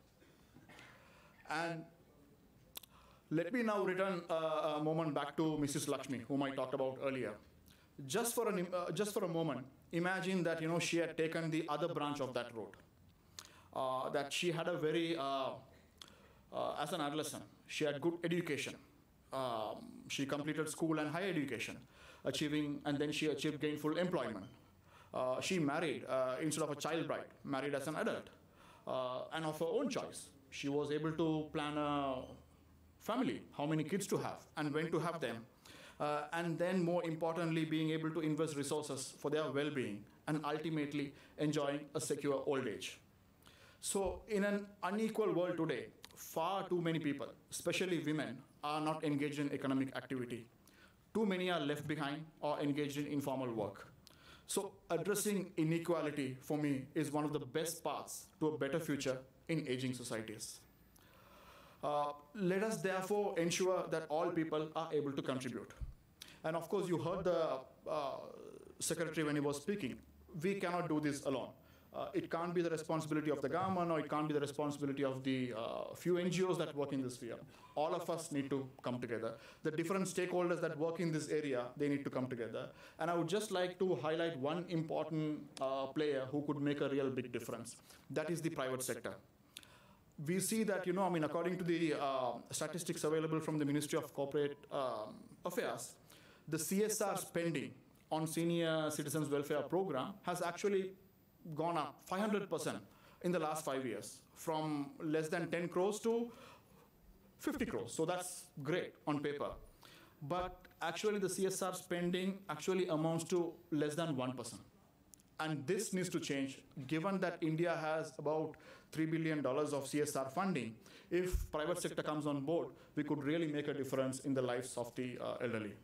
And let me now return uh, a moment back to Missus Lakshmi, whom I talked about earlier. Just for, an, uh, just for a moment, imagine that you know, she had taken the other branch of that road. Uh, that she had a very, uh, uh, as an adolescent, she had good education. Um, she completed school and higher education, achieving, and then she achieved gainful employment. Uh, she married, uh, instead of a child bride, married as an adult, uh, and of her own choice. She was able to plan a family, how many kids to have, and when to have them. Uh, and then more importantly, being able to invest resources for their well-being and ultimately enjoying a secure old age. So in an unequal world today, far too many people, especially women, are not engaged in economic activity. Too many are left behind or engaged in informal work. So addressing inequality, for me, is one of the best paths to a better future in aging societies. Uh, let us therefore ensure that all people are able to contribute. And of course, you heard the uh, Secretary when he was speaking. We cannot do this alone. Uh, it can't be the responsibility of the government, or it can't be the responsibility of the uh, few N G Os that work in this sphere. All of us need to come together. The different stakeholders that work in this area, they need to come together. And I would just like to highlight one important uh, player who could make a real big difference. That is the private sector. We see that, you know, I mean, according to the uh, statistics available from the Ministry of Corporate um, Affairs, the C S R spending on senior citizens welfare program has actually gone up five hundred percent in the last five years, from less than ten crores to fifty crores. So that's great on paper. But actually the C S R spending actually amounts to less than one percent. And this needs to change, given that India has about three billion dollars of C S R funding. If private sector comes on board, we could really make a difference in the lives of the uh, elderly.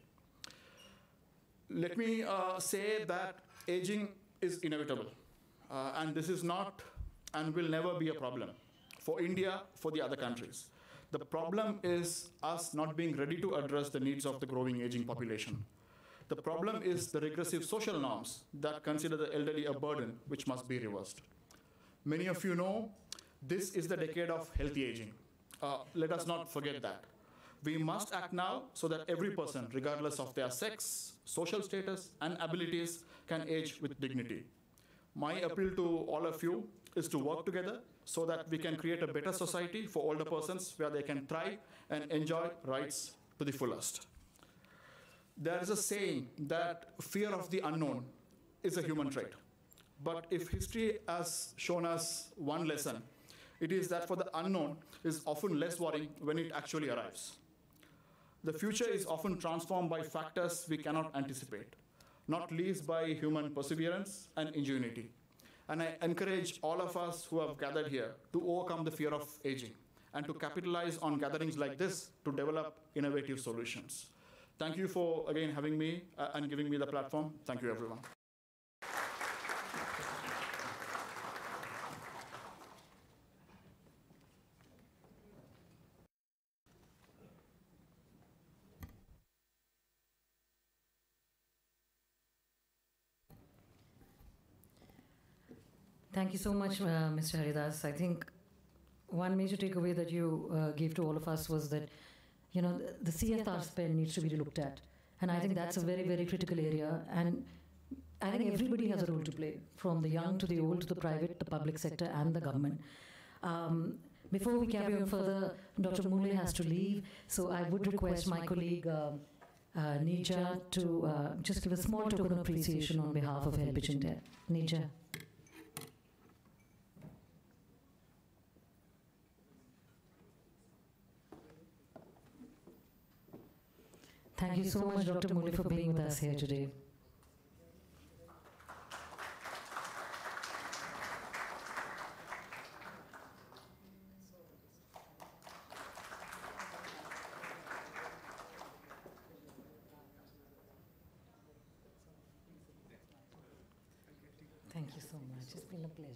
Let me uh, say that aging is inevitable. Uh, and this is not and will never be a problem for India, for the other countries. The problem is us not being ready to address the needs of the growing aging population. The problem is the regressive social norms that consider the elderly a burden, which must be reversed. Many of you know this is the decade of healthy aging. Uh, let us not forget that. We must act now so that every person, regardless of their sex, social status, and abilities, can age with dignity. My appeal to all of you is to work together so that we can create a better society for older persons where they can thrive and enjoy rights to the fullest. There is a saying that fear of the unknown is a human trait. But if history has shown us one lesson, it is that for the unknown is often less worrying when it actually arrives. The future is often transformed by factors we cannot anticipate, not least by human perseverance and ingenuity. And I encourage all of us who have gathered here to overcome the fear of aging and to capitalize on gatherings like this to develop innovative solutions. Thank you for, again, having me uh, and giving me the platform. Thank you, everyone. Thank you so much, uh, Mister Haridas. I think one major takeaway that you uh, gave to all of us was that, you know, the, the C S R spend needs to be looked at. And I think that's a very, very critical area. And I think everybody has a role to play, from the young to the old, to the private, the public sector, and the government. Um, before we carry on further, Doctor Mule has to leave, so I would request my colleague, uh, uh, Nija, to uh, just give a small token of appreciation on behalf of Helpage India. Nija. Thank you so much, Doctor Mule, for being with us here today. Thank you so much. It's been a pleasure.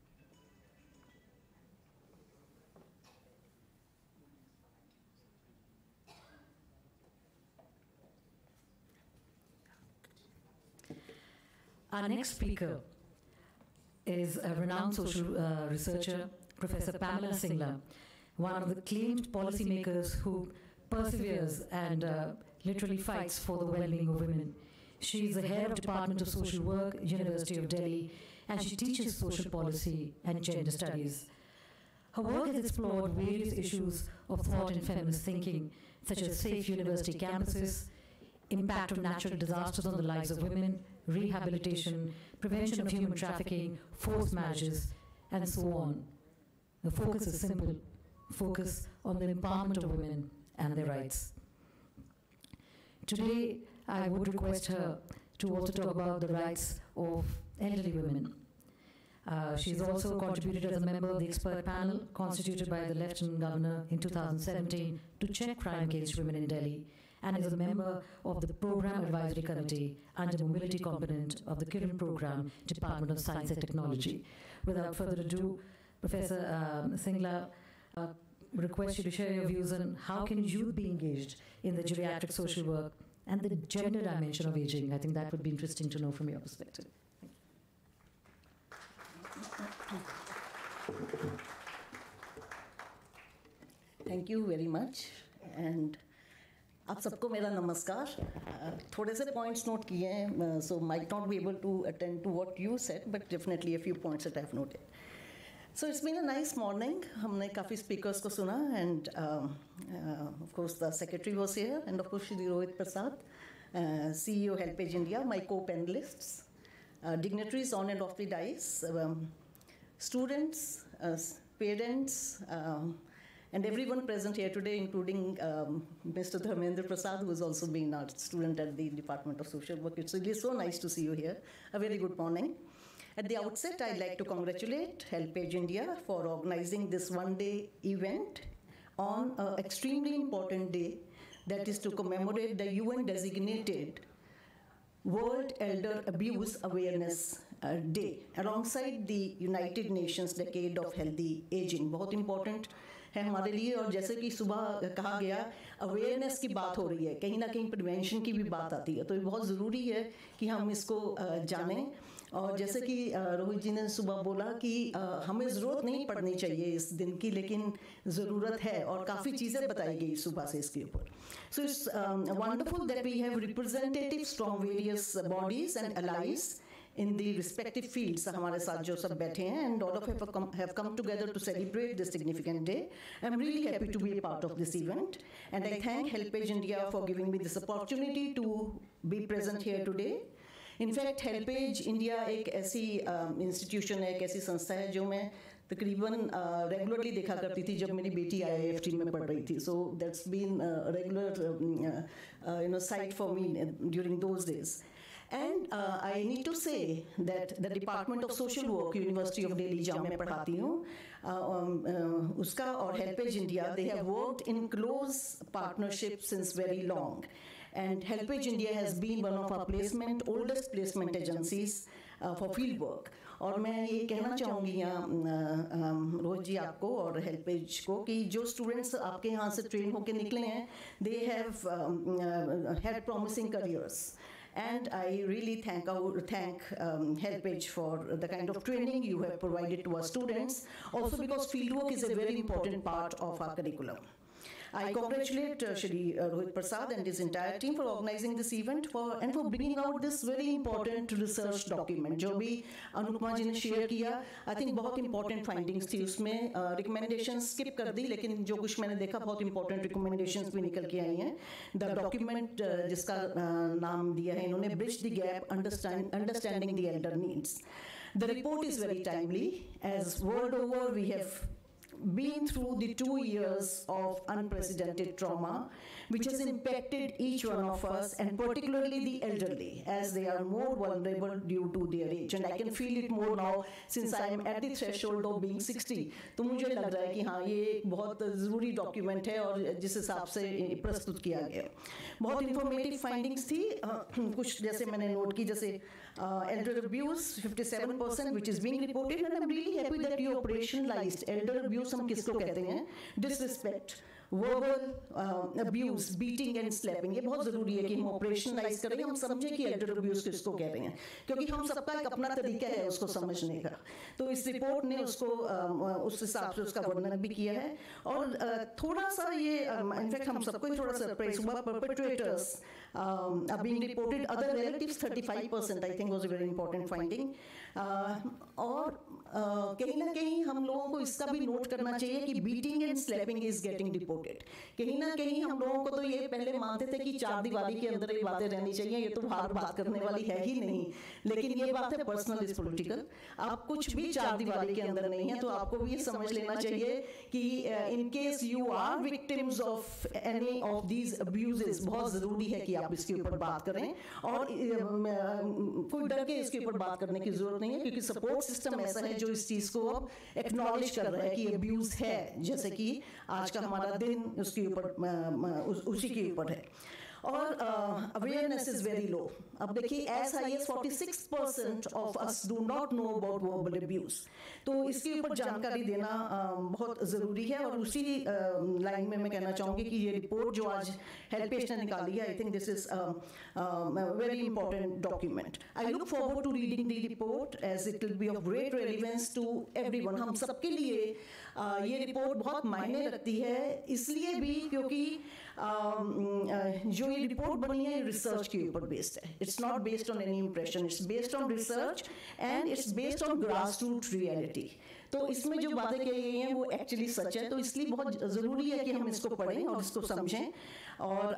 Our next speaker is a renowned social uh, researcher, Professor Pamela Singla, one of the acclaimed policymakers who perseveres and uh, literally fights for the well-being of women. She is the head of Department of Social Work, University of Delhi, and she teaches social policy and gender studies. Her work has explored various issues of thought and feminist thinking, such as safe university campuses, impact of natural disasters on the lives of women, rehabilitation, prevention of human trafficking, forced marriages, and so on. The focus is simple: focus on the empowerment of women and their rights. Today, I would request her to also talk about the rights of elderly women. Uh, she's also contributed as a member of the expert panel constituted by the Lieutenant Governor in two thousand seventeen to check crime against women in Delhi, and is a member of the Program Advisory Committee under Mobility Component of the Kiran Program, Department of Science and Technology. Without further ado, Professor um, Singla, uh, request you to share your views on how can youth be engaged in the geriatric social work and the gender dimension of aging. I think that would be interesting to know from your perspective. Thank you very much. And आप सबको मेरा नमस्कार. थोड़े से points note किए हैं, so might not be able to attend to what you said, but definitely a few points that I've noted. So it's been a nice morning. हमने काफ़ी speakers को सुना, and um, uh, of course the secretary was here, and of course Shri Rohit Prasad, uh, C E O Helpage India, my co-panelists, uh, dignitaries on and off the dais, um, students, uh, parents, um, and everyone present here today, including um, Mister Dharmendra Prasad, who has also been our student at the Department of Social Work. It's really so nice to see you here. A very good morning. At the outset, I'd like to congratulate Helpage India for organizing this one-day event on an extremely important day, that is to commemorate the U N-designated World Elder Abuse Awareness uh, Day, alongside the United Nations Decade of Healthy Aging. बहुत important है हमारे लिए, और जैसे कि सुबह कहा गया, अवेयरनेस की बात हो रही है, कहीं ना कहीं प्रिवेंशन की भी बात आती है, तो ये बहुत ज़रूरी है कि हम इसको जानें. और जैसे कि रोहित जी ने सुबह बोला कि हमें ज़रूरत नहीं पड़नी चाहिए इस दिन की, लेकिन ज़रूरत है, और काफ़ी चीज़ें बताई गई सुबह से इसके ऊपर. So it's um, wonderful that we have representatives from various bodies and allies in the respective fields हमारे साथ जो सब बैठे हैं, and all of you have come, have come together to celebrate this significant day. I'm really happy to be a part of this event, and I thank Helpage India for giving me this opportunity to be present here today. In fact, Helpage India एक ऐसी um, institution है, एक ऐसी संस्था है जो मैं तकरीबन रेगुलरली देखा करती थी जब मेरी बेटी आई आई एफ टी में पढ़ रही थी. So that's been regular you know sight for me during those days. And uh, I need to say that the Department of Social Work, University of Delhi, जहाँ मैं पढ़ाती हूँ, उसका और Helpage India, they have worked in close partnership since very long. And Helpage India has been one of our placement, oldest placement agencies uh, for field work. और मैं ये कहना चाहूँगी यहाँ रोहित जी आपको और हेल्पेज को कि जो स्टूडेंट्स आपके यहाँ से ट्रेन होकर निकले हैं, they have um, uh, had promising careers. And I really thank our thank um, Helpage for the kind of training you have provided to our students. Also because fieldwork is a very important part of our curriculum. I congratulate uh, Shri uh, Rohit Prasad and his entire team for organizing this event for and for bringing out this very important research document. जो भी अनुपमा जी ने share किया, I think बहुत important findings थी उसमें. uh, recommendations skip कर दी, लेकिन जो कुछ मैंने देखा बहुत important recommendations भी निकल के आई हैं. The document uh, जिसका uh, नाम दिया है इन्होंने Bridge the Gap, understand, Understanding the Elder Needs. The report is very timely as world over we have been through the two years of unprecedented trauma which has impacted each one of us and particularly the elderly as they are more vulnerable due to their age. And I can feel it more now since I am at the threshold of being sixty. तो मुझे लग रहा है कि हाँ ये एक बहुत ज़रूरी डॉक्यूमेंट है और जिस हिसाब से प्रस्तुत किया गया. बहुत इंफॉर्मेटिव फाइंडिंग्स थी. कुछ जैसे मैंने नोट की, जैसे elder abuse fifty-seven percent which is being reported, and I'm really happy that you operationalized elder abuse. हम किसको कहते हैं? Disrespect, verbal uh, abuse, beating and slapping. ये बहुत ज़रूरी है कि हम ऑपरेशनलाइज करें, हम समझें कि एल्डर अब्यूज़ किसको कह रहे हैं, क्योंकि हम सबका एक अपना तरीका है उसको समझने का. तो इस रिपोर्ट ने उसको uh, उस हिसाब से उसका वर्णन भी किया है. और uh, थोड़ा सा ये इनफैक्ट um, हम सबको ही थोड़ा सरप्राइज हुआ. Perpetrators um, are being reported, other relatives thirty-five percent I think was a very important finding. uh, और uh, कहीं ना कहीं हम लोगों को इसका भी नोट करना चाहिए कि beating and slapping is getting reported. कहीं ना कहीं हम लोगों को तो ये पहले मानते थे कि चार दीवारी के अंदर ये बातें रहनी चाहिए, ये तो बाहर बात करने वाली है ही नहीं, लेकिन ये बात है पर्सनल इज पॉलिटिकल. आप कुछ भी चार दीवारी के अंदर नहीं है तो आपको भी ये समझ लेना चाहिए कि in case you are victims of any of these abuses, बहुत ज़रूरी है कि आप इसके ऊपर बात करें. और कोई डर के इसके ऊपर बात करने की जरूरत नहीं है, क्योंकि सपोर्ट सिस्टम ऐसा है जो इस चीज़ को अब एक्नॉलेज कर रहा है कि अब्यूज़ है, जैसे कि आज का हमारा दिन उसके ऊपर उसी के ऊपर है. और अवेयरनेस इज वेरी लो. अब देखिए as high as forty-six percent of us do not know about verbal abuse. तो इसके ऊपर जानकारी देना uh, बहुत ज़रूरी है. और उसी लाइन uh, में मैं कहना चाहूँगी कि ये रिपोर्ट जो आज हेल्पेज ने निकाली है, I think this is very important document. I look forward to reading the report as it will be of great relevance to everyone. हम सबके लिए uh, ये रिपोर्ट बहुत मायने रखती है, इसलिए भी क्योंकि uh, uh, जो ये रिपोर्ट बनी है रिसर्च के ऊपर बेस्ड है. It's not based on any impression, it's based on research and it's based on grass root reality. तो इसमें जो बातें कही गई हैं वो एक्चुअली सच है. तो इसलिए बहुत ज़रूरी है कि हम इसको पढ़ें और इसको समझें. और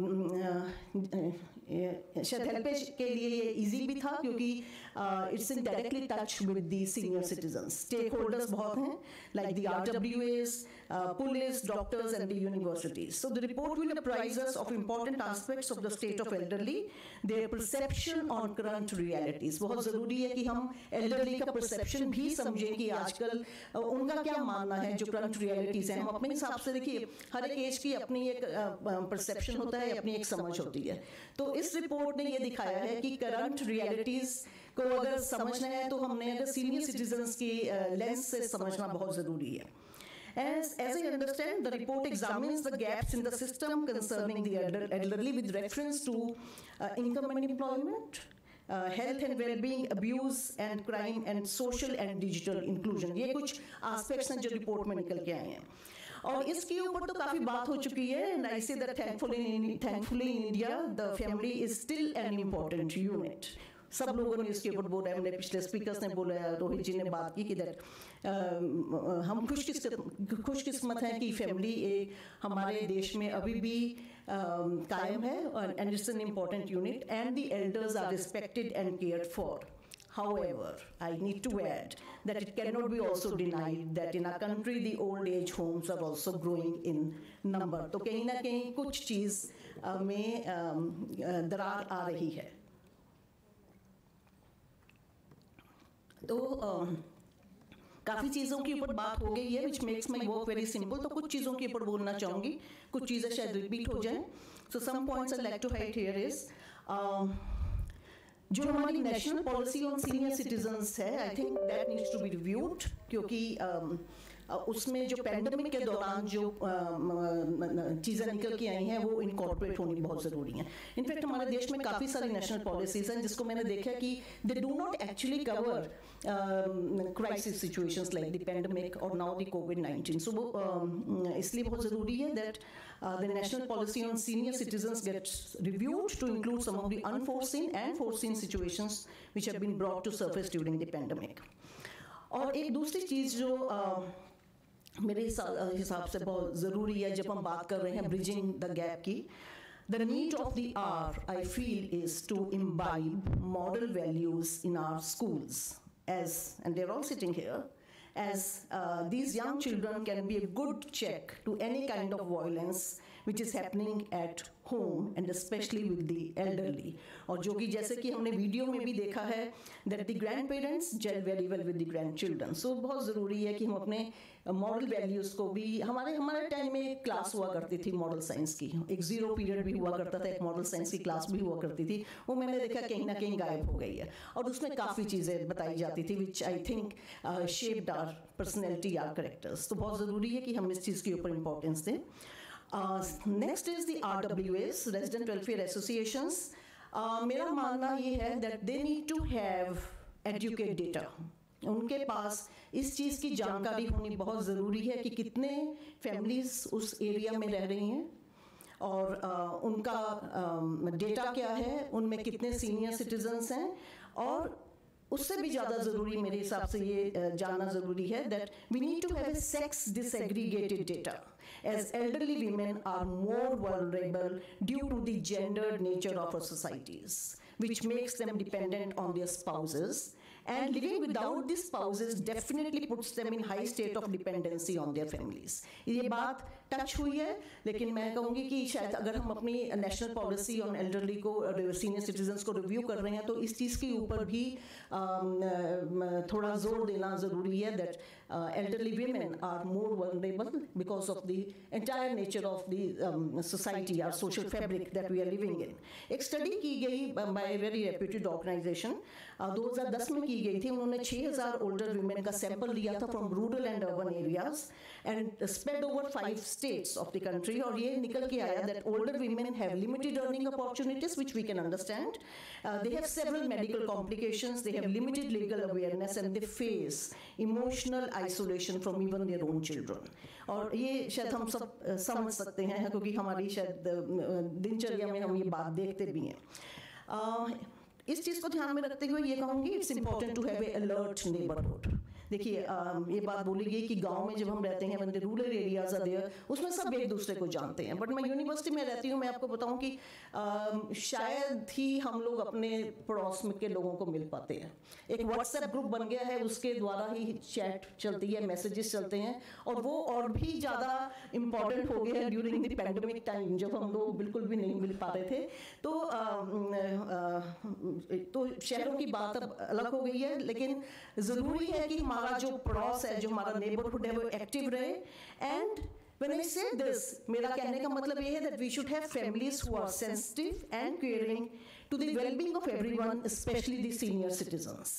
शायद हेल्पेज के लिए ये इजी भी था क्योंकि it's in directly touch with the senior citizens. Stakeholders बहुत हैं, like the R W S, police, doctors and the universities. So the report will apprise us of important aspects of the state of elderly, their perception on current realities. बहुत ज़रूरी है कि हम elderly का perception भी समझें कि आजकल उनका क्या मानना है जो करंट रियलिटीज हैं. हम अपने हिसाब से देखिए, हर एक एज की अपनी एक परसेप्शन होता है, अपनी एक समझ होती है. तो इस रिपोर्ट ने ये दिखाया है कि करंट रियलिटीज को अगर समझना है तो हमने अगर सीनियर सिटीजन्स की लेंस से समझना बहुत ज़रूरी है. As, as I understand, the report examines the gaps in the system concerning the elder, elderly with reference to uh, income and employment, uh, health and well-being, abuse and crime, and social and digital inclusion. ये कुछ aspects हैं जो report में निकल के आए हैं. और इसके ऊपर तो काफ़ी बात हो चुकी है. And I say that thankfully thankfully in India the family is still an important unit. सब लोगों ने इसके ऊपर बोला है, हमने पिछले स्पीकर्स ने बोला है, रोहित जी ने बात की कि दैट हम खुश खुशकिस्मत हैं कि फैमिली एक हमारे देश में अभी भी कायम है and it's an important unit and the elders are respected and cared for. However, I need to add that it cannot be also denied that in our country the old age homes are also growing in number. तो कहीं ना कहीं कुछ चीज़ uh, में um, uh, दरार आ रही है. तो um, काफ़ी चीज़ों के ऊपर बात हो गई है, which makes my work very simple. तो कुछ चीज़ों के ऊपर बोलना चाहूँगी, कुछ चीज़ें शायद रिपीट हो जाएं. So some points I'd like to highlight here is um, जो हमारी national policy on senior citizens है, I think that needs to be reviewed, क्योंकि um, उसमें जो पैंडमिक के दौरान जो चीज़ें निकल के आई हैं वो इनकॉर्पोरेट होनी बहुत ज़रूरी है. इनफैक्ट हमारे देश में काफ़ी सारी नेशनल पॉलिसीज़ हैं जिसको मैंने देखा कि they do not actually cover crisis situations like the pandemic और now the COVID nineteen. So वो um, इसलिए बहुत ज़रूरी है that the national policy on senior citizens gets reviewed to include some of the unforeseen and foreseen situations which have been brought to surface during the pandemic. और एक दूसरी चीज़ जो uh, मेरे हिसाब से बहुत ज़रूरी है जब हम बात कर रहे हैं ब्रिजिंग द गैप की, the need of the hour I feel is to imbibe moral values in our schools as, and they're all sitting here, as uh, these young children can be a good check to any kind of violence which is happening at home and especially with the elderly. और जो कि जैसे कि हमने video में भी देखा है that the grandparents gel very well with the grandchildren. So बहुत ज़रूरी है कि हम अपने मॉरल वैल्यूज़ को भी, हमारे हमारे टाइम में एक क्लास हुआ करती थी मॉरल साइंस की, एक ज़ीरो पीरियड भी हुआ करता था, एक मॉरल साइंस की क्लास भी हुआ करती थी, वो मैंने देखा कहीं ना कहीं गायब हो गई है. और उसमें काफ़ी चीज़ें बताई जाती थी which I think shaped our personality, our characters. तो बहुत ज़रूरी है कि हम इस चीज़ के ऊपर इंपॉर्टेंस दें. Next is the R W S, resident welfare associations. मेरा मानना ये है that they need to have educate data. उनके पास इस चीज़ की जानकारी होनी बहुत ज़रूरी है कि कितने फैमिलीज़ उस एरिया में रह रही हैं और uh, उनका डेटा uh, क्या है, उनमें कितने सीनियर सिटीजन्स हैं. और उससे भी ज़्यादा ज़रूरी मेरे हिसाब से ये uh, जानना ज़रूरी है that we need to have sex disaggregated data, as elderly women are more vulnerable due to the gendered nature of our societies, which makes them dependent on their spouses. And living without the spouses definitely puts them in high state of dependency on their families. ये बात touch हुई है, लेकिन मैं कहूँगी कि शायद अगर हम अपनी नेशनल पॉलिसी ऑन एल्डरली को, सीनियर सिटीजन्स को रिव्यू कर रहे हैं तो इस चीज़ के ऊपर भी थोड़ा जोर देना ज़रूरी है that elderly women are more vulnerable because of the entire nature of the um, society, our social fabric that we are living in. एक स्टडी की गई by a very reputed organization, दो हज़ार दस में की गई थी. उन्होंने छह हज़ार older women का सैंपल लिया था from rural and urban areas and spread over five states of the country. और ये निकल के आया that older women have limited earning opportunities, which we can understand. Uh, they have several medical complications, they have limited legal awareness, and they face emotional isolation from even their own children. और ये शायद हम सब समझ सकते हैं क्योंकि हमारी शायद दिनचर्या में हम ये बात देखते भी हैं. uh, इस चीज़ को ध्यान में रखते हुए ये कहूँगी it's important to have a alert neighbourhood. देखिए ये बात बोली गई कि गांव में जब हम रहते हैं, when the rural areas are there, उसमें सब एक दूसरे को जानते हैं. बट मैं यूनिवर्सिटी में रहती हूँ, मैं आपको बताऊँ कि आ, शायद ही हम लोग अपने पड़ोस में के लोगों को मिल पाते हैं. एक व्हाट्सएप ग्रुप बन गया है, उसके द्वारा ही चैट चलती है, मैसेजेस चलते हैं, और वो और भी ज़्यादा इम्पॉर्टेंट हो गया है ड्यूरिंग द पैंडमिक टाइम जब हम लोग बिल्कुल भी नहीं मिल पा रहे थे. तो आ, आ, तो शहरों की बात अब अलग हो गई है, लेकिन ज़रूरी है कि हमारा जो पड़ोस है, जो हमारा नेबरहुड है, वो एक्टिव रहे. And when I say this, मेरा कहने का मतलब ये है that we should have families who are sensitive and caring to the well-being of everyone, especially the senior citizens.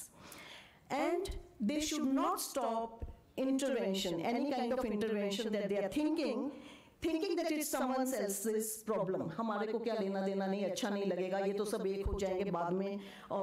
And they should not stop intervention, any kind of intervention that they are thinking thinking that it's someone else's problem. हमारे को क्या लेना देना नहीं, अच्छा नहीं लगेगा, ये तो सब एक हो जाएंगे बाद में,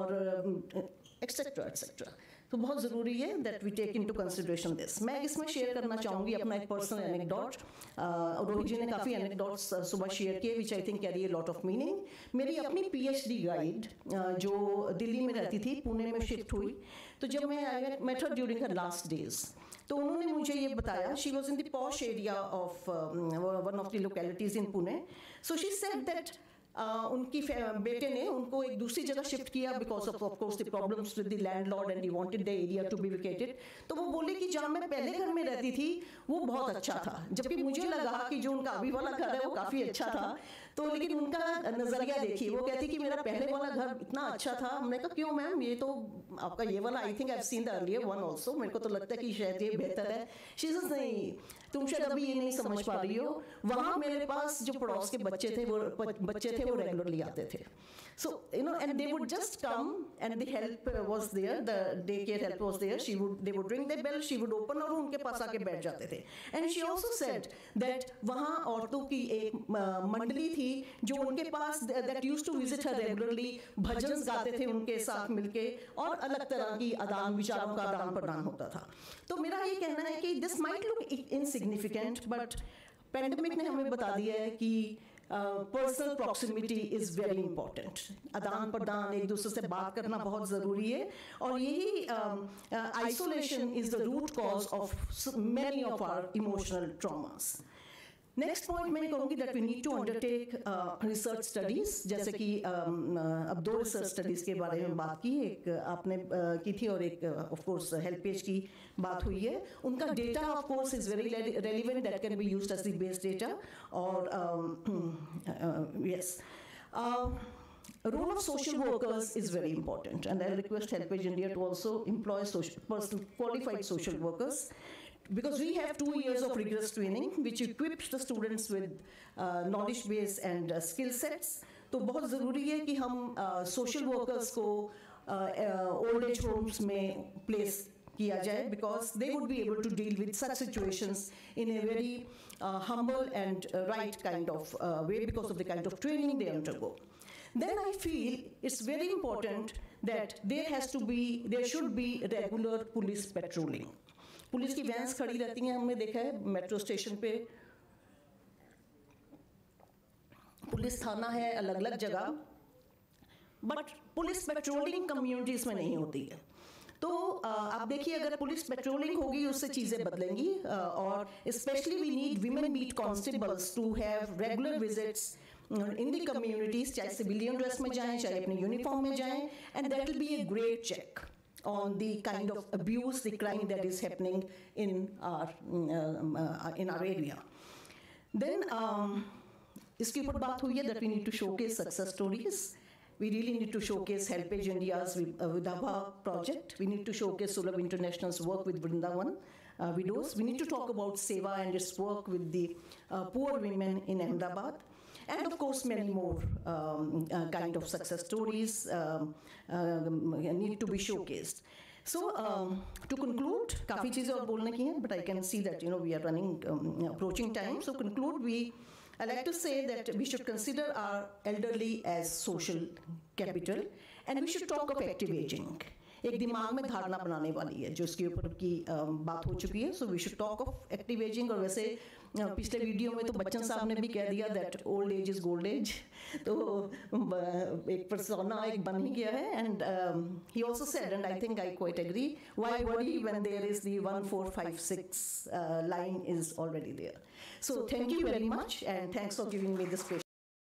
और एक्सेट्रा एक्सेट्रा. तो बहुत ज़रूरी है that we take into consideration this. मैं इसमें शेयर करना चाहूँगी अपना एक पर्सनल एनेक्डोट. रोहित जी ने काफ़ी एनेक्डोट्स सुबह शेयर किए which I think carry a lot of meaning. मेरी अपनी पीएचडी गाइड जो दिल्ली में रहती थी, पुणे में शिफ्ट हुई, तो जब मैं I met her during her last days, तो उन्होंने मुझे ये बताया, she was in the posh area of one of the localities in Pune. So she said that Uh, उनकी बेटे ने उनको एक दूसरी जगह शिफ्ट किया because of of course the problems with the landlord and he wanted the area to be vacated. तो वो बोले कि जहाँ मैं पहले घर में रहती थी वो बहुत अच्छा था, जबकि मुझे लगा कि जो उनका अभी वाला घर है वो काफ़ी अच्छा था. तो लेकिन उनका नज़रिया देखिए, वो कहती कि मेरा पहले वाला घर इतना अच्छा था. हमने कहा क्यों मैम, ये तो आपका ये वाला I think I have seen the earlier one also, मेरे को तो लगता है कि शायद ये बेहतर है. शी सेड नहीं, तुम शायद अभी ये नहीं समझ पा रही हो. वहाँ मेरे पास जो पड़ोस के बच्चे थे वो बच्चे थे वो रेगुलरली आते थे. So, you know, and they would just come and the help uh, was there, the daycare help was there. She would, they would ring the bell, she would open और उनके पास आके बैठ जाते थे. And she also said that वहाँ औरतों की एक मंडली थी जो उनके पास that used to visit her regularly, भजन गाते थे उनके साथ मिलके और अलग तरह की आदान विचारों का आदान प्रदान होता था. तो मेरा ये कहना है कि this might look insignificant, but pandemic ने हमें बता दिया है कि personal proximity is very important. आदान प्रदान, एक दूसरे से बात करना बहुत ज़रूरी है. और यही isolation is the root cause of many of our emotional traumas. Next point मैं कहूँगी that we need to undertake research studies. जैसे कि um, uh, अब दो रिसर्च स्टडीज़ के बारे में बात की, एक आपने uh, की थी और एक ऑफ कोर्स हेल्प पेज की बात हुई है. उनका data of course is very relevant, that can be used as the base data. और yes, role of social workers is very important, and I request HelpAge India to also employ social, person, qualified social workers, because we have two years of rigorous training which equips the students with uh, knowledge base and uh, skill sets. तो बहुत ज़रूरी है कि हम social workers को old age homes में place किया जाए, because they would be able to deal with such situations in a very uh, humble and uh, right kind of uh, way because of the kind of training they undergo. Then I feel it's very important that there has to be, there should be regular police patrolling. Police की vans खड़ी रहती हैं, हमने देखा है metro station पे police थाना है अलग अलग जगह, बट पुलिस पेट्रोलिंग कम्युनिटीज़ में नहीं होती है. तो आप देखिए अगर पुलिस पेट्रोलिंग होगी उससे चीज़ें बदलेंगी. और specially we need women beat constables to have regular visits in the communities, चाहे सिविलियन ड्रेस में जाएं चाहे अपने यूनिफॉर्म में जाएं, and that will be a great check on the kind of abuse, the crime that is happening in our um, uh, in our area. Then um, इसके ऊपर बात हुई है that we need to showcase success stories. We really need to showcase HelpAge India's uh, Vidhava project. We need to showcase Sulabh International's work with Vrindavan uh, widows. We need to talk about Seva and its work with the uh, poor women in Ahmedabad. And of course, many more um, uh, kind of success stories um, uh, need to be showcased. So, um, to conclude, काफ़ी चीज़ें और बोलने की हैं, but I can see that you know we are running um, approaching time. So, conclude we. I like to say that we should consider our elderly as social capital, and we should talk of active aging. एक दिमाग में धारणा बनाने वाली है जो इसके ऊपर की बात हो चुकी है. So we should talk of active ageing. और वैसे पिछले वीडियो में तो बच्चन साहब ने भी कह दिया that old age is gold age. तो एक पर्सोना एक बन ही गया है. And he also said, and I think I quite agree, why worry when there is the one four five six line is already there. So thank you very much, and thanks for giving me this space.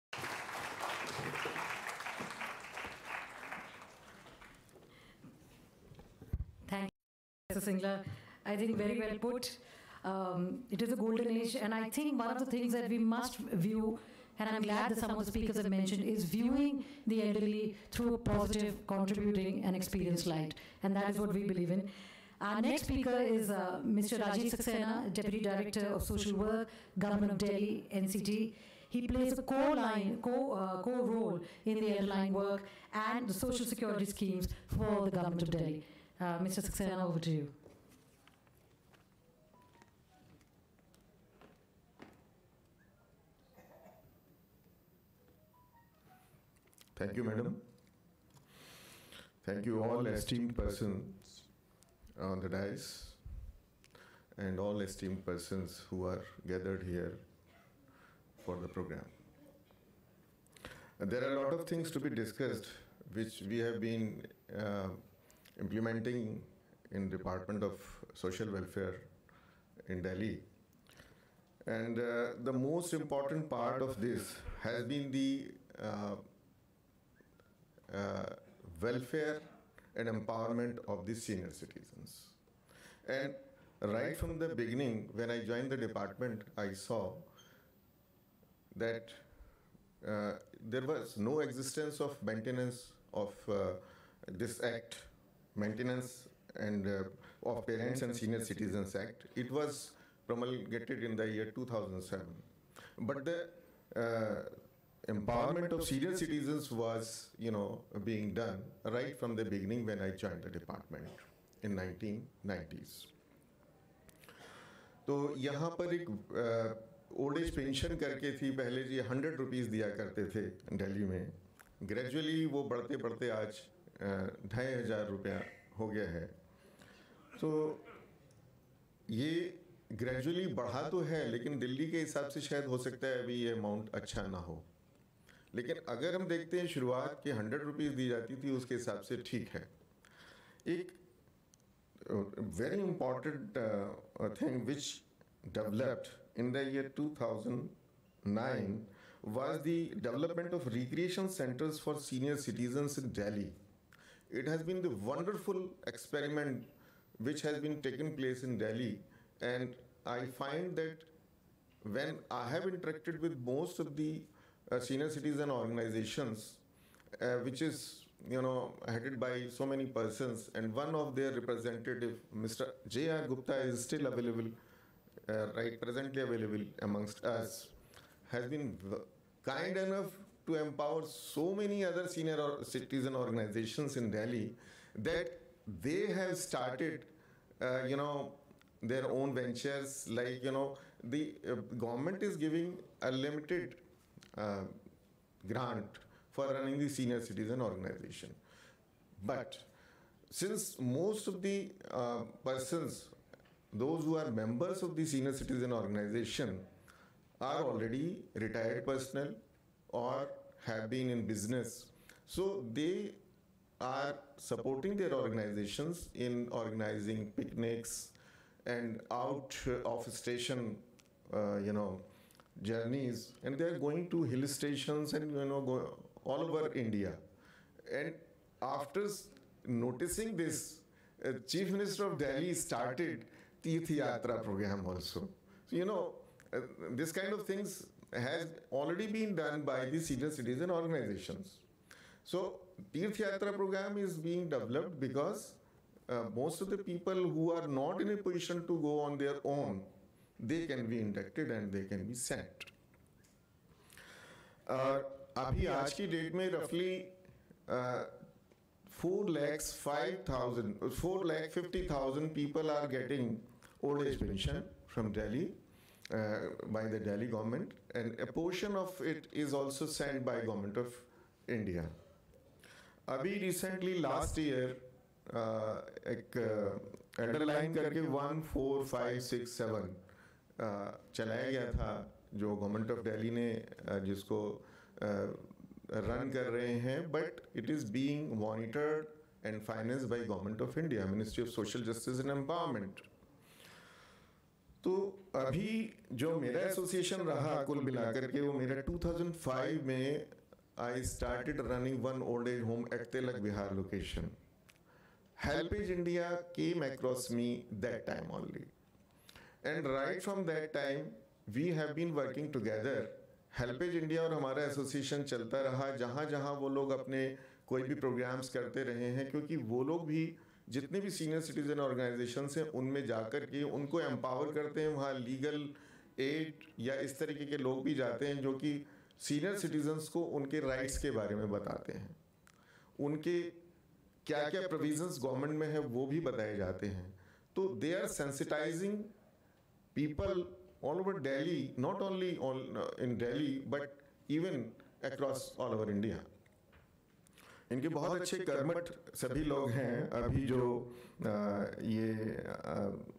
Singla, I think very well put. Um, it is a golden age, and I think one of the things that we must view, and I'm glad that some of the speakers have mentioned, is viewing the elderly through a positive, contributing and experienced light, and that is what we believe in. Our next speaker is uh, Mister Rajiv Saxena, Deputy Director of Social Work, Government of Delhi, N C T. He plays a core line, core, uh, core role in the elderline work and the social security schemes for the Government of Delhi. Uh, Mister Saxena, over to you. Thank you, madam. Thank you all esteemed persons on the dais and all esteemed persons who are gathered here for the program. And there are a lot of things to be discussed which we have been uh, implementing in Department of Social Welfare in Delhi. And uh, the most important part of this has been the uh, uh, welfare and empowerment of the senior citizens. And right from the beginning, when I joined the department, I saw that uh, there was no existence of maintenance of uh, this act, maintenance and uh, of Parents and Senior Citizens Act. It was promulgated in the year two thousand seven. But the uh, empowerment of senior citizens was, you know, being done right from the beginning when I joined the department in nineteen nineties. तो यहाँ पर एक old age pension करके थी, पहले जी hundred rupees दिया करते थे दिल्ली में, ग्रेजुअली वो बढ़ते बढ़ते आज ढाई हज़ार रुपया हो गया है. तो ये ग्रेजुअली बढ़ा तो है, लेकिन दिल्ली के हिसाब से शायद हो सकता है अभी ये अमाउंट अच्छा ना हो. लेकिन अगर हम देखते हैं शुरुआत के हंड्रेड रुपीज़ दी जाती थी, उसके हिसाब से ठीक है. एक very important thing which developed in the year two thousand nine was the development of recreation centers for senior citizens in Delhi. It has been the wonderful experiment which has been taken place in Delhi, and I find that when I have interacted with most of the uh, senior citizen organizations, uh, which is, you know, headed by so many persons, and one of their representative, Mister J R Gupta, is still available. Uh, right, presently available amongst us, has been kind enough to empower so many other senior or citizen organizations in Delhi that they have started, uh, you know, their own ventures. Like, you know, the uh, government is giving a limited uh, grant for running the senior citizen organization. But since most of the uh, persons, those who are members of the senior citizen organization, are already retired personnel or have been in business, so they are supporting their organizations in organizing picnics and out of station, uh, you know, journeys, and they are going to hill stations and, you know, go all over India. And after noticing this, uh, Chief Minister of Delhi started Tirth Yatra program also. So, you know, uh, this kind of things has already been done by the senior citizen organizations. So, Tirth Yatra program is being developed because uh, most of the people who are not in a position to go on their own, they can be inducted and they can be sent. Uh, अभी आज की date में roughly uh, four lakhs five thousand, four lakh fifty thousand people are getting old age pension from Delhi uh, by the Delhi government, and a portion of it is also sent by Government of India. अभी recently last year uh, एक uh, underline करके one four five six seven uh, चलाया गया था, जो Government of Delhi ने uh, जिसको run कर रहे हैं, but it is being monitored and financed by Government of India, Ministry of Social Justice and Empowerment. तो अभी जो मेरा एसोसिएशन रहा कुल मिलाकर के, वो मेरा two thousand five में I started running one old age home at Tilak Vihar location. Helpage India came across me that time only, and right from that time we have been working together. HelpAge India और हमारा association चलता रहा, जहाँ जहाँ वो लोग अपने कोई भी प्रोग्राम्स करते रहे हैं, क्योंकि वो लोग भी जितने भी सीनियर सिटीजन ऑर्गेनाइजेशंस हैं उनमें जाकर के उनको एम्पावर करते हैं. वहाँ लीगल एड या इस तरीके के लोग भी जाते हैं जो कि सीनियर सिटीजन्स को उनके राइट्स के बारे में बताते हैं, उनके क्या क्या प्रोविजंस गवर्नमेंट में है वो भी बताए जाते हैं. तो they are sensitising people all over Delhi, not only all, uh, in Delhi, but even across all over India. इनके बहुत अच्छे कर्मठ सभी लोग हैं. अभी जो आ, ये आ,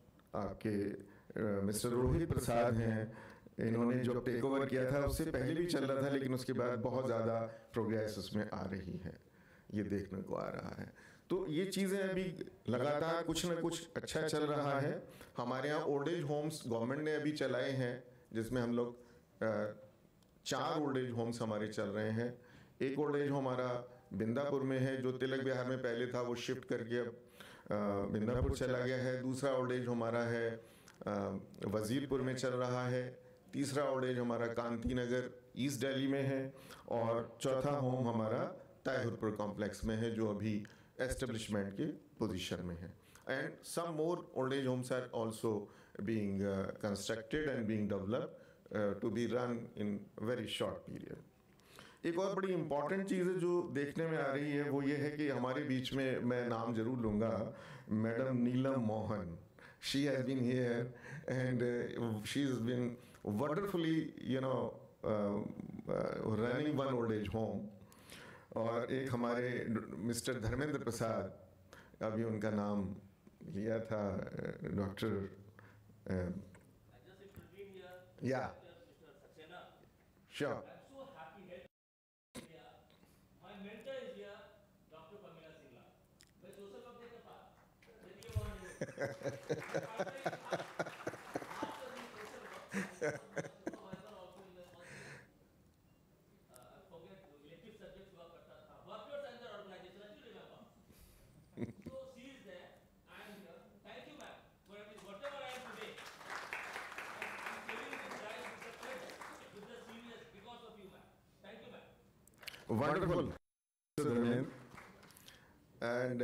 आपके मिस्टर रोहित प्रसाद हैं, इन्होंने जो टेक ओवर किया था उससे पहले भी चल रहा था, लेकिन उसके बाद बहुत ज़्यादा प्रोग्रेस उसमें आ रही है, ये देखने को आ रहा है. तो ये चीज़ें अभी लगातार कुछ ना कुछ अच्छा चल रहा है. हमारे यहाँ ओल्ड एज होम्स गवर्नमेंट ने अभी चलाए हैं, जिसमें हम लोग चार ओल्ड एज होम्स हमारे चल रहे हैं. एक ओल्ड एज होम हमारा बिंदापुर में है, जो तिलक विहार में पहले था वो शिफ्ट करके अब बिंदापुर चला गया है। दूसरा ओल्ड एज हमारा है वजीरपुर में चल रहा है। तीसरा ओल्ड एज हमारा कांति नगर ईस्ट दिल्ली में है, और चौथा होम हमारा ताहिरपुर कॉम्प्लेक्स में है, जो अभी एस्टेब्लिशमेंट के पोजीशन में है। And some more old age homes are also being constructed and being developed to be run in very short period. एक और बड़ी इंपॉर्टेंट चीज़ है जो देखने में आ रही है, वो ये है कि हमारे बीच में, मैं नाम जरूर लूँगा, madam Neelam Mohan. She has been here and uh, she's been wonderfully, you know, uh, uh, running one old age home. और एक हमारे मिस्टर धर्मेंद्र प्रसाद, अभी उनका नाम लिया था डॉक्टर, या श्योर, वंडरफुल। एंड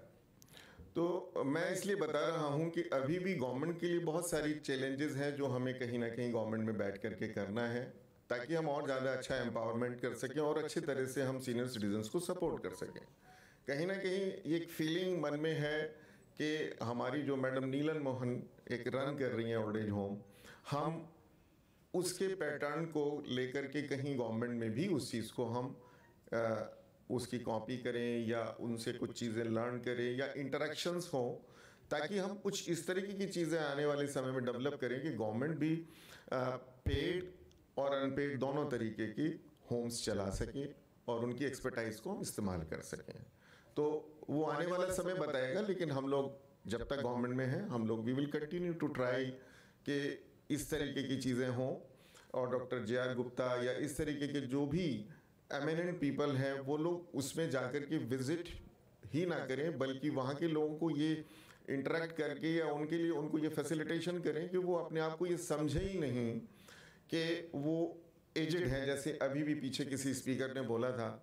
तो मैं इसलिए बता रहा हूँ कि अभी भी गवर्नमेंट के लिए बहुत सारी चैलेंजेस हैं जो हमें कहीं ना कहीं गवर्नमेंट में बैठ करके करना है, ताकि हम और ज़्यादा अच्छा एम्पावरमेंट कर सकें और अच्छी तरह से हम सीनियर सिटीजन्स को सपोर्ट कर सकें। कहीं ना कहीं ये एक फीलिंग मन में है कि हमारी जो मैडम नीलम मोहन एक रन कर रही हैं ओल्ड एज होम, हम उसके पैटर्न को लेकर के कहीं गवर्नमेंट में भी उस चीज़ को हम आ, उसकी कॉपी करें या उनसे कुछ चीज़ें लर्न करें या इंटरेक्शंस हों, ताकि हम कुछ इस तरीके की चीज़ें आने वाले समय में डेवलप करें कि गवर्नमेंट भी पेड और अनपेड दोनों तरीके की होम्स चला सके और उनकी एक्सपर्टाइज को हम इस्तेमाल कर सकें। तो वो आने वाला समय बताएगा, लेकिन हम लोग जब तक गवर्नमेंट में हैं हम लोग we will continue to try कि इस तरीके की चीज़ें हों, और डॉक्टर जे आर गुप्ता या इस तरीके के जो भी एमिनेंट पीपल हैं वो लोग उसमें जाकर के विजिट ही ना करें, बल्कि वहाँ के लोगों को ये इंटरेक्ट करके या उनके लिए उनको ये फैसिलिटेशन करें कि वो अपने आप को ये समझे ही नहीं कि वो एजेड हैं। जैसे अभी भी पीछे किसी स्पीकर ने बोला था,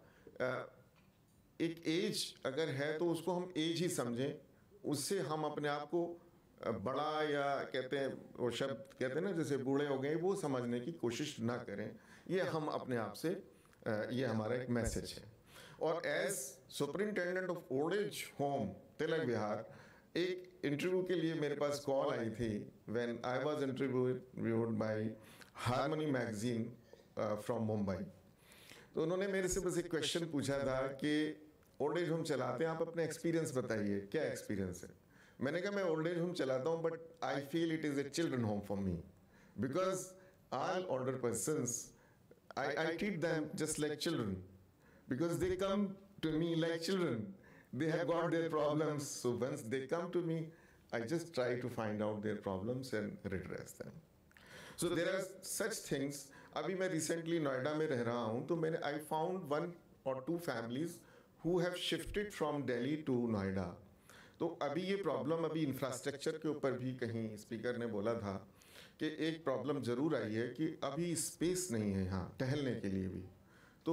एक एज अगर है तो उसको हम एज ही समझें, उससे हम अपने आप को बड़ा या कहते हैं वो शब्द कहते हैं ना जैसे बूढ़े हो गए, वो समझने की कोशिश ना करें। ये हम अपने आप से, ये हमारा एक मैसेज है। और as superintendent of old age home Tilak Vihar, एक इंटरव्यू के लिए मेरे पास कॉल आई थी when I was interviewed by Harmony magazine from Mumbai. तो उन्होंने मेरे से बस एक क्वेश्चन पूछा था कि ओल्ड एज होम चलाते हैं, आप अपने एक्सपीरियंस बताइए, क्या एक्सपीरियंस है। मैंने कहा मैं ओल्ड एज होम चलाता हूँ, but I feel it is a children home for me, because all older persons I, I treat them just like children, because they come to me like children. They have got their problems, so once they come to me, I just try to find out their problems and redress them. So there are such things. अभी मैं recently Noida में रह रहा हूँ, तो मैंने I found one or two families who have shifted from Delhi to Noida. तो अभी ये प्रॉब्लम अभी इंफ्रास्ट्रक्चर के ऊपर भी कहीं स्पीकर ने बोला था कि एक प्रॉब्लम ज़रूर आई है कि अभी स्पेस नहीं है यहाँ टहलने के लिए भी। तो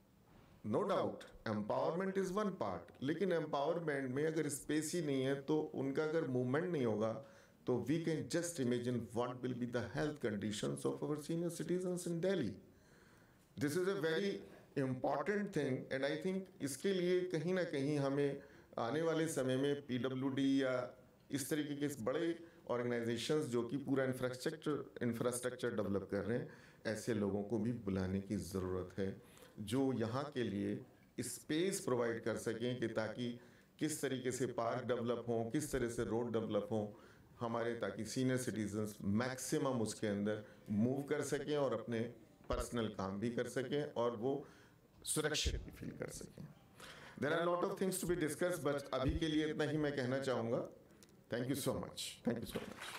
no doubt empowerment is one part, लेकिन एम्पावरमेंट में अगर स्पेस ही नहीं है तो उनका अगर मूवमेंट नहीं होगा तो we can just imagine what will be the health conditions of our senior citizens in Delhi. This is a very important thing, and I think इसके लिए कहीं ना कहीं हमें आने वाले समय में पी डब्ल्यू डी या इस तरीके के बड़े ऑर्गेनाइजेशंस जो कि पूरा इंफ्रास्ट्रक्चर इंफ्रास्ट्रक्चर डेवलप कर रहे हैं, ऐसे लोगों को भी बुलाने की ज़रूरत है जो यहाँ के लिए स्पेस प्रोवाइड कर सकें कि ताकि किस तरीके से पार्क डेवलप हों, किस तरह से रोड डेवलप हों हमारे, ताकि सीनियर सिटीजन्स मैक्सिमम उसके अंदर मूव कर सकें और अपने पर्सनल काम भी कर सकें और वो सुरक्षित भी फील कर सकें। There are lot of things to be discuss, but अभी के लिए इतना ही मैं कहना चाहूँगा। Thank you so much. Thank you so much.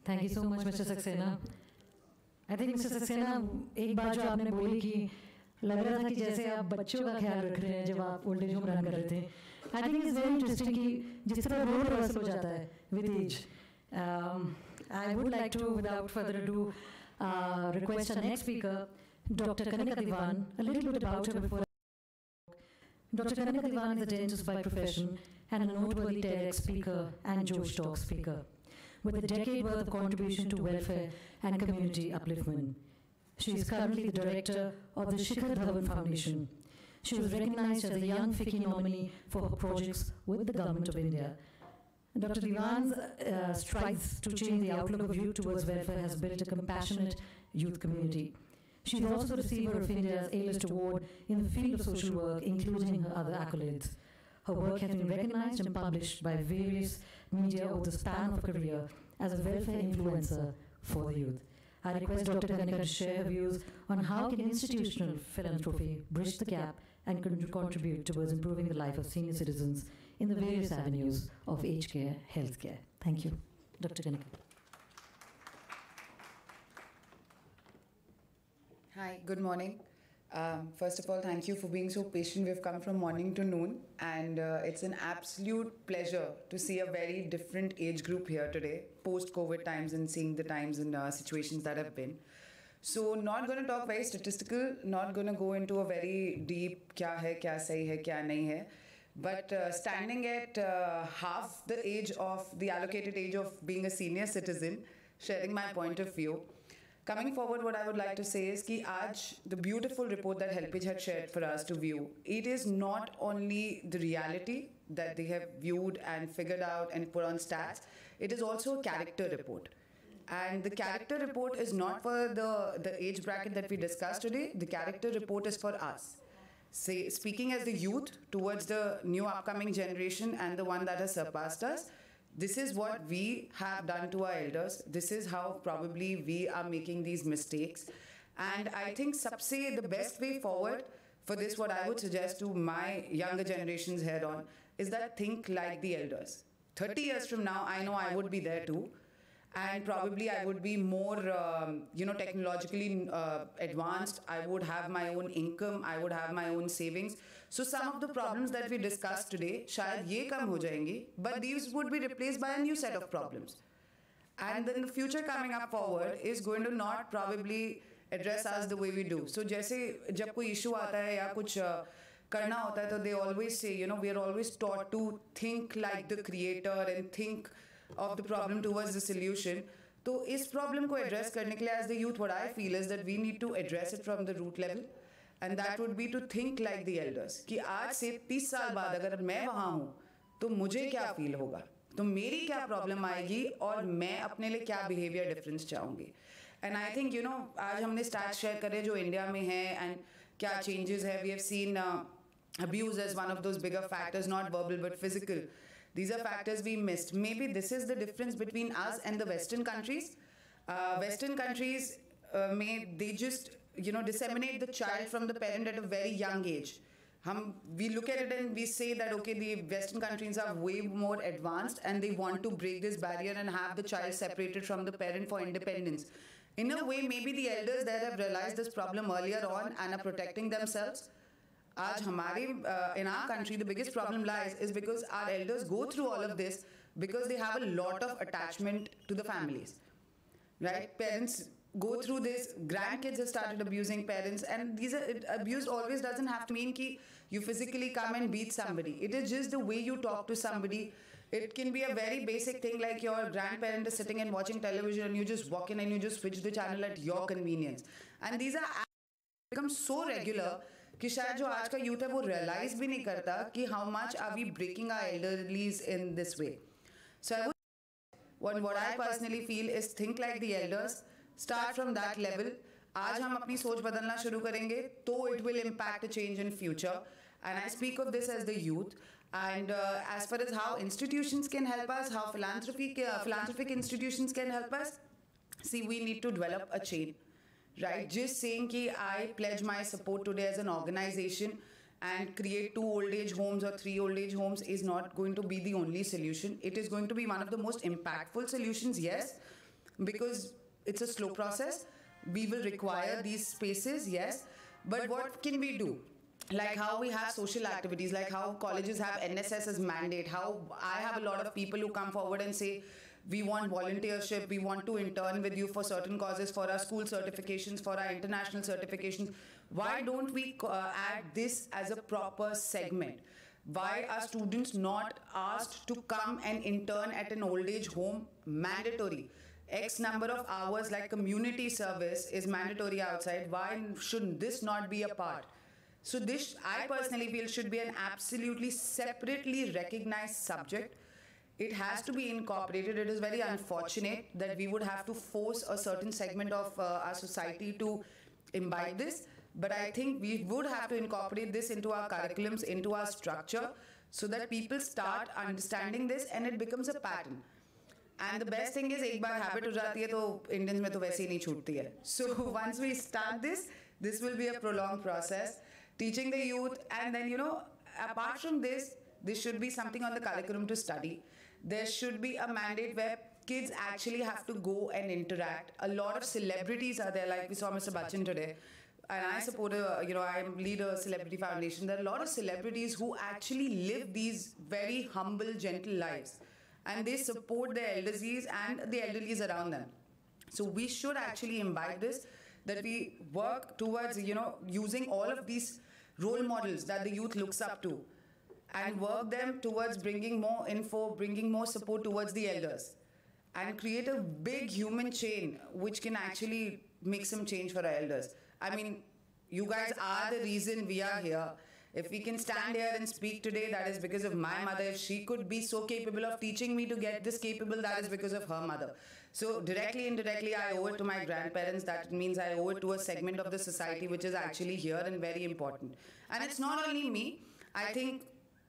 Thank you so much, Mister Saxena. I think Mister Saxena, एक बात जो आपने बोली कि लग रहा था कि जैसे आप बच्चों का ख्याल रख रहे हैं जब आप ओल्ड एज होम रन कर रहे थे. I think it's very interesting कि जिस तरह रोल रिवर्सल हो जाता है with age. Um, I would like to, without further ado, uh, request our next speaker, Doctor Kanika Diwan, a little bit about her before. Doctor Kanika Diwan is a dentist by profession and a noteworthy TEDx speaker and George Talk speaker, with a decade worth of contribution to welfare and community upliftment. She is currently the director of the Shikhar Dhawan Foundation. She was recognized as a young F I C I nominee for her projects with the Government of India. Doctor Diwan's uh, strides to change the outlook of youth towards welfare has built a compassionate youth community. She is also the receiver of India's A-list award in the field of social work, including her other accolades. Her work has been recognized and published by various media over the span of her career as a welfare influencer for the youth. I request Doctor Kanika to share her views on how can institutional philanthropy bridge the gap and con contribute towards improving the life of senior citizens in the various avenues of aged care, healthcare. Thank you. Doctor Kanika. Hi, good morning. Um, first of all, thank you for being so patient. We've come from morning to noon, and uh, it's an absolute pleasure to see a very different age group here today, post-COVID times and seeing the times and uh, situations that have been. So, not going to talk very statistical, not going to go into a very deep kya hai, kya sahi hai, kya nahi hai. But uh, standing at uh, half the age of the allocated age of being a senior citizen, sharing my point of view. Coming forward, what I would like to say is that aaj, the beautiful report that HelpAge had shared for us to view, it is not only the reality that they have viewed and figured out and put on stats, it is also a character report. And the character report is not for the, the age bracket that we discussed today, the character report is for us. Say, speaking as the youth towards the new upcoming generation and the one that has surpassed us, this is what we have done to our elders. This is how probably we are making these mistakes. And I think sabse the best way forward for this, what I would suggest to my younger generations head on, is that think like the elders. thirty years from now, I know I would be there too. And probably I would be more, um, you know, technologically uh, advanced. I would have my own income. I would have my own savings. So some of the problems that we discussed today, shayad ye kam ho jayengi, but these would be replaced by a new set of problems. And then the future coming up forward is going to not probably address us the way we do. So jaise jab koi issue aata hai ya kuch uh, karna hota hai, to they always say, you know, we are always taught to think like the creator and think of the problem towards the solution. So this problem ko address karne ke liye as the youth, what I feel is that we need to address it from the root level. And that would be to think like the elders. कि आज से तीस साल बाद अगर मैं वहाँ हूँ, तो मुझे क्या feel होगा? तो मेरी क्या problem आएगी और मैं अपने लिए क्या behavior difference चाहूँगी? And I think, you know, आज हमने stats share करे जो इंडिया में हैं and क्या changes है. We have seen uh, abuse as one of those bigger factors, not verbal but physical. These are factors we missed. Maybe this is the difference between us and the Western countries. Uh, Western countries, uh, may they just you know, disseminate the child from the parent at a very young age. Hum, we look at it and we say that, okay, the Western countries are way more advanced and they want to break this barrier and have the child separated from the parent for independence. In a way, maybe the elders that have realized this problem earlier on and are protecting themselves. Aaj hamare, uh, in our country, the biggest problem lies is because our elders go through all of this because they have a lot of attachment to the families. Right? Parents go through this, grandkids have started abusing parents, and these are, abuse always doesn't have to mean ki you physically come and beat somebody. It is just the way you talk to somebody. It can be a very basic thing like your grandparent is sitting and watching television and you just walk in and you just switch the channel at your convenience. And these are become so regular कि शायद जो आज का youth है वो realize भी नहीं करता कि how much are we breaking our elderlies in this way. So I would, what, what I personally feel is think like the elders. Start from that level. आज हम अपनी सोच बदलना शुरू करेंगे, तो it will impact a change in future. And I speak of this as the youth. And uh, as far as how institutions can help us, how philanthropic, uh, philanthropic institutions can help us, see, we need to develop a chain, right? Just saying ki I pledge my support today as an organization and create two old age homes or three old age homes is not going to be the only solution. It is going to be one of the most impactful solutions, yes. because it's a slow process. We will require these spaces, yes, but what can we do? Like how we have social activities, like how colleges have N S S as mandate, how I have a lot of people who come forward and say, we want volunteership, we want to intern with you for certain causes, for our school certifications, for our international certifications. Why don't we uh, add this as a proper segment? Why are students not asked to come and intern at an old age home? Mandatory. X number of hours like community service is mandatory outside. Why shouldn't this not be a part? So this, I personally feel, should be an absolutely separately recognized subject. It has to be incorporated. It is very unfortunate that we would have to force a certain segment of uh, our society to imbibe this. But I think we would have to incorporate this into our curriculums, into our structure, so that people start understanding this and it becomes a pattern. And the best thing is, एक बार habit हो जाती है तो Indians में तो वैसे ही नहीं छूटती है. So once we start this, this will be a prolonged process. Teaching the youth, and then, you know, apart from this, this should be something on the curriculum to study. There should be a mandate where kids actually have to go and interact. A lot of celebrities are there, like we saw Mister Bachchan today. And I support a, you know, I lead a celebrity foundation. There are a lot of celebrities who actually live these very humble, gentle lives. And they support their elderlies and the elderlies around them. So we should actually imbibe this, that we work towards, you know, using all of these role models that the youth looks up to and work them towards bringing more info, bringing more support towards the elders, and create a big human chain which can actually make some change for our elders. I mean, you guys are the reason we are here. If we can stand here and speak today, that is because of my mother. If she could be so capable of teaching me to get this capable, that is because of her mother. So directly, indirectly, I owe it to my grandparents. That means I owe it to a segment of the society which is actually here and very important. And it's not only me. I think,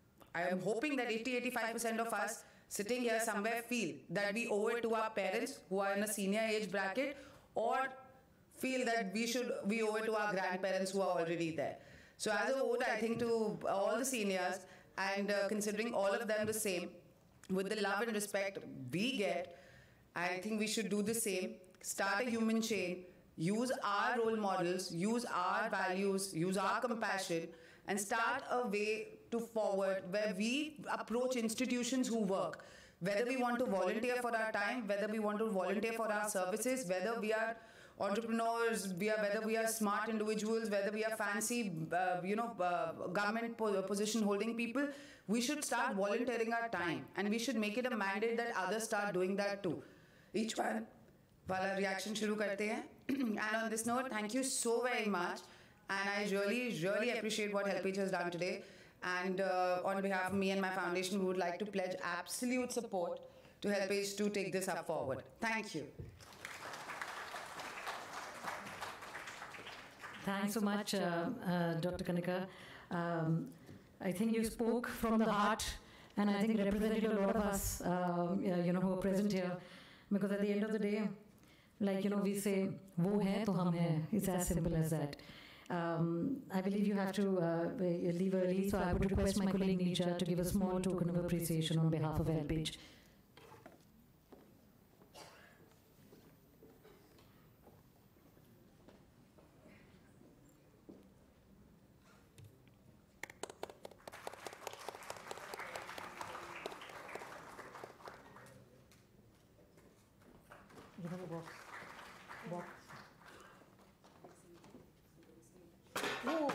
I am hoping that eighty to eighty-five percent of us sitting here somewhere feel that we owe it to our parents who are in a senior age bracket, or feel that we should we owe it to our grandparents who are already there. So as a vote, I think to all the seniors, and uh, considering all of them the same, with the love and respect we get, I think we should do the same. Start a human chain, use our role models, use our values, use our compassion, and start a way to forward where we approach institutions who work. Whether we want to volunteer for our time, whether we want to volunteer for our services, whether we are entrepreneurs, we are, whether we are smart individuals, whether we are fancy, uh, you know, uh, government po position holding people, we should start volunteering our time, and we should make it a mandate that others start doing that too. Each one, wala reaction shuru karte hain. And on this note, thank you so very much, and I really, really appreciate what HelpAge has done today. And uh, on behalf of me and my foundation, we would like to pledge absolute support to HelpAge to take this up forward. Thank you. Thanks so much, uh, uh, Doctor Kanika. Um, I think you spoke from the heart, and I think represented a lot of us, uh, you know, who are present here. Because at the end of the day, like, you know, we say, wo hai to hum hai. It's as simple as that. Um, I believe you have to uh, leave early, so I would request my colleague Nisha to give a small token of appreciation on behalf of HelpAge. Give him a box. Box. Oh.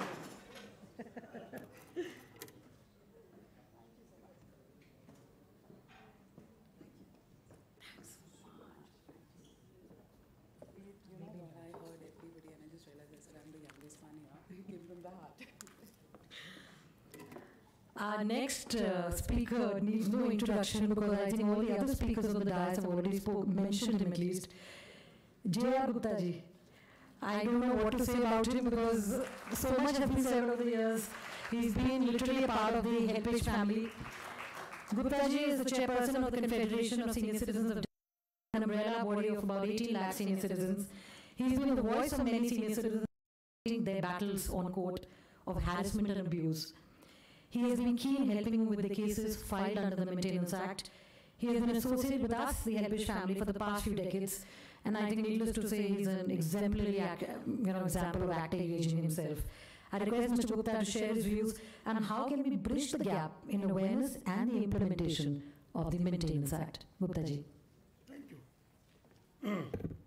Our next uh, speaker needs no introduction, because I think all the other speakers on the dais have already spoke, mentioned him at least. J R Gupta ji. I don't know what to say about him, because so much has been said over the years. He's been literally a part of the HelpAge family. Gupta ji is the chairperson of the Confederation of Senior Citizens of an umbrella body of about eighteen lakh senior citizens. He's been the voice of many senior citizens fighting their battles on court of harassment and abuse. He has been keen helping with the cases filed under the Maintenance Act. He has been associated with us, the Helpage family, for the past few decades, and I think needless to say, he's an exemplary act, you know, example of active aging himself. I request Mister Gupta to share his views on how can we bridge the gap in awareness and the implementation of the Maintenance Act. Gupta ji. Thank you.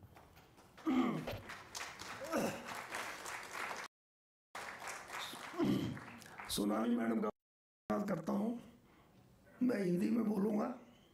Sonali madam का बात करता हूँ, मैं हिंदी में बोलूँगा।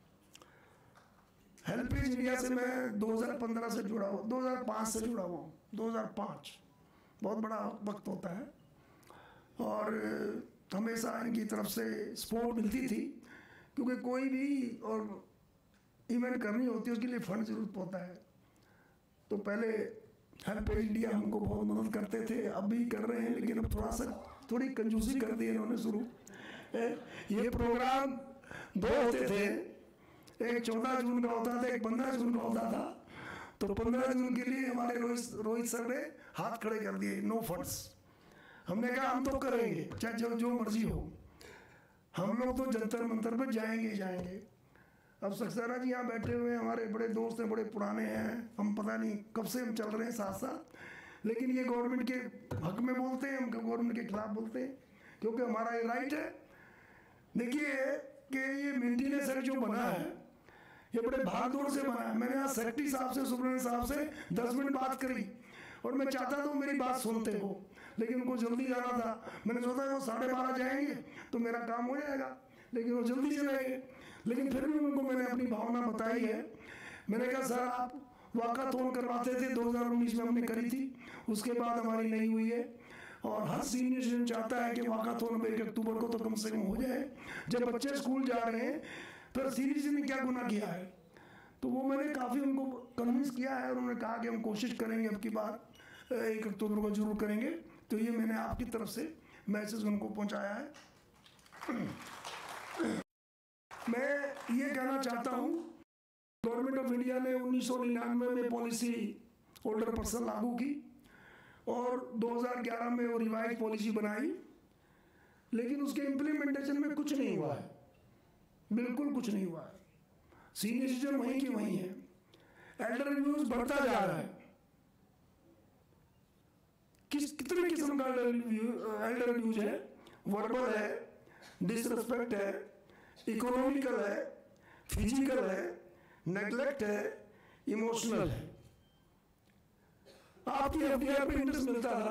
HelpAge India से मैं दो हज़ार पंद्रह से जुड़ा हुआ, दो हज़ार पाँच से जुड़ा हुआ हूँ, दो हज़ार पाँच बहुत बड़ा वक्त होता है। और हमेशा इनकी तरफ से सपोर्ट मिलती थी, क्योंकि कोई भी और इवेंट करनी होती है उसके लिए फंड जरूरत होता है। तो पहले हेल्पेज इंडिया हमको बहुत मदद करते थे, अब भी कर रहे हैं, लेकिन अब थोड़ा सा थोड़ी कंजूसी कर दी इन्होंने शुरू। ये प्रोग्राम दो होते थे, एक चौदह जून का होता था, एक पंद्रह जून का होता था। तो पंद्रह जून के लिए हमारे रोहित रोहित सर ने हाथ खड़े कर दिए, नो फंड्स। हमने कहा हम तो करेंगे, चाहे जो जो मर्जी हो, हम लोग तो जंतर मंतर पर जाएंगे जाएंगे। अब सक्सेना जी यहाँ बैठे हुए हैं, हमारे बड़े दोस्त हैं, बड़े पुराने हैं, हम पता नहीं कब से हम चल रहे हैं साथ साथ, लेकिन ये गवर्नमेंट के हक में बोलते हैं, हम गवर्नमेंट के खिलाफ बोलते हैं, क्योंकि हमारा ये राइट है। देखिए कि ये मेंटेनेंस एक्ट जो बना है, ये बड़े भागदौड़ से बना है। मैंने आज सेक्रेटरी साहब से, सुब्रमण्यम साहब से दस मिनट बात करी, और मैं चाहता था मेरी बात सुनते हो, लेकिन उनको जल्दी जाना था। मैंने सोचा वो साढ़े बारह जाएंगे तो मेरा काम हो जाएगा, लेकिन वो जल्दी चले गए। लेकिन फिर भी उनको मैंने अपनी भावना बताई है। मैंने कहा सर आप वाकाथॉन करवाते थे, दो हज़ार उन्नीस में हमने करी थी, उसके बाद हमारी नहीं हुई है, और हर सीनियर सिटीजन चाहता है कि वाकाथॉन एक अक्टूबर को तो कम से कम हो जाए। जब बच्चे स्कूल जा रहे हैं फिर सीनियर सिटीजन ने क्या गुनाह किया है, तो वो मैंने काफ़ी उनको कन्विंस किया है, और उन्होंने कहा कि हम कोशिश करेंगे अब की बार एक अक्टूबर को जरूर करेंगे। तो ये मैंने आपकी तरफ से मैसेज उनको पहुंचाया है। मैं ये कहना चाहता हूँ, गवर्नमेंट ऑफ इंडिया ने उन्नीस सौ निन्यानवे में पॉलिसी ओल्डर पर्सन लागू की, और दो हज़ार ग्यारह में वो रिवाइज पॉलिसी बनाई, लेकिन उसके इम्प्लीमेंटेशन में कुछ नहीं हुआ है, बिल्कुल कुछ नहीं हुआ है। सीनियर सिटीजन वहीं की वहीं है, एल्डर अब्यूज बढ़ता जा रहा है। किस कितने किस्म का एल्डर अब्यूज है, वर्बल है, डिसरिस्पेक्ट है, इकोनॉमिकल है, फिजिकल है, नेग्लेक्ट है, इमोशनल है। आपकी एफडीआई पे इंटरेस्ट मिलता था,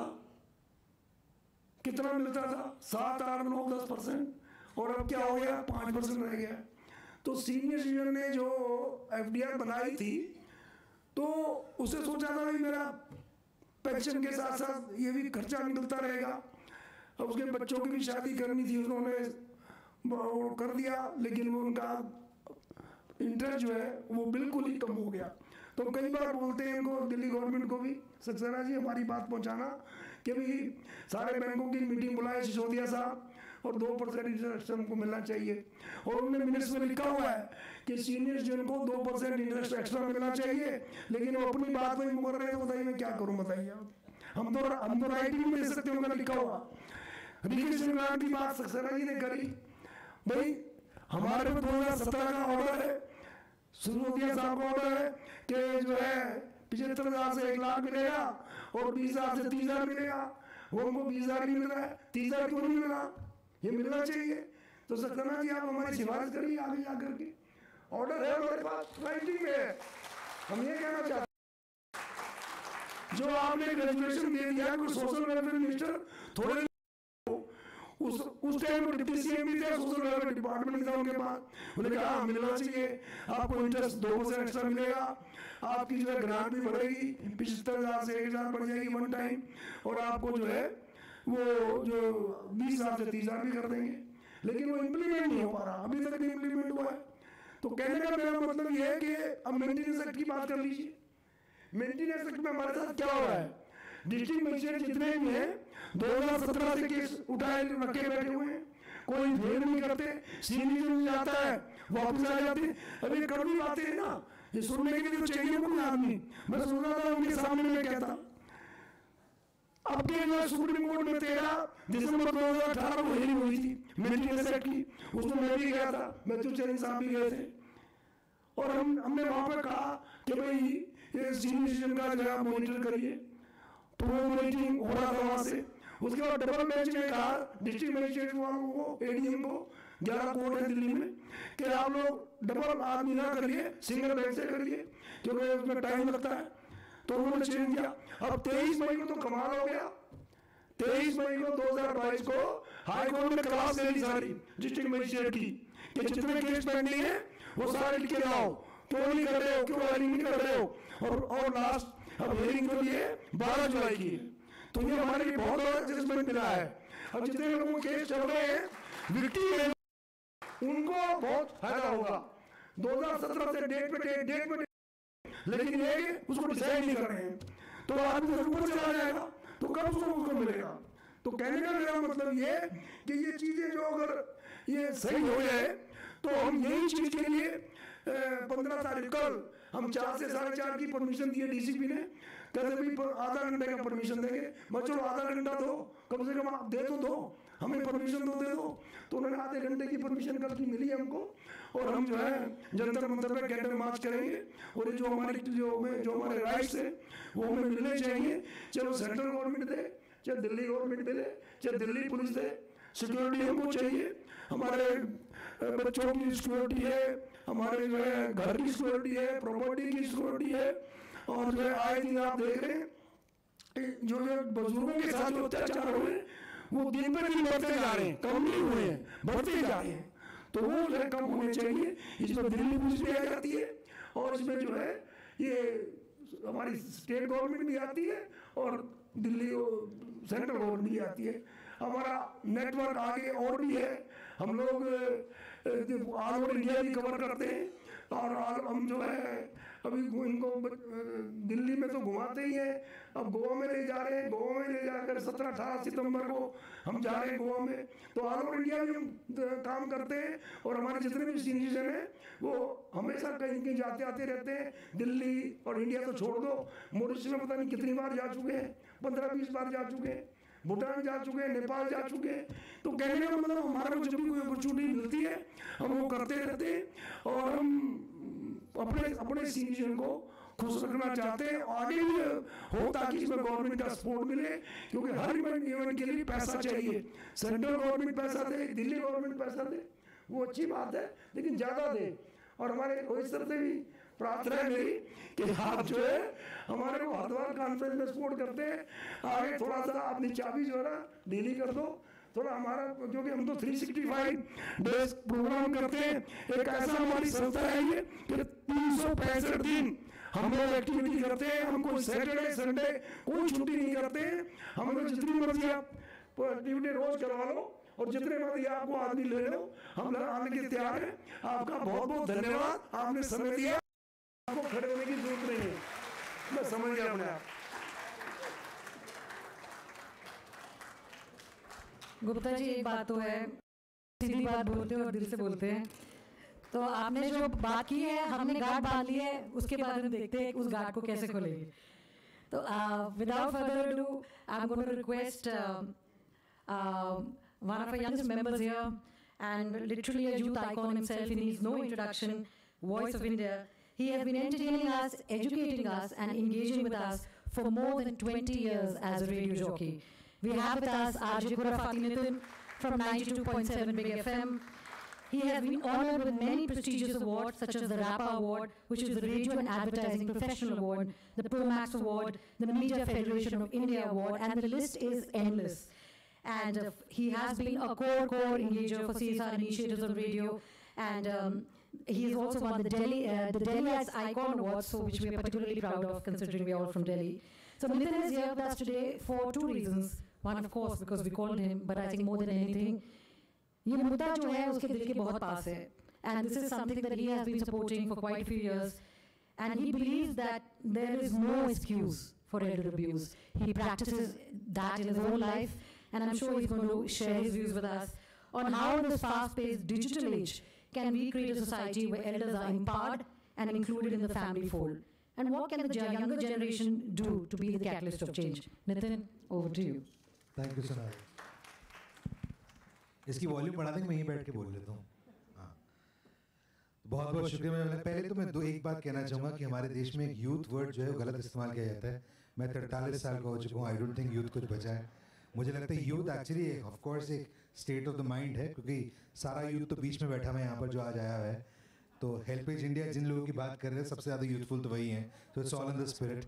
कितना मिलता था? सात आठ नौ दस परसेंट, और अब क्या हो गया? पाँच परसेंट रह गया। तो सीनियर सिटीजन ने जो एफडीआई बनाई थी, तो उसे सोचा था कि मेरा पेंशन के साथ साथ ये भी खर्चा निकलता रहेगा। अब उसके बच्चों की भी शादी करनी थी, उन्होंने वो कर दिया, लेकिन वो उनका इंटरेस्ट जो है वो बिल्कुल ही कम हो गया। तो कई बार बोलते हैं इनको, दिल्ली गवर्नमेंट को भी, सक्सेना जी हमारी बात पहुंचाना कि भाई सारे बैंकों की मीटिंग बुलाए सिसोदिया साहब, और दो परसेंट इंटरेस्ट हमको मिलना चाहिए। और उन्होंने मिनट्स में लिखा हुआ है कि सीनियर सिटीजन को दो परसेंट इंटरेस्ट एक्स्ट्रा मिलना चाहिए, लेकिन वो अपनी बात में मुकर रहे हैं। तो बताइए मैं क्या करूँ, बताइए आप। हम तो हम तो राइट भी नहीं दे सकते, उन्होंने लिखा हुआ। रिकेशन की बात सक्सेना जी ने करी, भाई हमारे में दो हजार सत्रह का ऑर्डर है, सिसोदिया साहब का ऑर्डर है कि जो है पिछहत्तर हजार से एक लाख मिलेगा, और बीस हजार से तीस हजार मिलेगा। वो हमको बीस हजार नहीं मिल रहा है, तीस हजार क्यों नहीं मिला? ये मिलना चाहिए। तो सक्सेना जी आप हमारी सिफारिश करिए आगे जाकर के, ऑर्डर है हमारे पास, राइटिंग में है। हम ये कहना चाहते हैं, जो आपने ग्रेजुएशन दे दिया कोई सोशल वेलफेयर मिनिस्टर थोड़े उस उस टाइम डिप्टी सीएम भी थे, सोशल वेलफेयर डिपार्टमेंट था उनके पास, उन्होंने कहा मिलना चाहिए, आपको इंटरेस्ट दो परसेंट एक्स्ट्रा मिलेगा, आपकी जो है ग्रांट भी बढ़ेगी, पिछहत्तर हजार से एक हजार बढ़ जाएगी वन टाइम, और आपको जो है वो जो बीस हजार से तीस हजार भी कर देंगे। लेकिन वो इम्प्लीमेंट नहीं हो पा रहा, अभी तक नहीं इम्प्लीमेंट हुआ है। तो कहने का मेरा मतलब ये है कि अब मेंटेनेंस एक्ट की बात कर लीजिए। मेंटेनेंस एक्ट में हमारे साथ क्या हो रहा है? डिस्ट्रिक्ट मजिस्ट्रेट जितने भी हैं दो हजार सत्रह से केस उठाए रखे बैठे हुए हैं, कोई फेल नहीं करते, सीनियर में जाता है वापस आ जाते हैं। अभी कड़वी बातें हैं ना, ये सुनने के लिए तो चाहिए कोई आदमी। मैं सोच रहा था उनके सामने में कहता, अब के जो सुप्रीम कोर्ट में तेरह दिसंबर दो हजार अठारह को हियरिंग हुई थी मेंटेनेंस एक्ट की, उसमें मैं भी गया था, मैथ्यू चैनी साहब भी गए थे। और हम हमने वहाँ पर कहा कि भाई ये सीनियर सिटीजन का जगह मॉनिटर करिए, तो वो मॉनिटरिंग हो रहा था वहाँ से। उसके बाद डबल बेंच ने कहा डिस्ट्रिक्ट मजिस्ट्रेट वालों को, एडीएम को, ग्यारह कोर्ट है दिल्ली में, कि आप लोग डबल आदमी ना करिए, सिंगल बेंच से करिए, क्योंकि उसमें टाइम लगता है। तो उन्होंने चेंज किया। अब तेईस मई को तो कमाल हो गया, तेईस मई को दो हजार बाईस को हाई कोर्ट में क्लास ले ली सारी डिस्ट्रिक्ट मजिस्ट्रेट की कि जितने केस पेंडिंग है वो सारे लिख के लाओ, क्यों नहीं कर रहे हो, क्यों हायरिंग नहीं कर रहे हो। और और लास्ट अब हियरिंग के लिए बारह जुलाई की, तो ये हमारे लिए बहुत बड़ा जजमेंट मिला है। अब जितने लोगों के केस चल रहे हैं विक्टिम है, उनको बहुत फायदा होगा। दो हजार सत्रह से डेट पे डेट डेट पे लेकिन ये उसको डिसाइड नहीं कर रहे हैं, तो आदमी ऊपर चला जाएगा तो कब उसको उसको मिलेगा। तो कहने का मेरा मतलब ये कि ये चीजें जो अगर ये सही हो जाए तो हम यही चीज के लिए पंद्रह तारीख कल हम चार से साढ़े चार की परमिशन दी है डीसीपी ने, कहते भी आधा घंटे का परमिशन देंगे। बच्चों आधा घंटा दो, कम से कम आप दे तो दो, हमें परमिशन तो दे दो। तो उन्होंने आधे घंटे की परमिशन कल की मिली हमको, और हम जो है जंतर मंतर पे कैंडल मार्च करेंगे। और ये जो हमारे जो हमें जो हमारे राइट्स है वो हमें मिलने चाहिए, चाहे वो सेंट्रल गवर्नमेंट दे, चाहे दिल्ली गवर्नमेंट दे, चाहे दिल्ली पुलिस दे। सिक्योरिटी हमको चाहिए, हमारे बच्चों की सिक्योरिटी है, हमारे जो है घर की सिक्योरिटी है, प्रॉपर्टी की सिक्योरिटी है। और जो है आए दिन आप देख रहे हैं जो बुजुर्गों के साथ जो अत्याचार हो रहे हैं वो दिन पर दिन बढ़ते जा रहे हैं, कम नहीं हुए हैं, बढ़ते जा रहे हैं। तो वो जो है कम होने चाहिए। इसमें दिल्ली पुलिस भी आ जाती है, और इसमें जो है ये हमारी स्टेट गवर्नमेंट भी आती है, और दिल्ली सेंट्रल गवर्नमेंट भी आती है। हमारा नेटवर्क आगे और भी है, हम लोग ऑल ओवर इंडिया भी कवर करते हैं। और हम जो है अभी इनको दिल्ली में तो घुमाते ही हैं, अब गोवा में ले जा रहे हैं, गोवा में ले जाकर सत्रह अठारह सितंबर को हम जा रहे हैं गोवा में। तो ऑल ओवर इंडिया में हम काम करते हैं, और हमारे जितने भी सीनियर हैं वो हमेशा कहीं कहीं जाते आते रहते हैं। दिल्ली और इंडिया तो छोड़ दो, मॉरिशस में पता नहीं कितनी बार जा चुके हैं, पंद्रह बीस बार जा चुके हैं, भूटान जा चुके हैं, नेपाल जा चुके हैं। तो कहने का मतलब हमारे को जब भी कोई अपॉर्चुनिटी मिलती है हम वो करते रहते हैं, और हम अपने अपने सीनियर को खुश रखना चाहते हैं। आगे भी हो ताकि इसमें गवर्नमेंट का सपोर्ट मिले, क्योंकि हर इवेंट के लिए पैसा चाहिए। सेंट्रल गवर्नमेंट पैसा दे, दिल्ली गवर्नमेंट पैसा दे, वो अच्छी बात है, लेकिन ज़्यादा दे। और हमारे रोहित सर से भी प्रार्थना है मेरी कि आप जो है हमारे को हरिद्वार कॉन्फ्रेंस में सपोर्ट करते हैं, आगे थोड़ा सा अपनी चाबी जो है ना ढीली कर दो थोड़ा हमारा, क्योंकि हम तो तीन सौ पैंसठ डेज प्रोग्राम करते हैं। एक ऐसा हमारी संस्था है ये कि तीन सौ पैंसठ दिन हम लोग एक्टिविटी करते हैं, हम कोई सैटरडे संडे कोई छुट्टी नहीं करते हैं। हम लोग जितनी मर्जी आप एक्टिविटी रोज करवा लो, और जितने मर्जी आपको आदमी ले लो, हम आने के तैयार हैं। आपका बहुत बहुत धन्यवाद, आपने समय दिया, आपको खड़े होने की जरूरत नहीं है, मैं समझ गया अपने आप। गुप्ता जी एक बात तो है, सीधी बात बोलते हैं और दिल से बोलते हैं। तो आपने जो बात की है, हमने गांठ बांध ली है, उसके बाद हम देखते हैं उस गांठ को कैसे खोलेंगे। तो without further ado I am going to request one of our youngest members here, and literally a youth icon himself, he needs no introduction, Voice of India. He has been entertaining us, educating us, and engaging with us for more than twenty years as a radio jockey. We have with us R J Khurafati Nitin from ninety-two point seven Big F M. He has been honored with many prestigious awards such as the RAPA Award, which is the Radio and Advertising Professional Award, the Promax Award, the Media Federation of India Award, and the list is endless. And uh, he has been a core, core engager for C S R initiatives on radio, and um, he has also won the Delhi, uh, the Delhi's Icon Awards, so which we are particularly proud of, considering we are all from Delhi. So Nitin is here with us today for two reasons. One, of course, because we called him, but I think more than anything, ये मुद्दा जो है उसके दिल के बहुत पास है, and this is something that he has been supporting for quite a few years, and he believes that there is no excuse for elder abuse. He practices that in his own life, and I'm sure he's going to share his views with us on how in this fast-paced digital age can we create a society where elders are empowered and included in the family fold, and what can the younger generation do to be the catalyst of change. Nitin, over to you. Thank you, Sonal. इसकी volume बढ़ा देंगे, मैं यहीं बैठ के बोल लेता हूँ। हाँ, बहुत बहुत शुक्रिया। मैं पहले तो मैं दो एक बात कहना चाहूँगा कि हमारे देश में एक यूथ वर्ड जो है वो गलत इस्तेमाल किया जाता है। मैं तैंतालीस साल का हो चुका हूँ, आई डोंट थिंक यूथ कुछ बचा है। मुझे लगता है यूथ एक्चुअली ऑफ कोर्स एक स्टेट ऑफ द माइंड है, क्योंकि सारा यूथ तो बीच में बैठा हुआ है यहाँ पर जो आज आया हुआ है। तो हेल्पेज इंडिया जिन लोगों की बात कर रहे हैं सबसे ज़्यादा यूथफुल तो वही हैं, तो it's all in the spirit.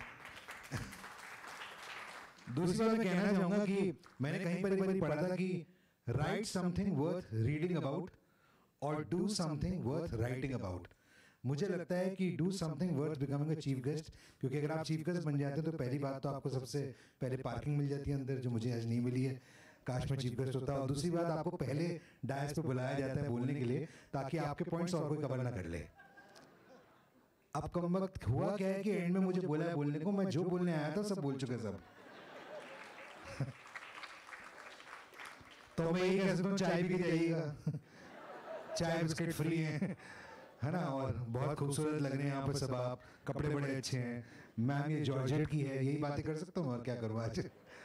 दूसरी बात मैं कहना चाहूँगा कि मैंने कहीं पर एक बार पढ़ा था कि write something worth reading about और do something worth writing about. मुझे लगता है कि do something worth becoming a chief guest, क्योंकि अगर आप चीफ गेस्ट बन जाते हैं तो पहली बात तो आपको सबसे पहले पार्किंग मिल जाती है अंदर, जो मुझे आज नहीं मिली है, काश में चीफ गेस्ट होता। और दूसरी बात, आपको पहले डायस पे बुलाया जाता है बोलने के लिए ताकि आपके पॉइंट्स और कोई कवर ना कर ले। अब कम वक्त हुआ क्या है कि एंड में मुझे बोला है बोलने को, मैं जो बोलने आया था सब बोल चुके सब। तो मैं यही कह सकता हूँ चाय भी के जाइएगा, चाय बिस्किट फ्री है है ना, और बहुत खूबसूरत लग रहे हैं यहाँ पर सब आप, कपड़े बड़े अच्छे हैं, मैम ये जॉर्जेट की है, यही बातें कर सकता हूँ और क्या करूँ आज।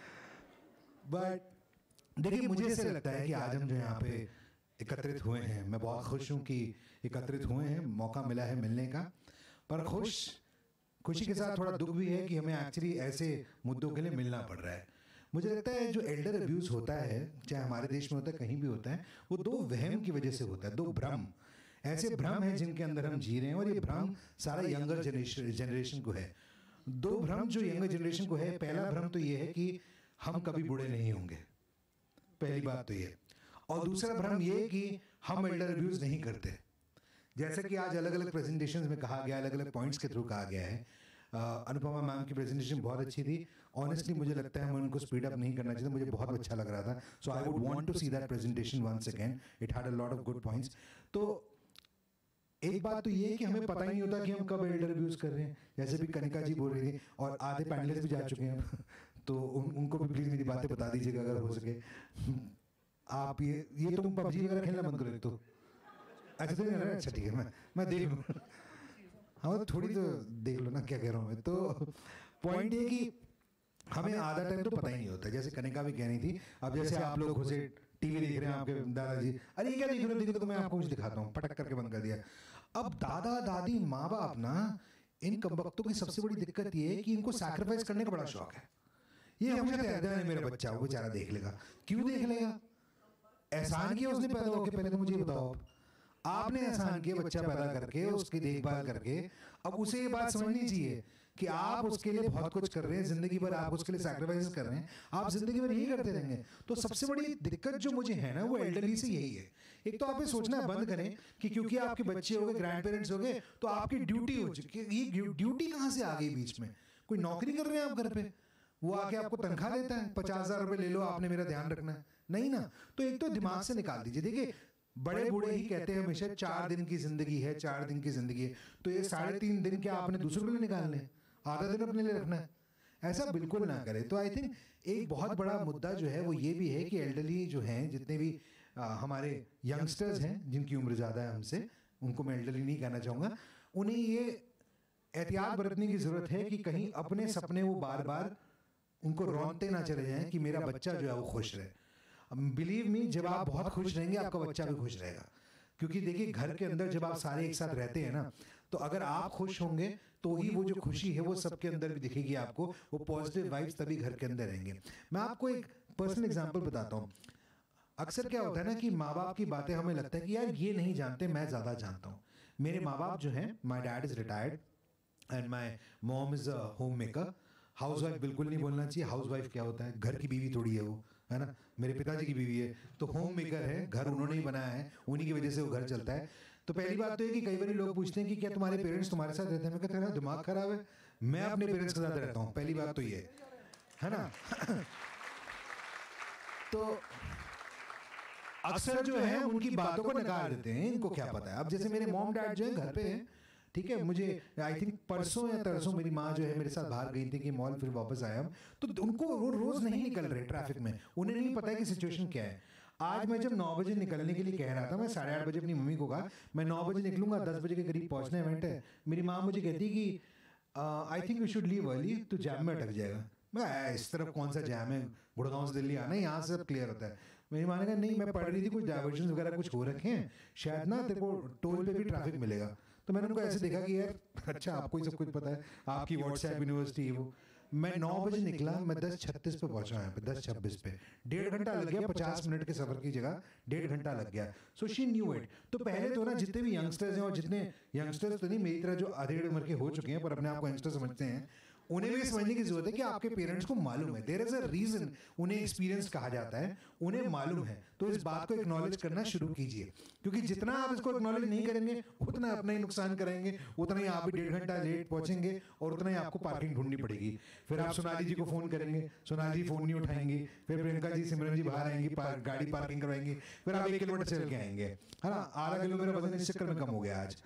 बट देखिए मुझे ऐसे लगता है कि आज हम जो यहाँ पे एकत्रित हुए हैं, मैं बहुत खुश हूँ कि एकत्रित हुए हैं, मौका मिला है मिलने का। पर खुश खुशी के साथ थोड़ा दुख भी है कि हमें एक्चुअली ऐसे मुद्दों के लिए मिलना पड़ रहा है। मुझे लगता है जो एल्डर अब्यूज होता है, चाहे हमारे देश में होता है कहीं भी होता है, वो दो वहम की वजह से होता है, दो भ्रम, ऐसे भ्रम हैं जिनके अंदर हम जी रहे हैं, और ये भ्रम सारा यंगर जनरेशन जनरेशन को है। दो भ्रम जो यंगर जनरेशन को है, पहला भ्रम तो ये है कि हम कभी बूढ़े नहीं होंगे, पहली बात तो ये, और दूसरा भ्रम ये कि हम एल्डर अब्यूज नहीं करते। जैसे कि आज अलग अलग प्रेजेंटेशंस में कहा गया, अलग अलग पॉइंट्स के थ्रू कहा गया है। अनुपमा मैम की प्रेजेंटेशन बहुत अच्छी थी, ऑनेस्टली मुझे लगता है हमें उनको स्पीड अप नहीं करना चाहिए, मुझे बहुत अच्छा लग रहा था। So I would want to see that presentation once again, it had a lot of good points. तो एक बात तो ये है कि हमें पता ही नहीं होता कि हम कब एल्डर अब्यूज कर रहे हैं, जैसे भी कनिका जी बोल रही थी, और आधे पैनलिस्ट भी जा चुके हैं तो उन, उनको भी प्लीज मेरी बातें बता दीजिएगा अगर हो सके। आप ये ये तुम पबजी वगैरह खेलना बंद करो तो अच्छा तो नहीं, अच्छा ठीक है, मैं मैं देख लूँ, हाँ तो थोड़ी तो देख लो ना क्या कह रहा हूँ मैं। तो पॉइंट ये कि हमें आधा टाइम तो पता ही नहीं होता, जैसे कनिका भी कह रही थी। अब जैसे आप लोग घुसे टीवी देख रहे हैं, आपके दादाजी अरे क्या देख रहे हो, देखो तो मैं आपको कुछ दिखाता हूँ, पटक करके बंद कर दिया। अब दादा दादी माँ बाप ना, इन कमबख्तों की सबसे बड़ी दिक्कत ये है कि इनको सैक्रिफाइस करने का बड़ा शौक है। ये हमेशा कहते हैं मेरा बच्चा वो बेचारा देख लेगा, क्यों देख लेगा, एहसान किया उसने पैदा होकर, पहले तो मुझे बताओ आपने एहसान किया बच्चा पैदा करके, उसकी देखभाल करके, अब उसे ये बात समझनी चाहिए कि आप उसके लिए बहुत कुछ कर रहे हैं, जिंदगी भर आप उसके लिए सैक्रिफाइस कर रहे हैं, आप जिंदगी भर यही करते रहेंगे। तो सबसे बड़ी दिक्कत जो मुझे है ना वो एल्डरली से यही है। एक तो आप ये सोचना बंद करें कि क्योंकि आपके बच्चे हो गए, ग्रैंड पेरेंट्स हो गए, तो आपकी ड्यूटी हो चुकी है। ये ड्यूटी कहाँ से आ गई बीच में? कोई नौकरी कर रहे हैं आप घर पे, वो आके आपको तनख्वाह देता है, पचास हजार रुपये ले लो, आपने मेरा ध्यान रखना है, नहीं ना। तो एक तो दिमाग से निकाल दीजिए। देखिए बड़े बूढ़े ही कहते हैं हमेशा चार दिन की जिंदगी है, चार दिन की जिंदगी है, तो ये साढ़े तीन दिन क्या आपने दूसरों के लिए निकालने हैं, आधा दिन अपने लिए रखना है, ऐसा बिल्कुल ना करें। तो आई थिंक एक बहुत बड़ा मुद्दा जो है वो ये भी है कि एल्डरली जो हैं, जितने भी आ, हमारे यंगस्टर्स हैं जिनकी उम्र ज़्यादा है हमसे, उनको मैं एल्डरली नहीं कहना चाहूँगा, उन्हें ये एहतियात बरतने की ज़रूरत है कि कहीं अपने सपने वो बार बार उनको रौनते ना चले जाएं कि मेरा बच्चा जो है वो खुश रहे। बिलीव मी, जब आप बहुत खुश रहेंगे आपका बच्चा भी खुश रहेगा, क्योंकि देखिए घर के अंदर जब आप सारे एक साथ रहते हैं ना, तो अगर आप खुश होंगे तो ही वो जो खुशी है वो सबके अंदर भी दिखेगी आपको, वो पॉजिटिव वाइब्स तभी घर के अंदर रहेंगे। मैं आपको एक पर्सनल एग्जांपल बताता हूँ। अक्सर क्या होता है ना कि माँ बाप की बातें हमें लगता है कि यार ये नहीं जानते, मैं ज़्यादा जानता हूँ। मेरे माँ बाप जो हैं, my dad is retired and my mom is a homemaker. Housewife बिल्कुल नहीं बोलना चाहिए, हाउस वाइफ क्या होता है, घर की बीवी थोड़ी है वो, है ना। मेरे पिताजी की बीवी है, तो होम मेकर है, घर उन्होंने ही बनाया है, उन्हीं की वजह से वो घर चलता है। तो पहली बात तो है कि कई बार लोग पूछते हैं कि क्या तुम्हारे पेरेंट्स तुम्हारे साथ रहते हैं? मैं कहता हूँ दिमाग खराब है, मैं अपने पेरेंट्स के साथ रहता हूँ, पहली बात तो ये है ना। तो अक्सर जो है उनकी बातों को नकार देते हैं, इनको क्या पता है। अब जैसे मेरे मॉम डैड जो है घर पे हैं, ठीक है, मुझे आई थिंक परसों या तरसों मेरी माँ जो है मेरे साथ बाहर गई थी कि मॉल, फिर वापस आया, तो उनको वो रोज नहीं निकल रहे ट्रैफिक में, उन्हें नहीं पता है कि सिचुएशन क्या है। आज मैं जब नौ बजे निकलने के लिए कह रहा था, मैं साढ़े आठ बजे अपनी मम्मी को कहा मैं नौ बजे निकलूंगा, दस बजे के करीब पहुंचना इवेंट है। मेरी माँ मुझे कहती कि I think you should leave early, तो जैम में अटक जाएगा। मैं इस तरफ कौन सा जैम है, गुड़गांव से दिल्ली आना है, यहाँ से सब क्लियर होता है। मेरी माँ ने कहा नहीं मैं पढ़ रही थी कुछ डाइवर्जन वगैरह कुछ हो रखे हैं, शायद ना तेरे को टोल पे भी ट्रैफिक मिलेगा। तो मैंने उनको ऐसे देखा कि यार अच्छा आपको ही सब कुछ पता है, आपकी व्हाट्सएप यूनिवर्सिटी है वो। मैं नौ बजे निकला, मैं दस छत्तीस पे पहुंचा यहाँ पे, दस छब्बीस पे, डेढ़ घंटा लग गया, पचास मिनट के सफर की जगह डेढ़ घंटा लग गया। So she knew it. तो पहले तो ना जितने भी यंगस्टर्स हैं, और जितने यंगस्टर्स तो नहीं मेरी तरह जो अधेड़ उम्र के हो चुके हैं पर अपने आप को यंगस्टर समझते हैं, उन्हें भी समझने की जरूरत है कि आपके पेरेंट्स को मालूम है, देयर इज अ रीजन उन्हें एक्सपीरियंस कहा जाता है, उन्हें मालूम है। तो इस बात को एक्नॉलेज करना शुरू कीजिए, क्योंकि जितना आप इसको एक्नॉलेज नहीं करेंगे उतना अपना ही नुकसान करेंगे, उतना ही आप भी डेढ़ घंटा लेट पहुंचेंगे और उतना ही आपको पार्किंग ढूंढनी पड़ेगी। फिर आप सोनाली जी को फोन करेंगे, सोनाली जी फोन नहीं उठाएंगी, फिर प्रियंका जी सिमरन जी बाहर आएंगी, पार, गाड़ी पार्किंग करवाएंगे, फिर आप एक किलोमीटर चल के आएंगे, है ना। आधा किलो मेरा वजन इस चक्कर में कम हो गया आज।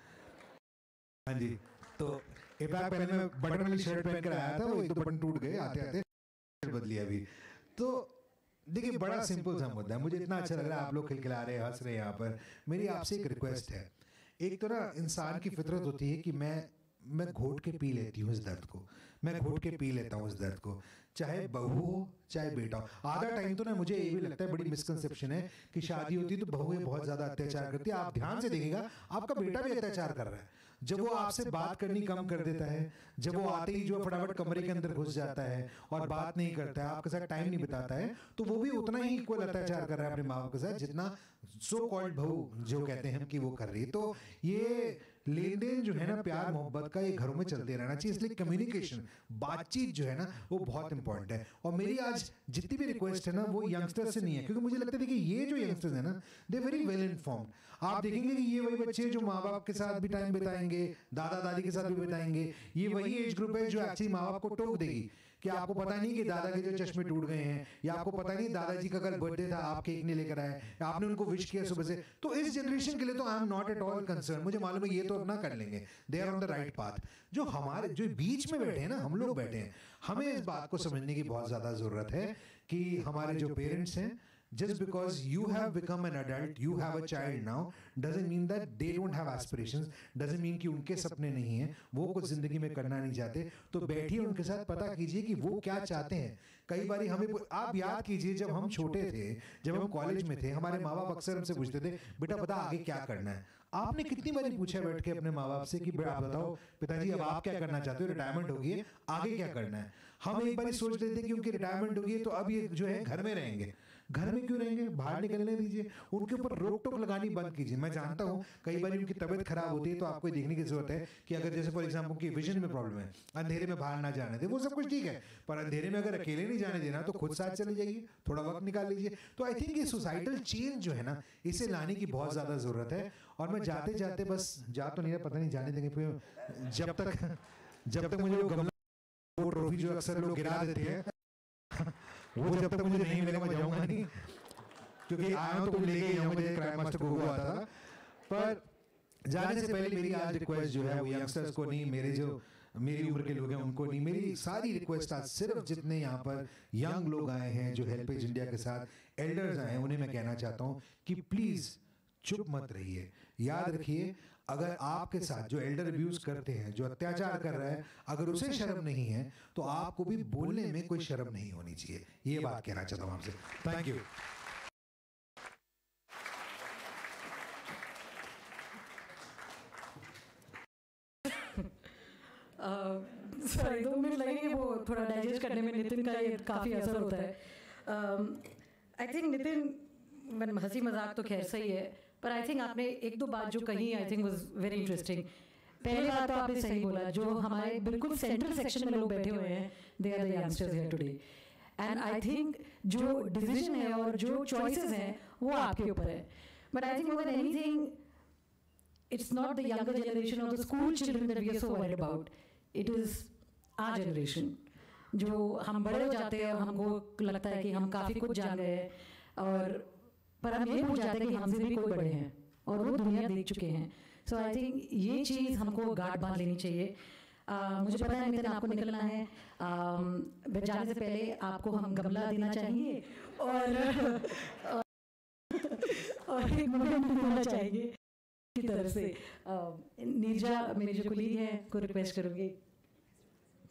हाँ जी, तो एक बार पहले मैं बटन वाली शर्ट पहन कर आया था, वो एक दो बटन टूट गए आते आते, शर्ट बदली अभी। तो देखिए बड़ा सिंपल सा मुद्दा है, मुझे इतना अच्छा लग रहा है आप लोग खिलखिला रहे हैं, हंस रहे हैं यहाँ पर। मेरी आपसे एक रिक्वेस्ट है, एक तो ना इंसान की फितरत होती है कि मैं मैं घोट के पी लेती हूँ इस दर्द को, मैं घोट के पी लेता हूँ इस दर्द को, चाहे बहू हो चाहे बेटा हो। आधा टाइम तो ना मुझे ये भी लगता है बड़ी मिसकंसेप्शन है कि शादी होती है तो बहुएं बहुत ज्यादा अत्याचार करती है। आप ध्यान से देखिएगा आपका बेटा भी अत्याचार कर रहा है, जब वो आपसे बात करनी कम कर देता है, जब वो आते ही जो फटाफट कमरे के अंदर घुस जाता है और बात नहीं करता है, आपके साथ टाइम नहीं बिताता है, तो वो भी उतना ही इक्वल अत्याचार कर रहा है अपने माँ बाप के साथ जितना सो कॉल्ड बहू जो कहते हैं कि वो कर रही है। तो ये लेन देन जो है ना प्यार मोहब्बत का, ये घरों में चलते रहना चाहिए। इसलिए कम्युनिकेशन, बातचीत जो है ना वो बहुत इंपॉर्टेंट है। और मेरी आज जितनी भी रिक्वेस्ट है ना वो यंगस्टर्स से नहीं है, क्योंकि मुझे लगता है कि ये जो यंगस्टर्स है ना दे वेरी वेल इन्फॉर्म्ड। आप देखेंगे कि ये वही बच्चे जो माँ बाप के साथ भी टाइम बिताएंगे, दादा दादी के साथ भी बिताएंगे, ये वही एज ग्रुप है जो एक्चुअली माँ बाप को टोक देगी कि आपको पता नहीं कि दादा के जो चश्मे टूट गए हैं, या आपको पता नहीं दादाजी का कल बर्थडे था आप केक नहीं लेकर आए, आपने उनको विश किया सुबह से। तो इस जनरेशन के लिए तो I am not at all concern, मुझे मालूम है ये तो अपना कर लेंगे, they are on the right path. जो हमारे जो बीच में बैठे हैं ना, हम लोग बैठे हैं, हमें इस बात को समझने की बहुत ज्यादा जरूरत है कि हमारे जो पेरेंट्स हैं, just because you have become an adult, you have a child now, doesn't mean that they don't have aspirations, doesn't mean कि उनके सपने नहीं हैं, वो कुछ जिंदगी में करना नहीं चाहते। तो बैठिए उनके साथ, पता कीजिए कि वो क्या चाहते हैं। कई बार हमें, आप याद कीजिए जब हम छोटे थे, जब हम कॉलेज में थे, हमारे माँ बाप अक्सर हमसे पूछते थे बेटा बता आगे क्या करना है। आपने कितनी बार पूछा बैठ के अपने माँ बाप से कि आप बताओ पिताजी अब आप क्या करना चाहते हो, रिटायरमेंट होगी आगे क्या करना है। हम एक बार सोच लेते कि उनकी रिटायरमेंट होगी तो अब ये जो है घर में रहेंगे। घर में क्यों रहेंगे, बाहर निकलने दीजिए, उनके ऊपर रोक टोक लगानी बंद कीजिए। मैं जानता हूँ कई बार उनकी तबीयत खराब होती है तो आपको देखने की जरूरत है कि अगर जैसे फॉर एग्जाम्पल उनकी विजन में प्रॉब्लम है, अंधेरे में बाहर ना जाने दे, वो सब कुछ ठीक है, पर अंधेरे में अगर अकेले नहीं जाने देना तो खुद साथ चले जाइए, थोड़ा वक्त निकाल लीजिए। तो आई थिंक ये सोसाइटल चेंज जो है ना, इसे लाने की बहुत ज्यादा जरूरत है। और मैं जाते जाते बस जा तो नहीं, पता नहीं जाने देंगे फिर जब तक जब तक मुझे वो गमला वो ट्रॉफी जो अक्सर लोग गिरा देते हैं वो जब तक मुझे नहीं मिलेगा मैं जाऊंगा नहीं, क्योंकि आया हूं तो लेके ही मुझे क्राइम मास्टर को हुआ था। पर जाने से पहले मेरी आज रिक्वेस्ट जो है वो यंगस्टर्स को नहीं, मेरे जो मेरी उम्र के लोग हैं उनको नहीं, मेरी सारी रिक्वेस्ट आज सिर्फ जितने यहाँ पर यंग लोग आए हैं जो हेल्पेज इंडिया के साथ एल्डर्स आए हैं उन्हें मैं कहना चाहता हूँ कि प्लीज चुप मत रहिए। याद रखिए अगर आपके साथ जो एल्डर अब्यूज करते हैं, जो अत्याचार कर रहा है, अगर उसे शर्म नहीं है तो आपको भी बोलने में कोई शर्म नहीं होनी चाहिए। ये बात कहना चाहता हूँ आपसे। Thank you. सॉरी दो मिनट लगेंगे वो थोड़ा डाइजेस्ट करने में। नितिन का ये काफ़ी असर होता है। आई थिंक नितिन, मैंने हंसी मजाक तो खैर सही है, पर आई थिंक आपने एक दो बात जो कही I think was very interesting. पहले बात तो आपने सही बोला, जो हमारे बिल्कुल सेंट्रल सेक्शन में लोग बैठे हुए हैं, they are the youngsters here today. And I think जो डिसीजन है और जो चॉइसेस हैं वो आपके ऊपर है। But I think more than anything it's not the younger generation or the school children that we are so worried about. It is our generation. जो हम बड़े हो जाते हैं और हमको लगता है कि हम काफ़ी कुछ जान गए हैं, और पर हम ये भूल जाते हैं कि हमसे भी कोई बड़े हैं और वो दुनिया देख चुके हैं। सो आई थिंक ये चीज़ हमको गांठ बांध लेनी चाहिए। uh, मुझे पता है नितिन आपको निकलना है, uh, जाने से पहले आपको हम गमला देना चाहेंगे और और एक मोमेंट देना चाहेंगे की तरफ से। नीरजा मेरी जो कुलीग है को रिक्वेस्ट करूंगी।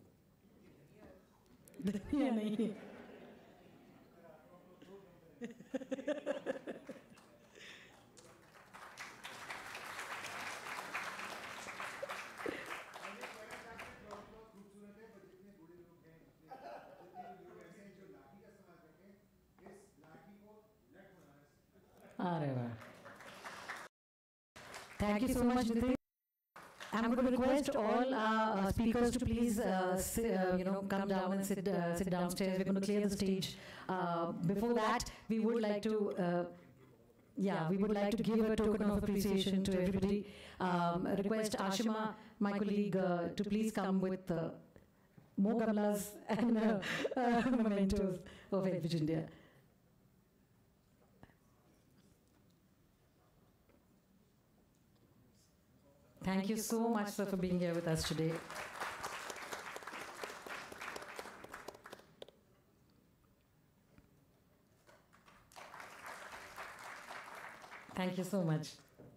नहीं अरे वाह. Thank you so much, Nitin. I'm going to request all our uh, speakers to please, uh, sit, uh, you know, come down and sit, uh, sit downstairs. We're going to clear the stage. Uh, before that, we would like to, uh, yeah, we would like to give a token of appreciation to everybody. Um, request Ashima, my colleague, uh, to please come with uh, more gamlas and uh, uh, mementos of Helpage India. Thank you so much, sir, for being here with us today. Thank you so much.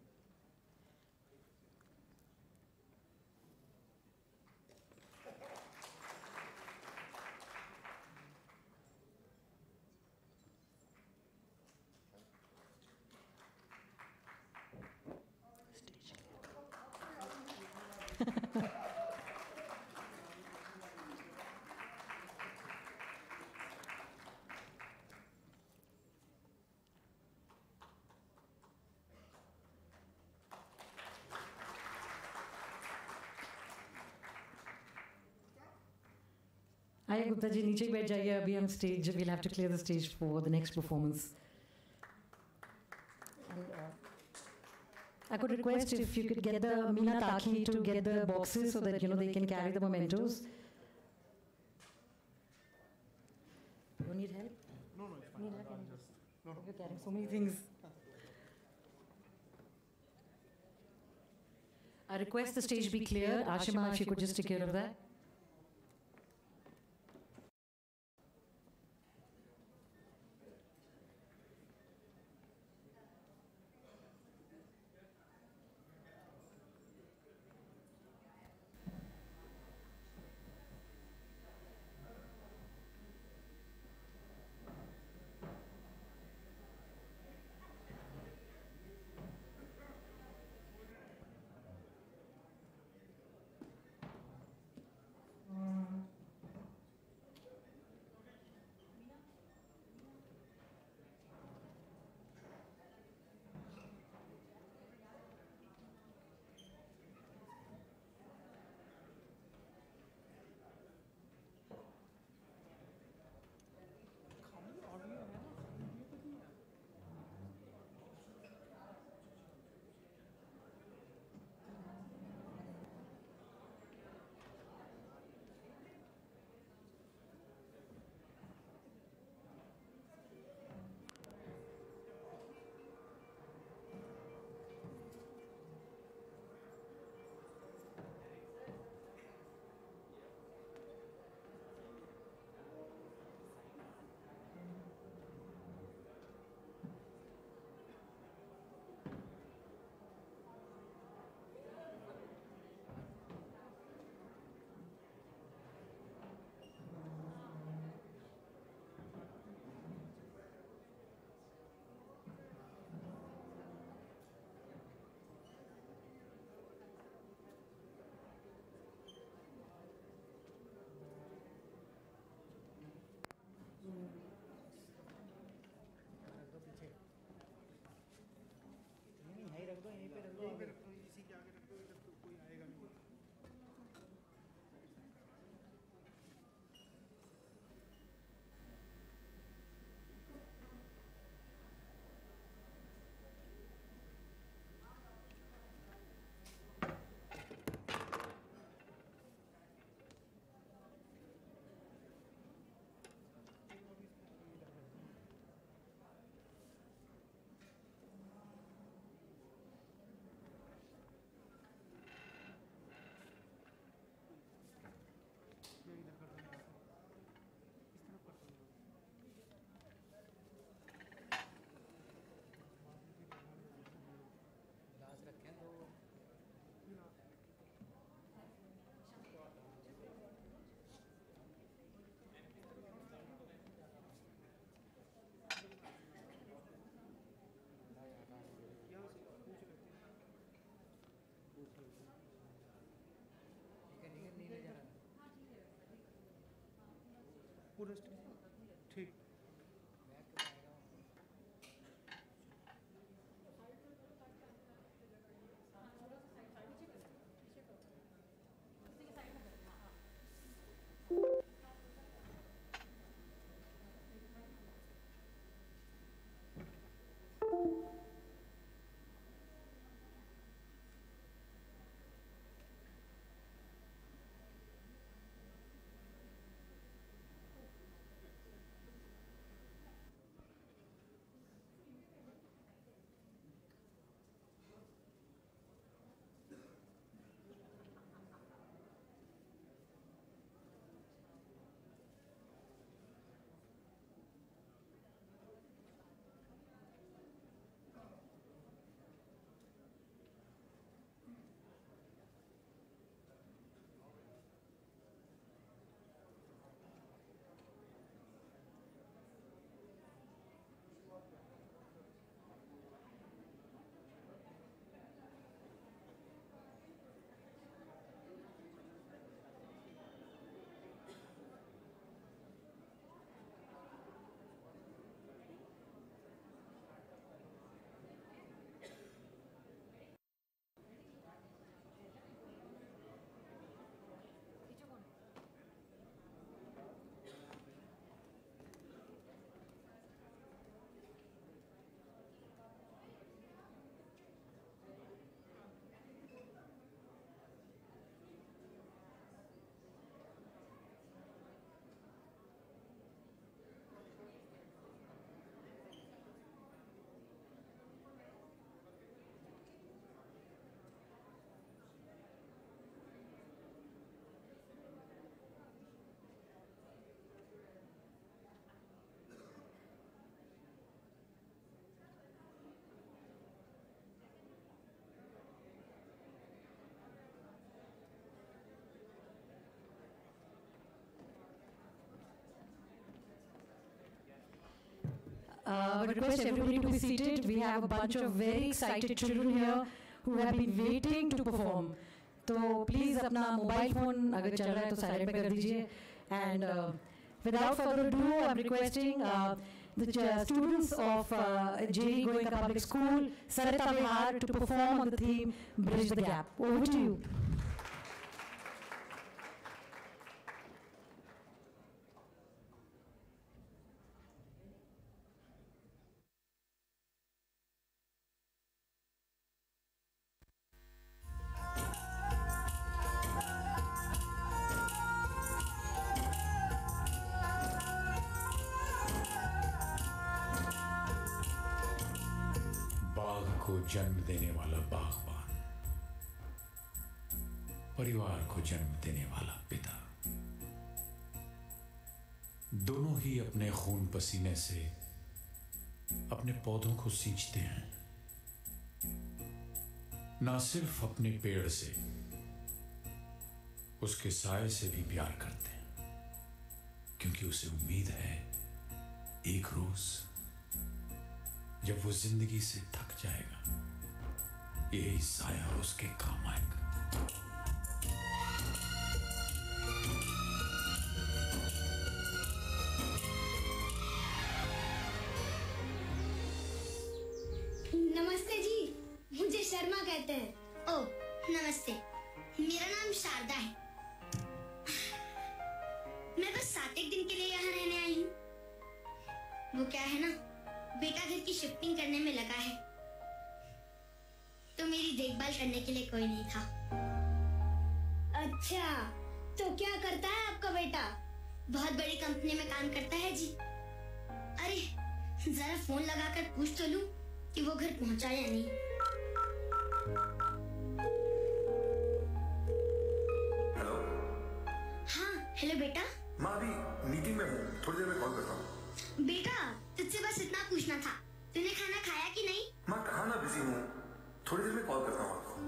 आइए गुप्ता जी नीचे बैठ जाइए अभी हम stage we'll have to clear the stage for the next performance. And, uh, I could request if you could get the Meena Taki to get the boxes so that you know they can carry the mementos. You need help? No, no, it's fine. Need help? I'm just, no, no. You're carrying so many things. I request the stage be clear. Ashima, if you could just take care of that. पूरे ठीक Uh, I would request everybody to be seated. We have a bunch of very excited children here who have been waiting to perform. So please अपना mobile phone अगर चल रहा है तो silent पे कर दीजिए. And uh, without further ado, I'm requesting uh, the uh, students of uh, J E Goenka Public School, Sarita Vihar, to perform on the theme Bridge the Gap. Over to you. को जन्म देने वाला बागबान, परिवार को जन्म देने वाला पिता, दोनों ही अपने खून पसीने से अपने पौधों को सींचते हैं, ना सिर्फ अपने पेड़ से, उसके साए से भी प्यार करते हैं, क्योंकि उसे उम्मीद है एक रोज जब वो जिंदगी से थक जाएगा, यही साया उसके काम आएगा। नमस्ते जी, मुझे शर्मा कहते हैं। ओ, नमस्ते, मेरा नाम शारदा है। मैं बस सात एक दिन के लिए यहाँ रहने आई हूँ। वो क्या है ना, बेटा घर की शिफ्टिंग करने में लगा है, तो मेरी देखभाल करने के लिए कोई नहीं था। अच्छा, तो क्या करता है आपका बेटा? बहुत बड़ी कंपनी में काम करता है जी। अरे, जरा फोन लगाकर पूछ तो लूं कि वो घर पहुंचा या नहीं। हेलो। हाँ, हेलो बेटा। माँ अभी मीटिंग में हूँ, थोड़ी देर में कॉल करता हूँ। बेटा, तुझसे बस इतना पूछना था, तूने खाना खाया कि नहीं? माँ खाना बिजी हूँ, थोड़ी देर में कॉल करता हूँ आपको।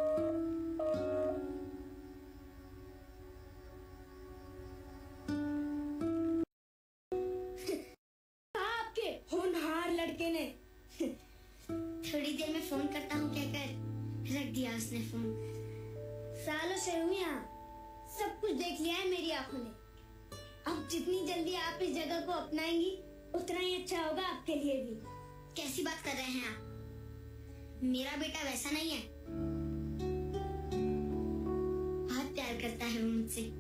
आपके होनहार लड़के ने थोड़ी देर में फोन करता हूँ कहकर रख दिया उसने फोन। सालों से हूँ यहाँ, सब कुछ देख लिया है मेरी आंखों ने। अब जितनी जल्दी आप इस जगह को अपनाएंगी उतना ही अच्छा होगा आपके लिए भी। कैसी बात कर रहे हैं आप? मेरा बेटा वैसा नहीं है, बहुत प्यार करता है मुझसे।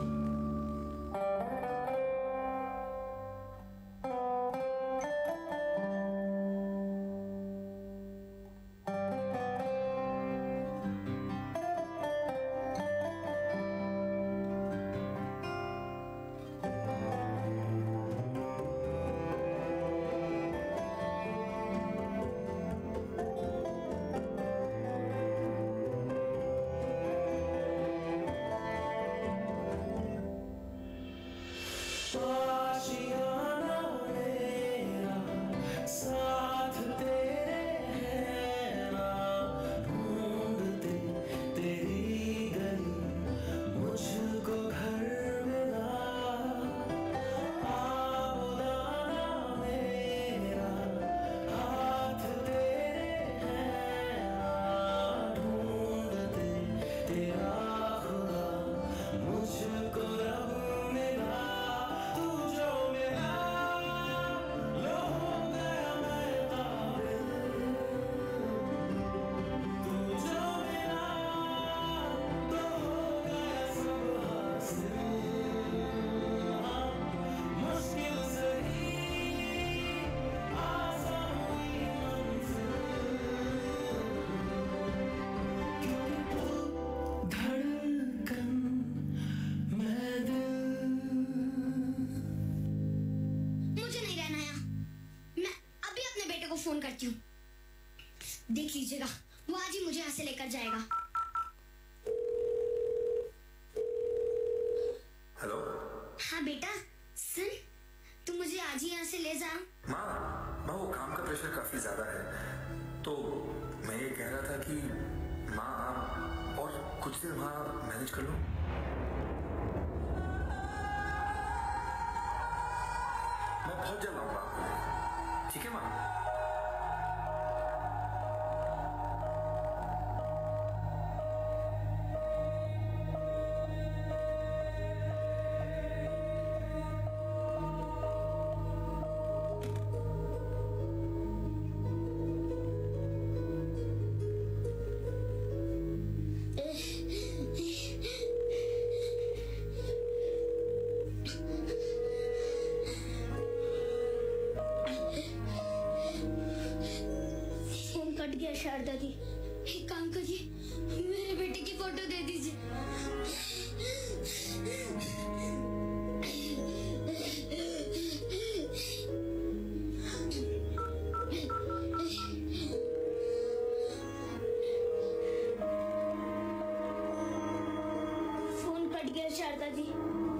फोन करती हूँ, देख लीजिएगा वो आज ही मुझे यहाँ से लेकर जाएगा। हेलो। हाँ बेटा सुन, तू मुझे आज ही यहाँ से ले जा। माँ माँ वो काम का प्रेशर काफी ज्यादा है, तो मैं ये कह रहा था कि माँ आप और कुछ देर वहाँ मैनेज कर लो। मैं बहुत जल्द आऊंगा आपको लेने, ठीक है माँ? शारदा जी एक काम करिए, मेरे बेटे की फोटो दे दीजिए। फोन कट गया शारदा जी।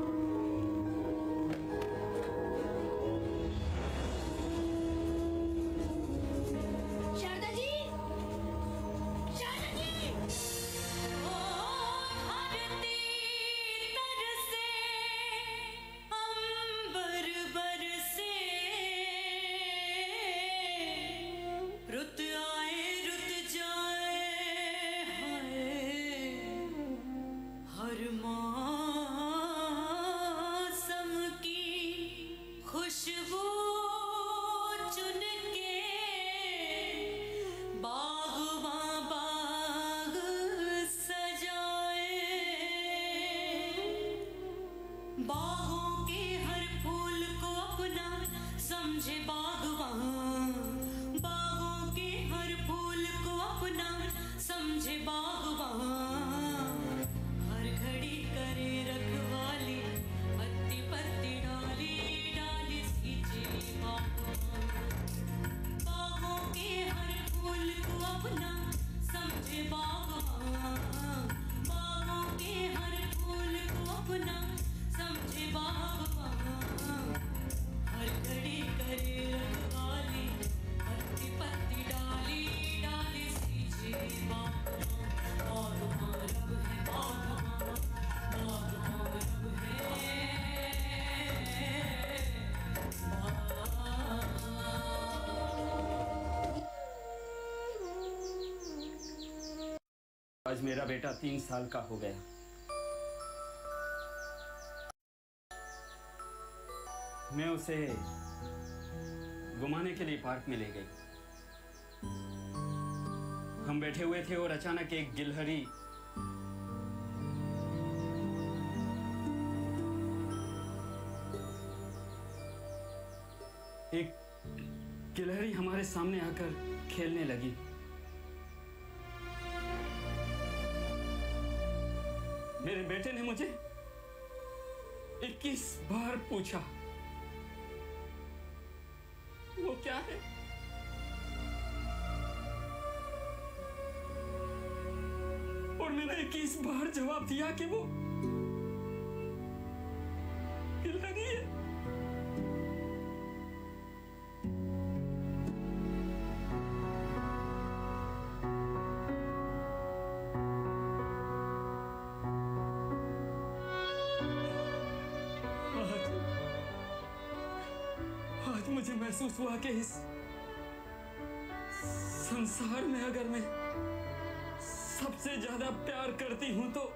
आज मेरा बेटा तीन साल का हो गया। मैं उसे घुमाने के लिए पार्क में ले गई। हम बैठे हुए थे और अचानक एक गिलहरी एक गिलहरी हमारे सामने आकर खेलने लगी। मेरे बेटे ने मुझे इक्कीस बार पूछा, वो क्या है? और मैंने इक्कीस बार जवाब दिया कि वो गिलहरी है। मुझे महसूस हुआ कि इस संसार में अगर मैं सबसे ज्यादा प्यार करती हूं तो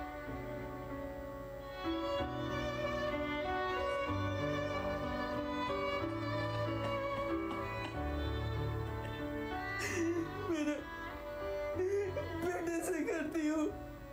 मेरे बेटे से करती हूं।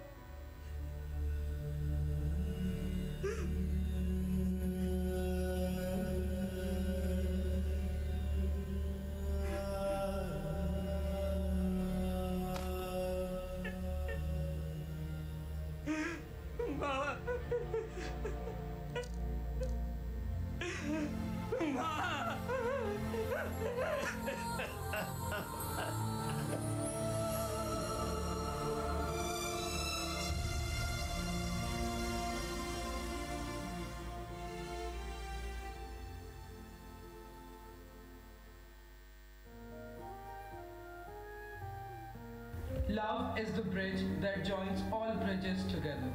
Love is the bridge that joins all bridges together.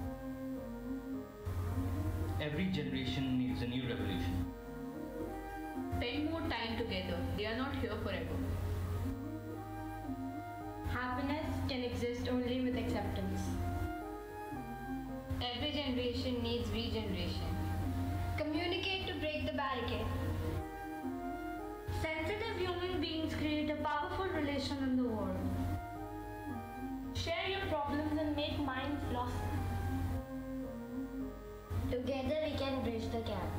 Every generation needs a new revolution. Spend more time together. They are not here forever. Happiness can exist only with acceptance. Every generation needs regeneration. Communicate to break the barricade. Sensitive human beings create a powerful relation in the world. Share your problems and make minds blossom. Together we can bridge the gap.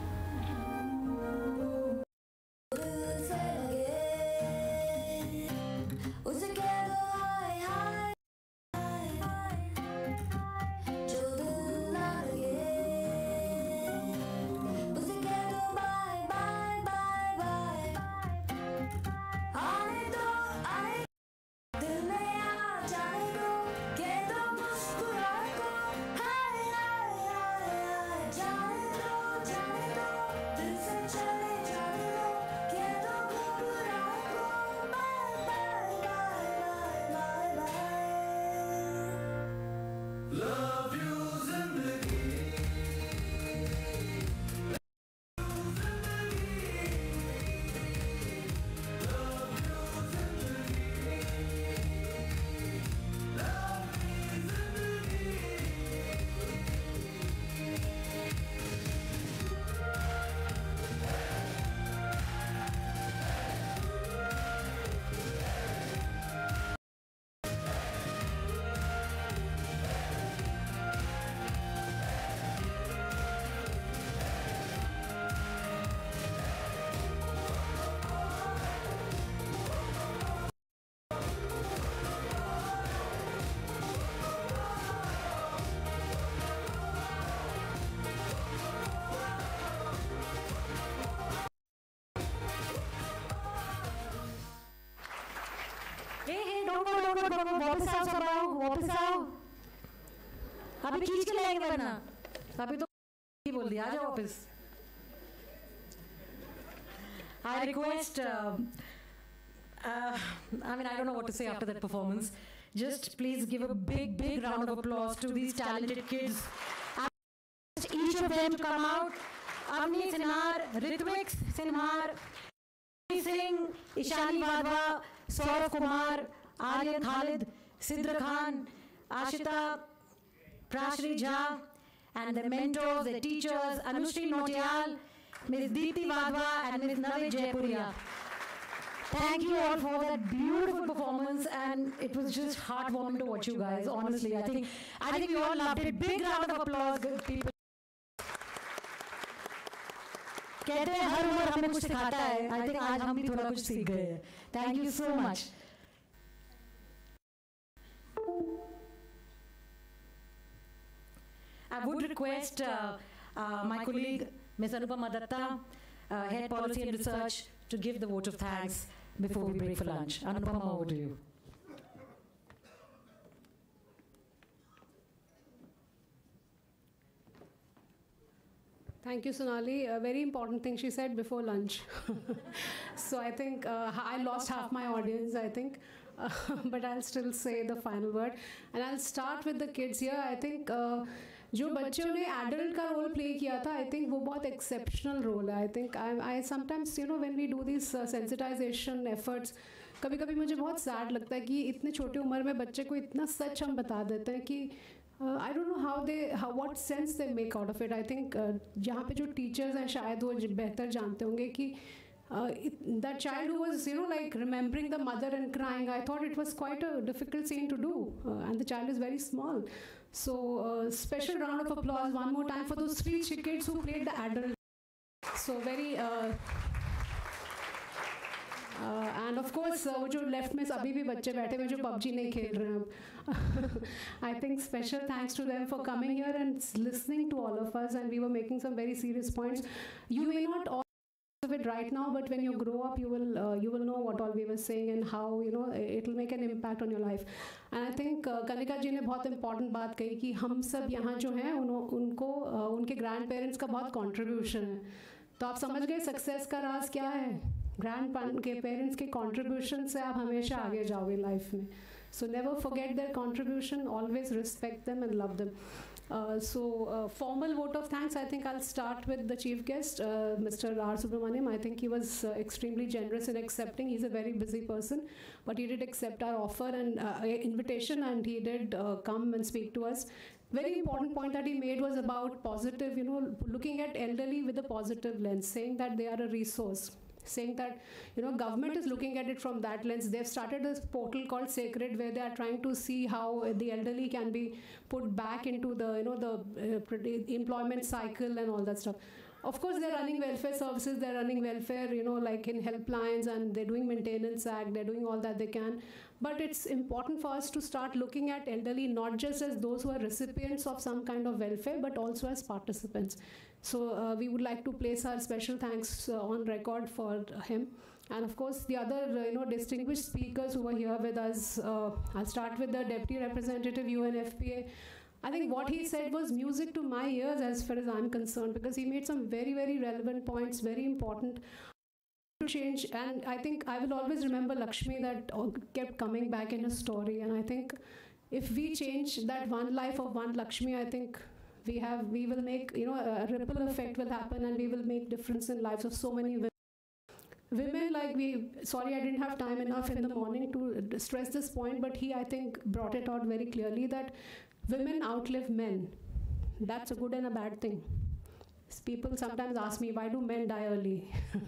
वापस आओ सब आओ, वापस आओ। अभी खींच के लाएंगे वरना अभी तो बोल दिया, आ जाओ वापस। I request, uh, uh, I mean, I don't know what to say after that performance. Just please give a big, big round of applause to these talented kids. I ask each of them to come out. Avni Sinhar, Ritwik Sinhar, Singh, Ishani Vadwa, Saurav Kumar, Aryan Khalid, Sidra Khan, Ashita, Prashri Jha, and their mentors, their teachers, Anushri Nautiyal, Miz Deepthi Wadhwa and Miz Navi Jaipuria. Thank you all for that beautiful performance, and it was just heartwarming to watch you guys. Honestly, I think I think we all loved it. Big round of applause, good people. कहते हैं हर उम्र हमें कुछ सिखाता है. I think आज हम भी थोड़ा कुछ सीख गए हैं. Thank you so much. I would request uh, uh, my colleague, Miz Anupama Datta, uh, Head Policy and Research, to give the vote of thanks before we break for lunch. Anupama, over to you. Thank you, Sonali. A very important thing she said before lunch. So I think uh, I lost half my audience, I think. Uh, but I'll still say the final word. And I'll start with the kids here. I think uh, जो बच्चों ने adult का role play किया था, I think वो बहुत exceptional role है. I think I, I sometimes, you know, when we do these uh, sensitization efforts, कभी कभी मुझे बहुत sad लगता है कि इतने छोटे उम्र में बच्चे को इतना सच हम बता देते हैं कि Uh, I don't know how they, how, what sense they make out of it. I think uh, जहाँ पे जो teachers हैं शायद वो बेहतर जानते होंगे कि uh, it, that child who was, you know, like remembering the mother and crying, I thought it was quite a difficult scene to do, uh, and the child is very small. So uh, special round of applause one more time for those three kids who played the adult. So very. Uh, Uh, and of course, uh, वो जो left में अभी भी बच्चे बैठे हुए जो PUBG नहीं खेल रहे हैं. I think special thanks to them for coming here and listening to all of us, and we were making some very serious points. You may not all of it right now, but when you grow up, you will uh, you will know what all we were saying and how, you know, it will make an impact on your life. And I think uh, Kanika ji ने बहुत important बात कही कि हम सब यहाँ जो हैं उन, उनको uh, उनके grandparents का बहुत contribution है. तो आप समझ गए success का राज क्या है? ग्रैंड के पेरेंट्स के कंट्रीब्यूशन से आप हमेशा आगे जाओगे लाइफ में. So never forget their contribution, always respect them and love them. So formal vote of thanks. I think I'll start with the chief guest, uh, Mister R. Subramaniam. I think he was uh, extremely generous in accepting. He's a very busy person, but he did accept our offer and uh, invitation, and he did uh, come and speak to us. Very important point that he made was about positive, you know, looking at elderly with a positive lens, saying that they are a resource. Saying that, you know, government is looking at it from that lens. They've started this portal called Sacred, where they are trying to see how the elderly can be put back into the, you know, the uh, employment cycle and all that stuff. Of course, they're running welfare services, they're running welfare, you know, like in helplines, and they're doing maintenance act, they're doing all that they can. But it's important for us to start looking at elderly not just as those who are recipients of some kind of welfare, but also as participants. So uh, we would like to place our special thanks uh, on record for him. And of course, the other, uh, you know, distinguished speakers who are here with us. Uh, I'll start with the Deputy Representative, U N F P A. I think what he said was music to my ears as far as I'm concerned, because he made some very, very relevant points, very important to change. And I think I will always remember Lakshmi that kept coming back in a story. And I think if we change that one life of one Lakshmi, I think we have, we will make, you know, a ripple effect will happen, and we will make difference in lives of so many women. Women, like we, sorry, I didn't have time enough in the morning to stress this point, but he, I think, brought it out very clearly that women outlive men. That's a good and a bad thing. People sometimes ask me, why do men die early?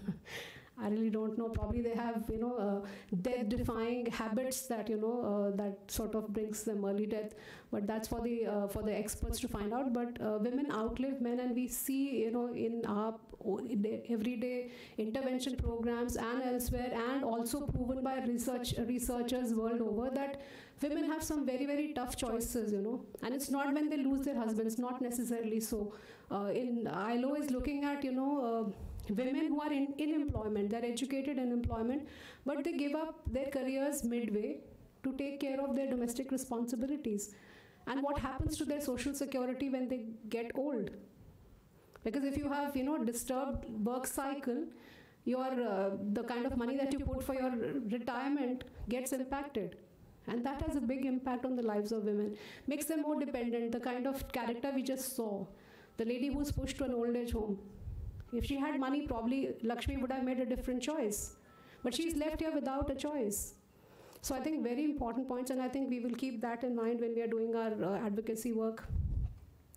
I really don't know. Probably they have, you know, uh, death-defying habits that, you know, uh, that sort of brings them early death. But that's for the uh, for the experts to find out. But uh, women outlive men, and we see, you know, in our everyday intervention programs and elsewhere, and also proven by research researchers world over, that women have some very, very tough choices, you know. And it's not when they lose their husbands, not necessarily so. Uh, in I L O is looking at, you know, uh, women who are in, in employment, they're educated in employment, but they give up their careers midway to take care of their domestic responsibilities. And what happens to their social security when they get old? Because if you have, you know, disturbed work cycle, your uh, the kind of money that you put for your retirement gets impacted. And that has a big impact on the lives of women. Makes them more dependent, the kind of character we just saw. The lady who's pushed to an old age home. If she had money, probably Lakshmi would have made a different choice. But she's left here without a choice. So I think very important points, and I think we will keep that in mind when we are doing our uh, advocacy work.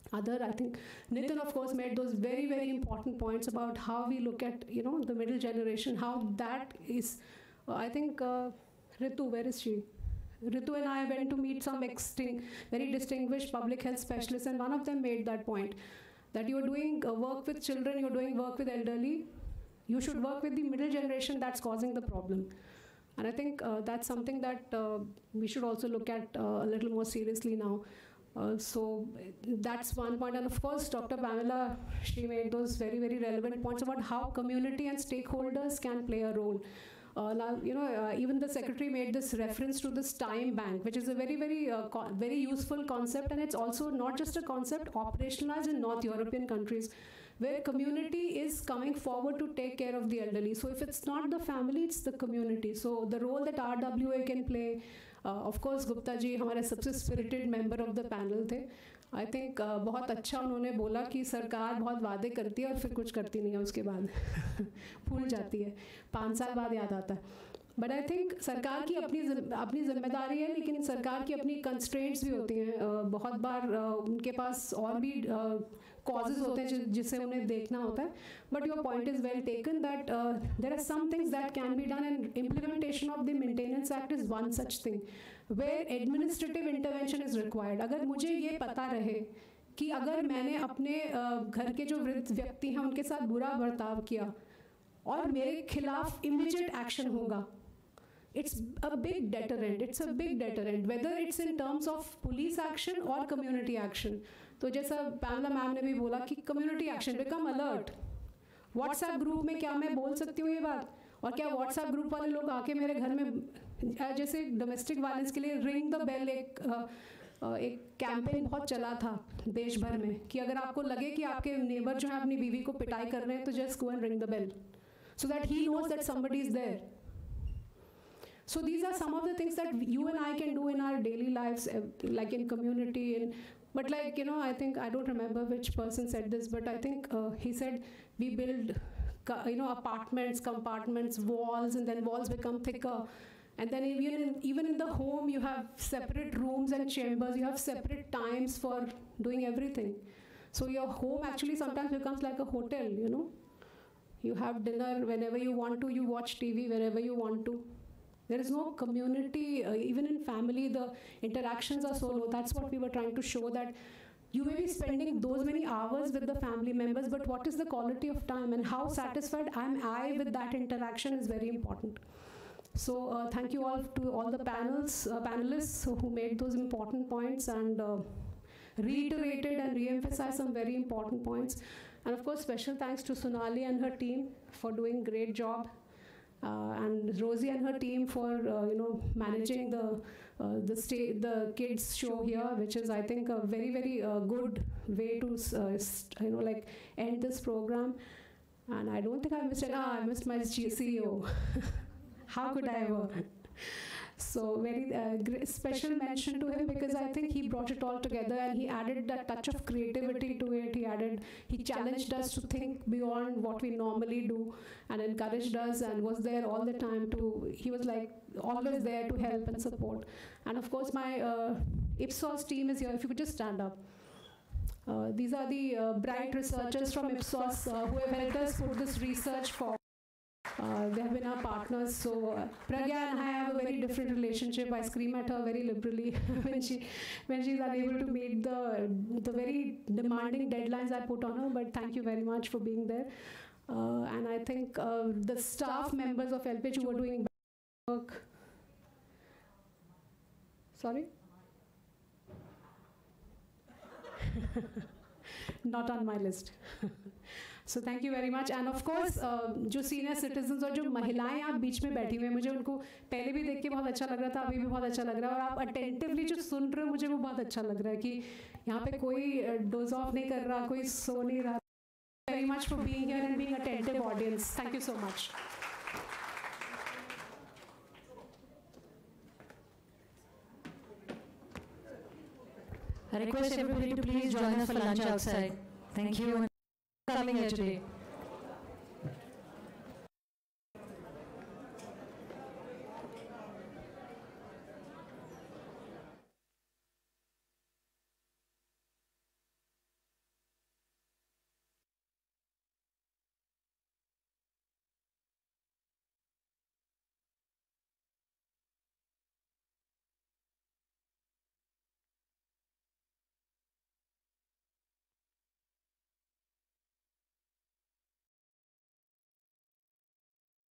other, I think Nitin, of course, made those very, very important points about how we look at, you know, the middle generation, how that is, uh, I think, uh, Ritu, where is she? Ritu and I went to meet some extin- very distinguished public health specialists, and one of them made that point, that you're doing uh, work with children, you're doing work with elderly, you should work with the middle generation that's causing the problem. And I think uh, that's something that uh, we should also look at uh, a little more seriously now. Uh, so that's one point. And of course, Doctor Pamela, she made those very, very relevant points about how community and stakeholders can play a role. Uh, now, you know, uh, even the secretary made this reference to this time bank, which is a very, very, uh, co- very useful concept, and it's also not just a concept operationalized in North European countries, where community is coming forward to take care of the elderly. So if it's not the family, it's the community. So the role that R W A can play, uh, of course, Gupta ji, हमारे सबसे spirited member of the panel थे. I think uh, बहुत अच्छा उन्होंने बोला कि सरकार बहुत वादे करती है और फिर कुछ करती नहीं है उसके बाद भूल जाती है, पाँच साल बाद याद आता है. बट आई थिंक सरकार की अपनी अपनी जिम्मेदारी है, लेकिन सरकार की अपनी कंस्ट्रेंट्स भी होती हैं. uh, बहुत बार uh, उनके पास और भी कॉजेज uh, होते हैं जिसे उन्हें देखना होता है. But your point is well taken that there are some things that can be done, and implementation of the maintenance act is one such thing where administrative intervention is required. अगर मुझे ये पता रहे कि अगर मैंने अपने uh, घर के जो वृद्ध व्यक्ति हैं उनके साथ बुरा बर्ताव किया और मेरे खिलाफ इमीडिएट एक्शन होगा, it's a big deterrent. It's a big deterrent, whether it's in terms of police action or community action. तो जैसा पैमला मैम ने भी बोला कि community action, become alert. WhatsApp group में क्या मैं बोल सकती हूँ ये बात, और क्या WhatsApp ग्रुप वाले लोग आके मेरे घर में, जैसे डोमेस्टिक वायलेंस के लिए रिंग द बेल एक एक कैंपेन बहुत चला था देश भर में कि अगर आपको लगे कि आपके नेबर जो है अपनी बीवी को पिटाई कर रहे हैं तो just go and ring the bell so that he knows that somebody is there. So these are some of the things that you and I can do in our daily lives, uh, like in community. And but like, you know, I think, I don't remember which person said this, but I think uh, he said we build, you know, apartments, compartments, walls, and then walls become thicker. And then even in, even in the home, you have separate rooms and chambers. You have separate times for doing everything. So your home actually sometimes becomes like a hotel, you know. You have dinner whenever you want to. You watch T V wherever you want to. There is no community, uh, even in family, the interactions are so low. That's what we were trying to show, that you may be spending those many hours with the family members, but what is the quality of time and how satisfied am I with that interaction is very important. So uh, thank you all to all the panels, uh, panelists who made those important points and uh, reiterated and re-emphasized some very important points. And of course, special thanks to Sonali and her team for doing a great job. Uh, and Rosie and her team for uh, you know managing the uh, the sta- the kids show here, which is, I think, a very very uh, good way to uh, st- you know like end this program. And I don't think I missed it. Ah, I missed my C E O. How could I ever? So very uh, great, special mention to him, because I think he brought it all together and he added that touch of creativity to it. He added, he challenged us to think beyond what we normally do and encouraged us and was there all the time to, he was like always there to help and support. And of course my uh, Ipsos team is here. If you could just stand up. Uh, these are the uh, bright researchers from Ipsos uh, who have helped us put this research forward. Uh, they have been our partners. So uh, Pragya and I have a very different relationship. I scream at her very liberally when she when she's unable to meet the the very demanding deadlines I put on her. But thank you very much for being there. Uh, and I think uh, the staff members of L P H who are doing work. Sorry? Not on my list. So thank you very much. And of course, uh, जो senior citizens और जो महिलाएं यहाँ बीच में बैठी हुई हैं, मुझे उनको पहले भी देख के बहुत अच्छा लग रहा था, अभी भी बहुत अच्छा लग रहा है, और आप attentively जो सुन रहे हो, मुझे वो बहुत अच्छा लग रहा है कि यहाँ पे कोई doze off नहीं कर रहा, कोई सो नहीं रहा. Very much for being here and being attentive audience. Thank you so much. I request everybody to please join us for lunch outside. Thank you for coming here today.